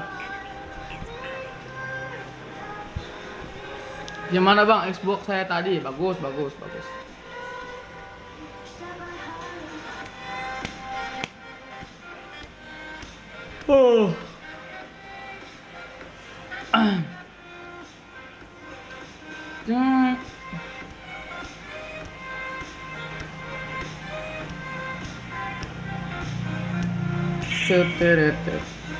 Speaker 1: Gimana bang Xbox saya tadi? Bagus, bagus, bagus. Oh. Hmm. Seteret.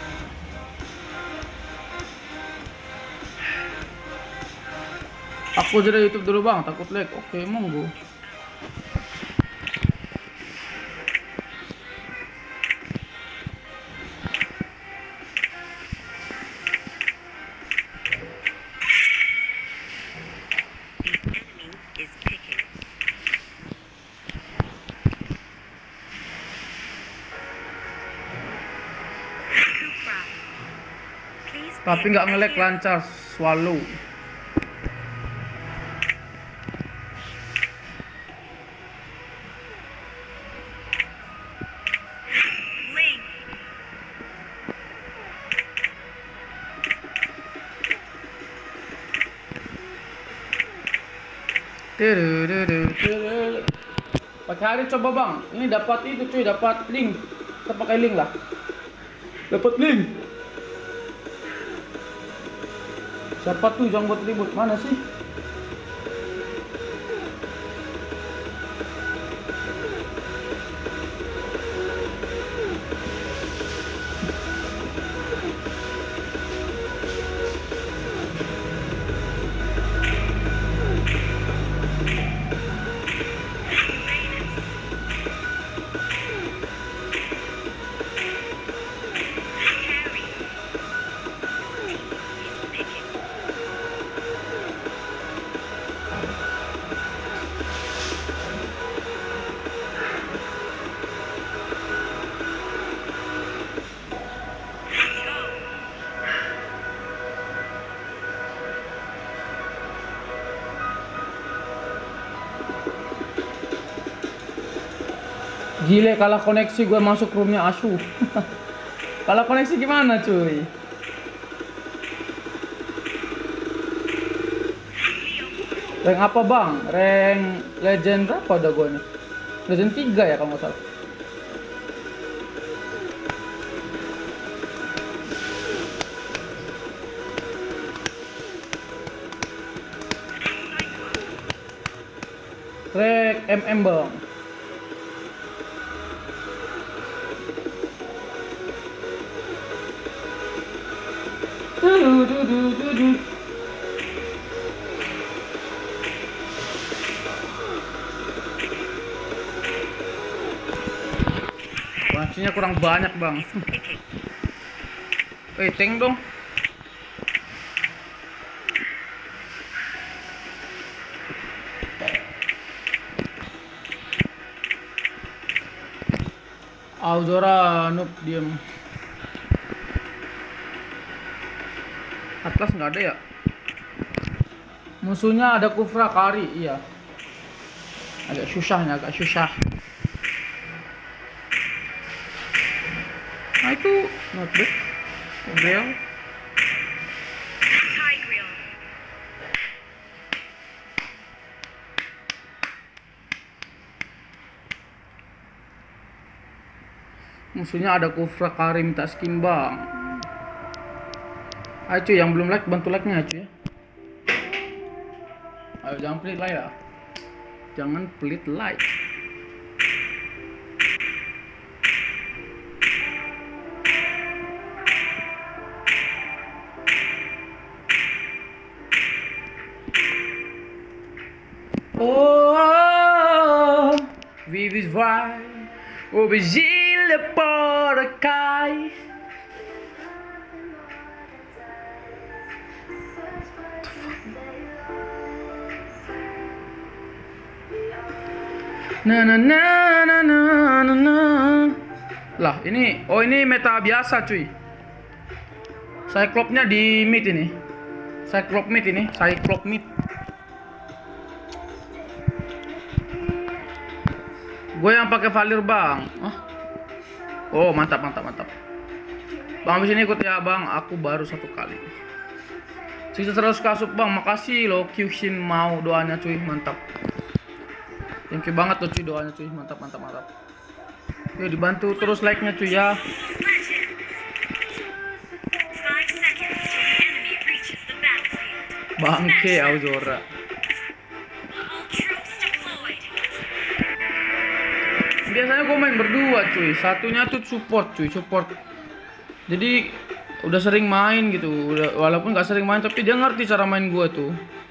Speaker 1: Aku jadi YouTube dulu bang, takut lag. Oke, monggo. Tapi nggak nge-lag, lancar, swallow. Pakai hari coba bang, ini dapat itu cuy, dapat link. Kita pakai link lah. Dapat link. Siapa tuh yang buat ribut? Mana sih? Gile, kalah koneksi gue masuk roomnya Asu. Kalah koneksi gimana cuy? Rank apa bang? Rank legend berapa udah gue nih? Legend tiga ya kalau nggak salah. Rank M M bang. Du, du, du, du, du. Koneksinya kurang banyak bang. Eh, tank dong. Auzora noob diem. Atlas nggak ada ya? Musuhnya ada Kufra Kari, iya. Agak susahnya, agak susah. Nah itu not bad. Real.
Speaker 3: Tigreal.
Speaker 1: Musuhnya ada Kufra Kari minta skin bang. Ayo cuy, yang belum like bantu like nya cuy ya. Ayo jangan pelit like ya. Jangan pelit like. Oh, vivis vai, obigile por cai. Na na na na na na na. Lah ini, oh ini meta biasa cuy. Cyclops-nya di mid ini. Cyclops mid ini, Cyclops mid. Gue yang pakai Valir bang. Oh mantap mantap mantap. Bang abis ini ikut ya bang. Aku baru satu kali. Sisa terus kasuk bang. Makasih lo Kyushin mau doanya cuy, mantap. Thank you banget tuh cuy doanya cuy, mantap mantap mantap. Yuk dibantu terus like nya cuy ya. Bangke Auzora. Biasanya gue main berdua cuy, satunya tuh support cuy, support. Jadi udah sering main gitu, udah, walaupun gak sering main tapi dia ngerti cara main gue tuh.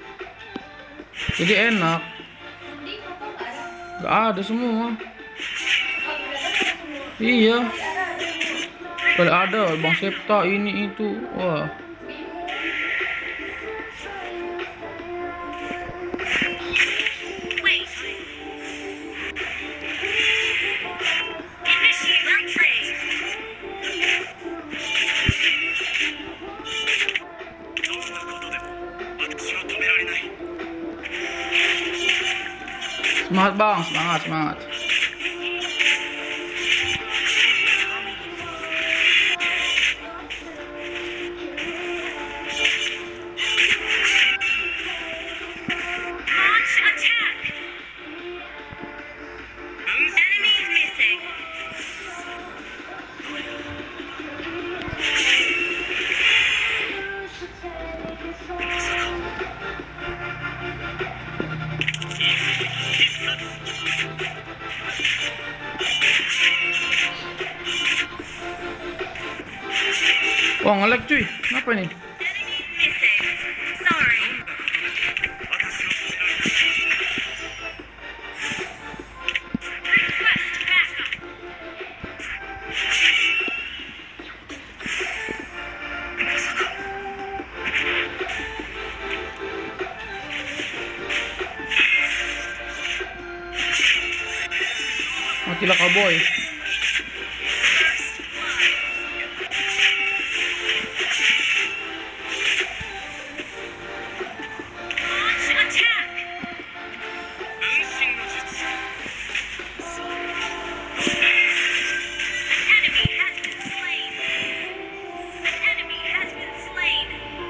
Speaker 1: Jadi enak. Gak ada semua. Iya. Kalau ada Bang Septa ini itu, wah. Semangat bang, semangat, semangat.
Speaker 3: Launch attack. Enemies missing.
Speaker 1: Wah, nge-lag cuy. Kenapa ini?
Speaker 3: Enemy missing. Sorry. Request backup.
Speaker 1: Matilah cowboy.
Speaker 3: Launch attack. An enemy has been slain. An enemy has been slain.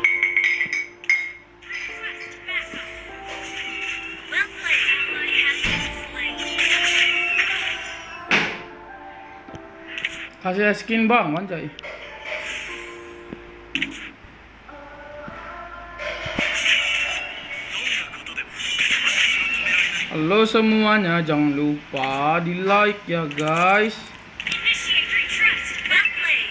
Speaker 3: Request backup. Well played. Ally has been slain.
Speaker 1: Kasih skin bang, anjay. Halo semuanya, jangan lupa di like ya guys.
Speaker 3: Initiate retreat. Well played.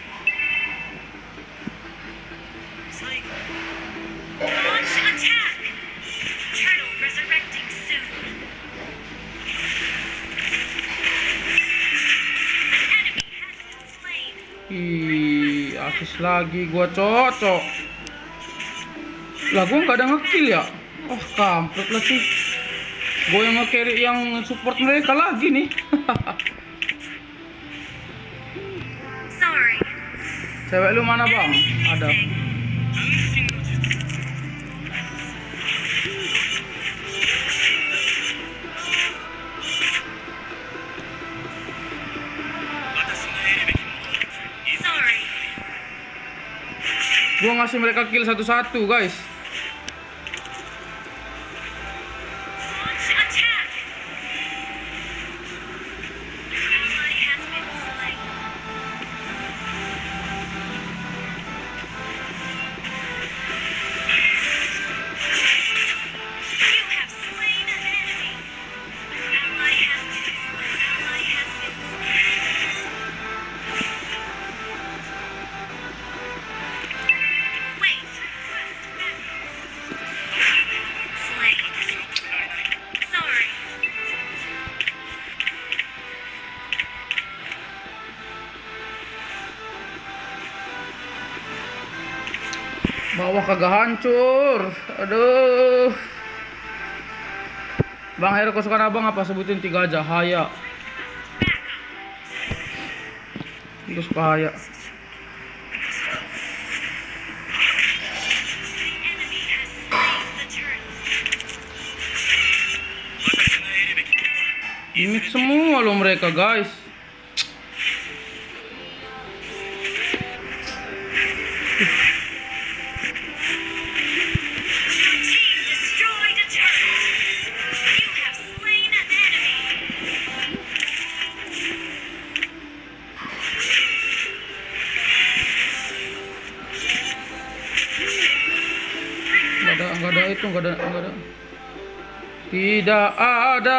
Speaker 3: Launch attack. Turtle resurrecting soon. An enemy has been slain.
Speaker 1: Ih, asis lagi gua cocok. Lah gua nggak ada ngekill ya. Oh kampret lah sih. Gue yang nge-carry yang support mereka lagi nih.
Speaker 3: Sorry.
Speaker 1: Cewek lu mana bang?
Speaker 3: Enemy
Speaker 1: Ada.
Speaker 3: missing. Sorry.
Speaker 1: Gue ngasih mereka kill satu-satu guys.
Speaker 3: Launch attack. Ally has been slain. You have slain an enemy. Ally has been slain. Ally has been slain. Wait. Slain. Sorry.
Speaker 1: Bawah kagak hancur. Aduh. Bang Hero kesukaan abang apa? Sebutin tiga aja. Haya. Gue suka Haya.
Speaker 3: Enemy has slain the turtle.
Speaker 1: Gimik semua lo mereka guys.
Speaker 3: Your team destroyed a turtle. You have slain an enemy.
Speaker 1: Nggak ada, nggak ada itu, nggak ada, nggak ada. Tidak ada.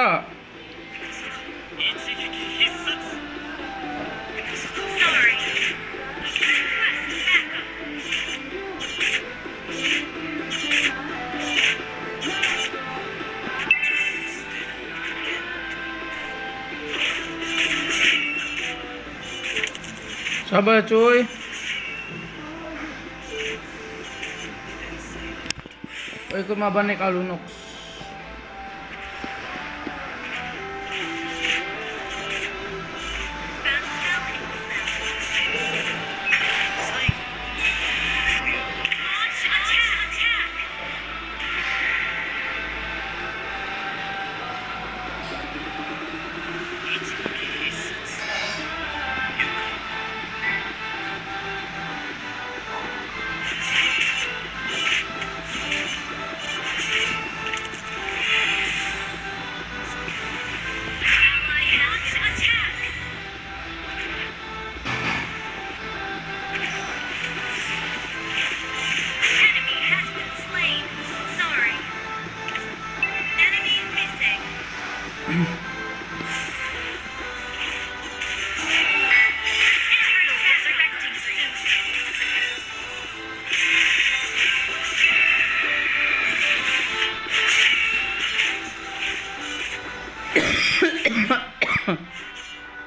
Speaker 3: Sorry. Request backup.
Speaker 1: Sabar cuy. Oh, ikut mabanek Alunox.
Speaker 3: Launch attack. Attack.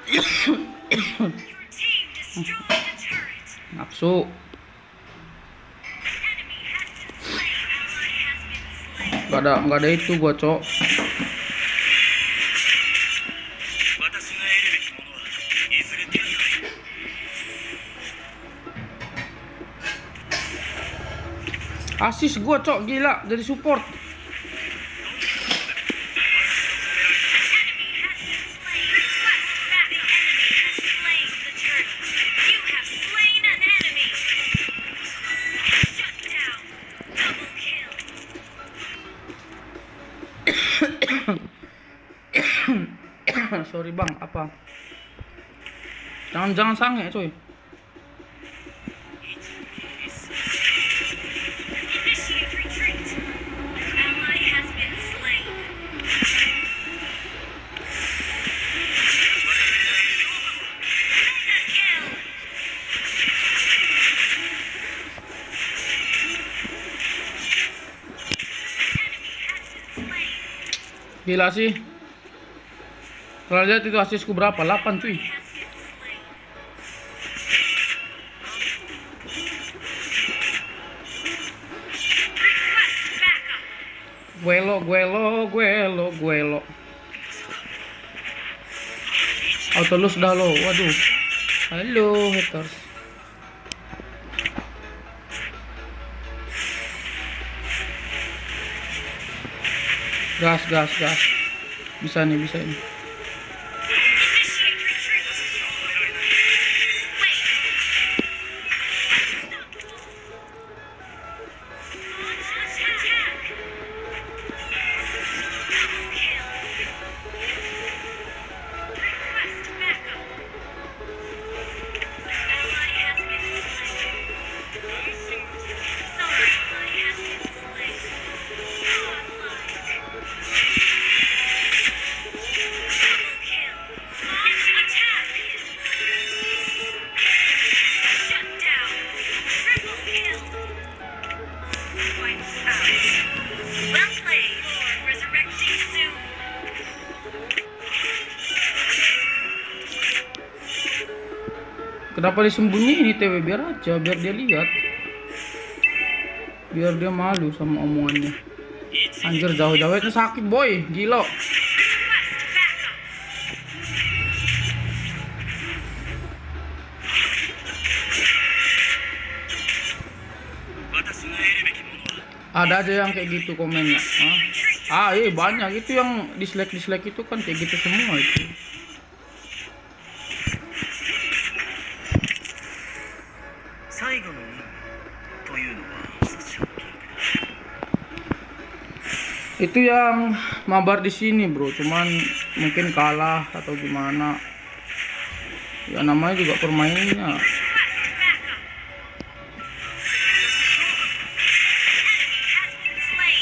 Speaker 3: Your team destroyed the turret.
Speaker 1: Nafsu.
Speaker 3: An enemy has been slain. Ally has been slain.
Speaker 1: Gak ada, gak ada itu gua, Cok. Asis gua, Cok, gila jadi support.
Speaker 3: Enemy has been slain. Request back. The enemy has slain the turret. You have slain an enemy. Shut down. Double kill.
Speaker 1: Sorry bang, apa? Jangan jangan sange, coy.
Speaker 3: Initiate retreat. Ally has been slain. Mega kill. Enemy has been slain.
Speaker 1: Gila sih. Kalau lihat itu asisku berapa? delapan, cuy.
Speaker 3: Has been slain. Request backup.
Speaker 1: Guelo, guelo, guelo, guelo. Auto lus dah lo. Waduh. Halo, haters. Gas, gas, gas. Bisa nih, bisa nih.
Speaker 3: Initiate retreat. Wait. Launch attack. Double kill. Request backup. Ally has been slain. Sorry, ally has been slain. Godlike. Double kill. Launch attack. Shut down. Triple kill. Wipes out. Well played. Resurrecting soon.
Speaker 1: Kenapa disembunyiin ini T W? Biar aja, biar dia lihat. Biar dia malu sama omongannya. Anjir, jauh-jauhnya sakit, boy. Gila.
Speaker 3: Request backup.
Speaker 1: Ada aja yang kayak gitu komennya. Hah? Ah, iya banyak itu yang dislike dislike itu kan kayak gitu semua itu. Itu yang mabar di sini, bro. Cuman mungkin kalah atau gimana. Ya namanya juga permainnya.
Speaker 3: Request backup. Enemy has been slain.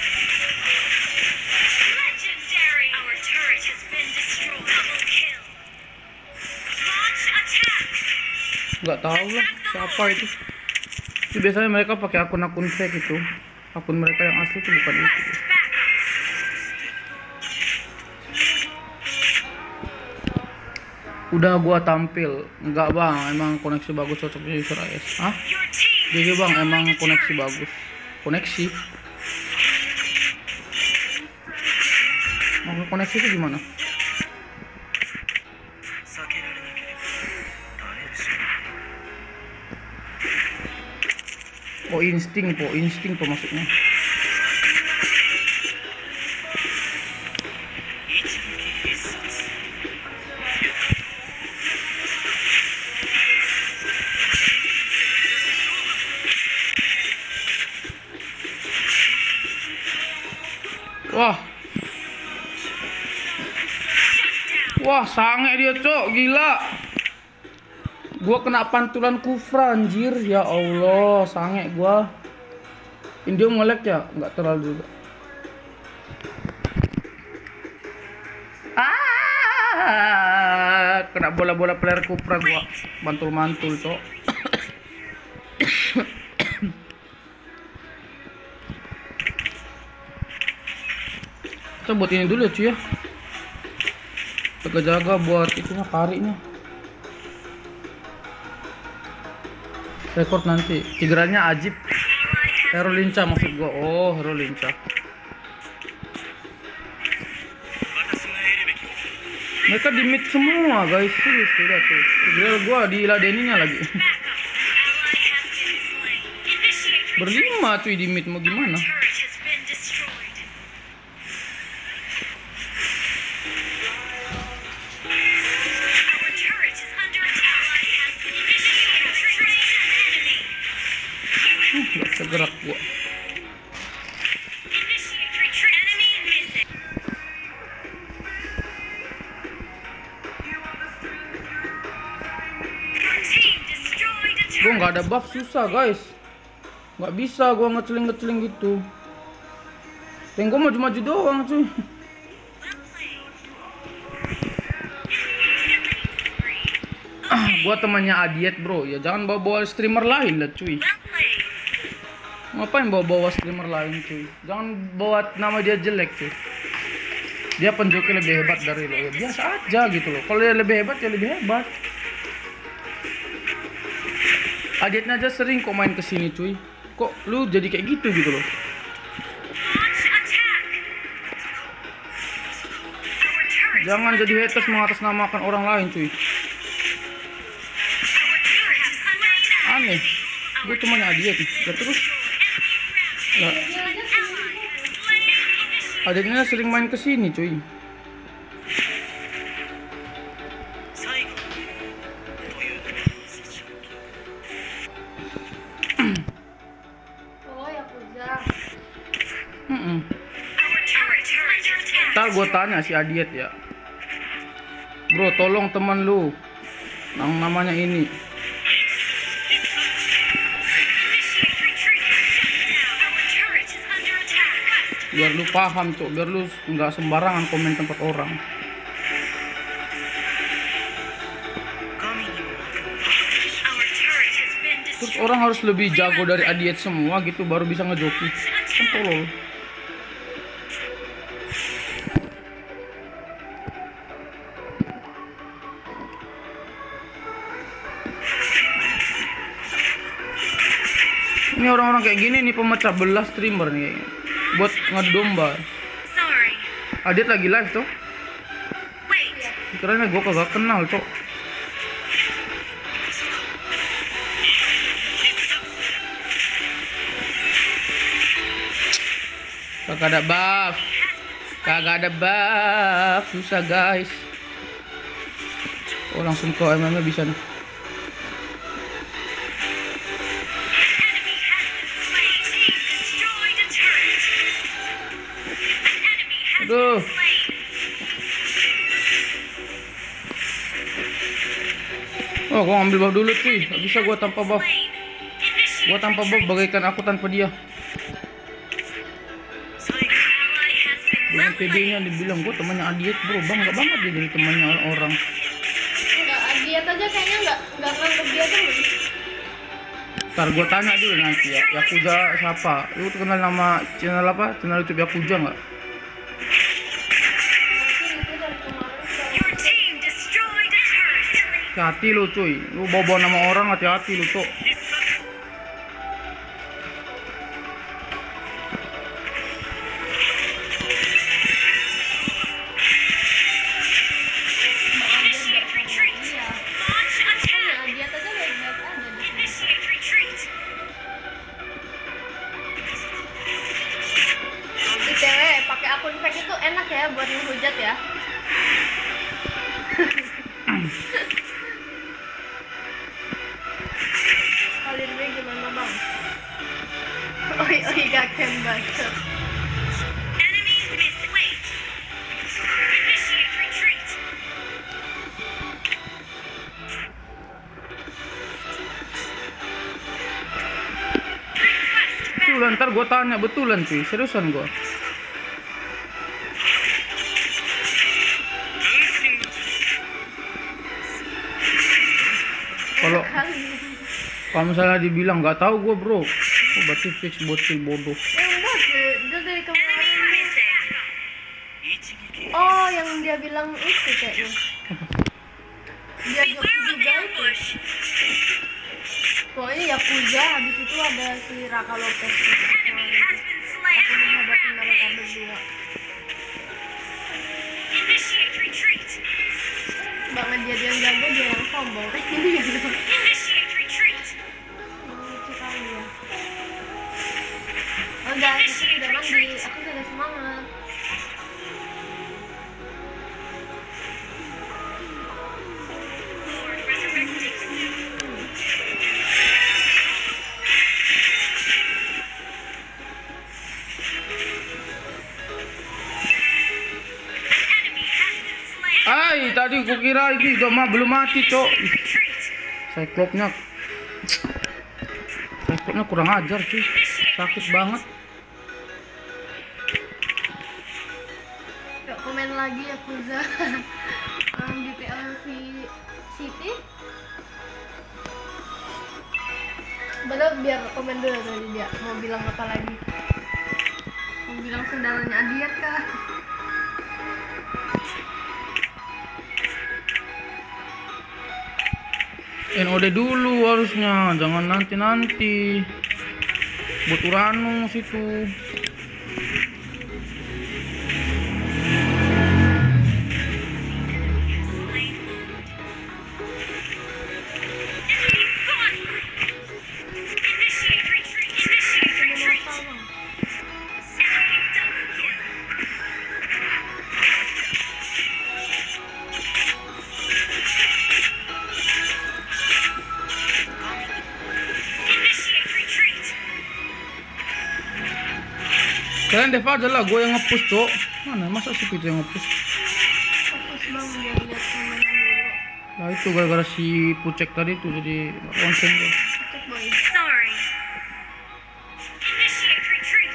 Speaker 3: Legendary. Our turret has been destroyed. Double kill. Launch attack.
Speaker 1: Nggak tahu lah siapa itu. Itu biasanya mereka pakai akun-akun fake itu. Akun mereka yang asli itu bukan itu.
Speaker 3: Request backup.
Speaker 1: Udah gua tampil. Enggak bang, emang koneksi bagus cocoknya user A S. Hah?
Speaker 3: Your team
Speaker 1: Jadi bang,
Speaker 3: destroyed
Speaker 1: emang
Speaker 3: the
Speaker 1: koneksi
Speaker 3: turret.
Speaker 1: bagus. Koneksi? Mau koneksi itu gimana? Oh insting po, insting po maksudnya. Wah. Wah, sange dia, Cok. Gila. Gua kena pantulan kufra anjir. Ya Allah, sange gua. Indio ngelek ya? Enggak terlalu juga. Ah, kena bola-bola player kufra gua. Mantul-mantul, Cok. Kita buat ini dulu ya, cuy ya. jaga-jaga buat itunya karinya. Rekor nanti. Tigrannya Ajib. Hero Linca maksud gua. Oh, Hero Linca. Mereka di mid semua guys, serius tuh lihat tuh. Tigreal gua diladeninya lagi. Berlima cuy di mid, mau gimana? Hmm, gak bisa gerak gua. Gua nggak ada buff, susah guys. Nggak bisa gua ngeceling-ngeceling gitu. Dan gua maju-maju doang cuy. Ah, gua temannya Adiet bro, ya jangan bawa-bawa streamer lain lah cuy. Ngapain bawa-bawa streamer lain cuy? Jangan bawa nama dia jelek cuy. Dia penjoki lebih hebat dari lo, ya biasa aja gitu loh. Kalau dia lebih hebat ya lebih hebat. Aditnya aja sering kok main kesini cuy. Kok lu jadi kayak gitu gitu loh. Jangan jadi haters mengatasnamakan orang lain cuy. Aneh. Gue temannya Adiet ya terus. Lah. Aditnya sering main kesini cuy. Hmm. Ntar gue tanya si Adiet ya, bro tolong teman lu yang namanya ini biar lu paham tuh, biar lu nggak sembarangan komen tempat orang. Terus orang harus lebih jago dari Adiet semua gitu baru bisa ngejoki. Kan tolol. Ini orang-orang kayak gini nih pemecah belah streamer nih buat ngadu domba. Adiet lagi live tuh. Kira-kira gue kagak kenal cok. Kagak ada buff. Kagak ada buff. Susah guys. Oh langsung ke M M nya bisa nih. Aduh. Oh gua ambil buff dulu cuy. Gak bisa gua tanpa buff. Gua tanpa buff bagaikan aku tanpa dia. Dengan P D-nya dibilang gue temannya Adiet bro, bangga banget dia jadi temannya orang.
Speaker 2: Enggak, Adiet aja kayaknya enggak enggak nganggep dia tuh.
Speaker 1: Ntar gue tanya dulu nanti ya, Yakuza siapa? Lu kenal nama channel apa? Channel YouTube Yakuza nggak? Hati-hati lu cuy, lu bawa-bawa nama orang hati-hati lu cok.
Speaker 2: Akun fake itu enak ya buat menghujat ya. Kalian gue gimana bang? Oi oi gak kembali.
Speaker 1: Betulan, ntar gue tanya betulan cuy, seriusan gue. Kalau kalau misalnya dibilang nggak tahu gue bro, oh, berarti fix bocil bodoh.
Speaker 2: Yang bocil, dia dari kemarin. Oh Oh, yang dia bilang itu kayaknya. Dia Yakuza
Speaker 3: Beware of the
Speaker 2: juga itu.
Speaker 3: ambush.
Speaker 2: Pokoknya Yakuza, habis itu ada si Raka Lopez.
Speaker 3: Enemy has been slain.
Speaker 2: Aku menghadapi mereka
Speaker 3: Rampage.
Speaker 2: berdua.
Speaker 3: Initiate retreat.
Speaker 2: Banget dia yang jago, dia yang sombong.
Speaker 3: Initiate retreat.
Speaker 2: Lucu kali ya. Oh, udah, aku sudah mandi, aku sudah semangat.
Speaker 3: Lord resurrecting soon. An enemy has been slain.
Speaker 1: Ay, tadi gua kira ini udah mah belum mati, Cok. Ih,
Speaker 3: Retreat.
Speaker 1: Cyclops-nya Cyclops-nya kurang ajar sih. Sakit banget.
Speaker 2: Yuk, komen lagi Yakuza. um, di P L C City. Padahal biar komen dulu tadi dia mau bilang apa lagi. Mau bilang saudaranya Adiat kah?
Speaker 1: N O D dulu harusnya, jangan nanti-nanti. Buat Uranus itu.
Speaker 3: Slain Lord. Enemy godlike. Initiate retreat. Initiate retreat.
Speaker 2: Apa, Bang?
Speaker 3: Enemy double kill. Initiate retreat.
Speaker 1: Kalian dev aja lah, gue yang nge-push, Cok. Mana masa si Pito yang nge-push?
Speaker 2: Fokus Bang biar lihat komennya dulu.
Speaker 1: Nah itu gara-gara si Pucek tadi tuh jadi nggak konsen gue.
Speaker 2: Cek boy.
Speaker 3: Sorry. Initiate retreat.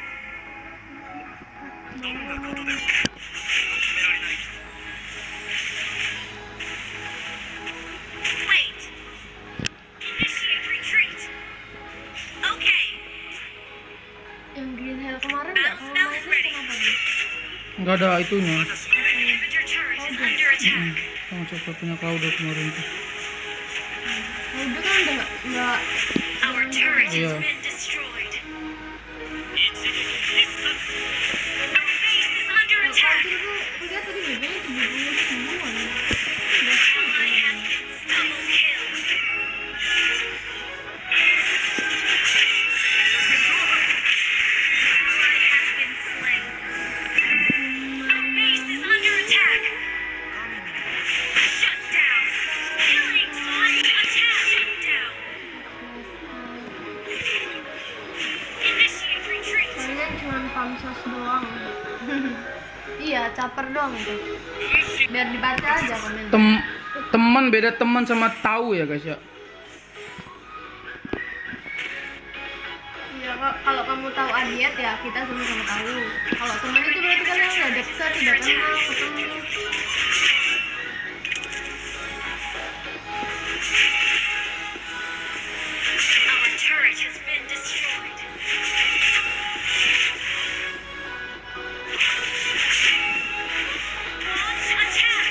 Speaker 3: Wait. Initiate retreat. Okay.
Speaker 2: Yang Green Hell kemarin nggak kamu mainin kenapa dia?
Speaker 1: Nggak ada itunya.
Speaker 3: Inhibitor turret is under attack.
Speaker 1: Sama siapa punya kau udah kemarin tuh.
Speaker 2: Nah, udah kan udah nggak nggak
Speaker 3: Our turret
Speaker 1: Yeah.
Speaker 3: has been destroyed. Our base is under
Speaker 2: kalau
Speaker 3: attack.
Speaker 2: tadi tuh aku lihat tadi B B-nya tujuh puluh ribuan.
Speaker 3: Ally has been double killed. Ally has been slain. Our base is under attack. Shut down. Killing spree. Attack. Shut down. Initiate retreat.
Speaker 2: Kalian cuma pamsos doang. Iya, caper doang itu. Biar dibaca aja komen.
Speaker 1: Tem teman beda teman sama tahu ya guys ya.
Speaker 2: Iya, kok kalau kamu tahu Adiat ya kita sama-sama tahu. Kalau teman itu berarti kalian udah dekat, udah kenal, ketemu.
Speaker 3: Our turret has been destroyed. Launch attack.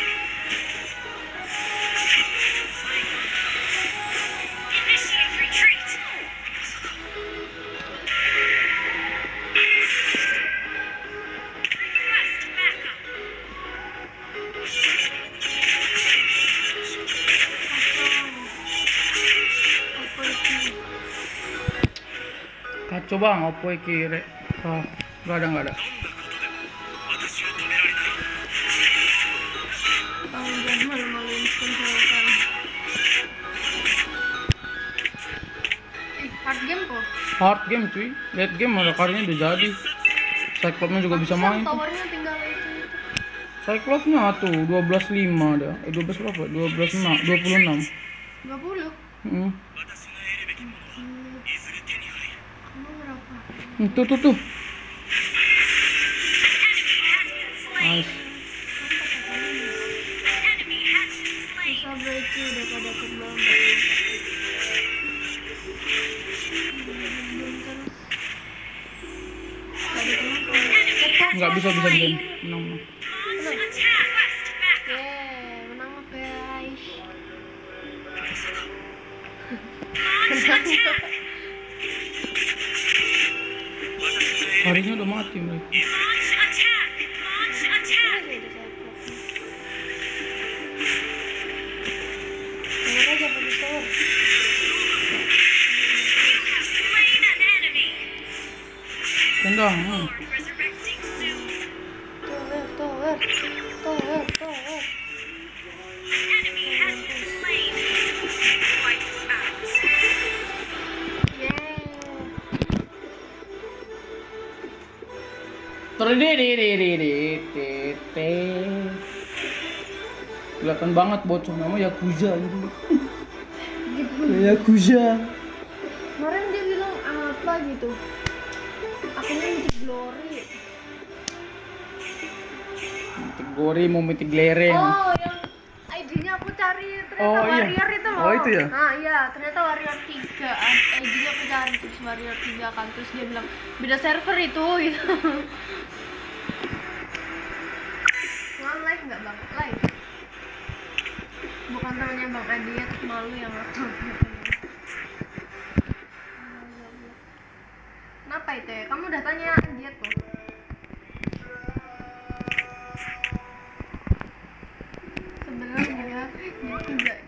Speaker 3: Initiate retreat. Request backup.
Speaker 2: Apa itu?
Speaker 1: Kacau bang, apa iki rek? Oh, nggak ada nggak ada.
Speaker 2: Kamu jangan malu-maluin sponsor sekarang. Eh, hard game kok.
Speaker 1: Hard game cuy, late game ada karirnya udah jadi. Cyclops-nya juga bisa main. tuh.
Speaker 2: Towernya tinggal itu.
Speaker 1: Cyclops-nya tuh dua belas lima ada. Eh dua belas berapa? dua belas enam, dua puluh enam.
Speaker 2: dua puluh.
Speaker 1: Hmm.
Speaker 2: Kamu berapa?
Speaker 1: Hmm, Tuh tuh tuh.
Speaker 3: An enemy has been slain.
Speaker 1: Nice.
Speaker 3: An enemy has been slain.
Speaker 2: Bisa berarti daripada terbang.
Speaker 1: Nggak bisa bisa bisa. Enam.
Speaker 3: Launch
Speaker 1: Harinya udah mati mereka.
Speaker 3: Launch attack! Launch attack!
Speaker 2: Kenapa aja pakai tower?
Speaker 3: You have slain an enemy!
Speaker 1: Tendang. Hmm.
Speaker 3: Lord resurrecting soon!
Speaker 2: Tower, tower, tower, tower.
Speaker 3: An enemy has been slain! Quite fast!
Speaker 2: Yeah.
Speaker 1: Terdiri. Kelihatan banget bocor nama Yakuza gitu.
Speaker 2: Gitu.
Speaker 1: Yakuza.
Speaker 2: Kemarin dia bilang apa gitu? Akhirnya Mythic Glory.
Speaker 1: Mythic Glory mau Mythic Lereng.
Speaker 2: Oh, yang I D-nya aku cari ternyata
Speaker 1: Oh, iya.
Speaker 2: Warrior itu loh.
Speaker 1: Oh, itu ya?
Speaker 2: Nah, iya, ternyata Warrior tiga. I D-nya aku cari terus Warrior tiga kan. Terus dia bilang beda server itu gitu. Nggak live nggak Bang? Live. Bukan temannya Bang Adi ya, terus malu yang aku. Kenapa itu ya? Kamu udah tanya dia tuh. Sebenarnya dia tidak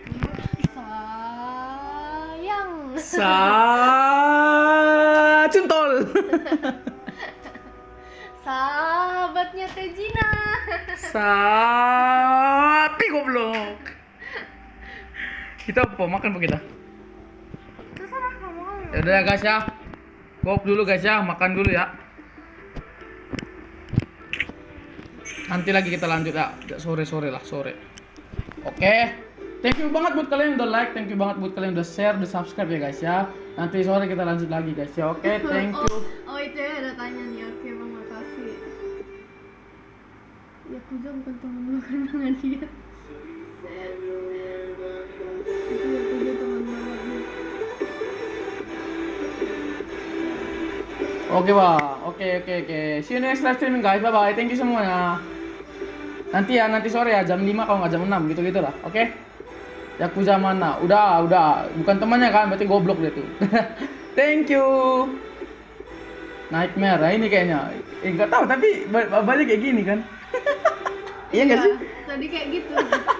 Speaker 2: sayang.
Speaker 1: Sa Cuntol.
Speaker 2: Sahabatnya Tejina.
Speaker 1: Sapi goblok. Kita apa makan apa kita?
Speaker 2: Terserah kamu.
Speaker 1: Ya udah guys ya. Gop dulu guys ya, makan dulu ya. Nanti lagi kita lanjut ya, sore-sore lah, sore. Oke. Thank you banget buat kalian yang udah like, thank you banget buat kalian yang udah share, udah subscribe ya guys ya. Nanti sore kita lanjut lagi guys ya. Oke, thank you.
Speaker 2: Oh, oh itu ya ada tanya nih. Oke, Bang, makasih. Ya Yakuza bukan temen lu karena nggak dia. Itu Yakuza temen banget nih.
Speaker 1: Oke Bang, oke oke oke. See you next live streaming guys, bye bye. Thank you semuanya. Nanti ya, nanti sore ya jam lima kalau nggak jam enam gitu-gitu lah. Oke. Yakuza mana? Udah, udah. Bukan temannya kan, berarti goblok dia tuh. Thank you. Nightmare, nah ini kayaknya. Eh nggak tahu tapi ba- banyak kayak gini kan. Iya nggak sih?
Speaker 2: Tadi kayak gitu.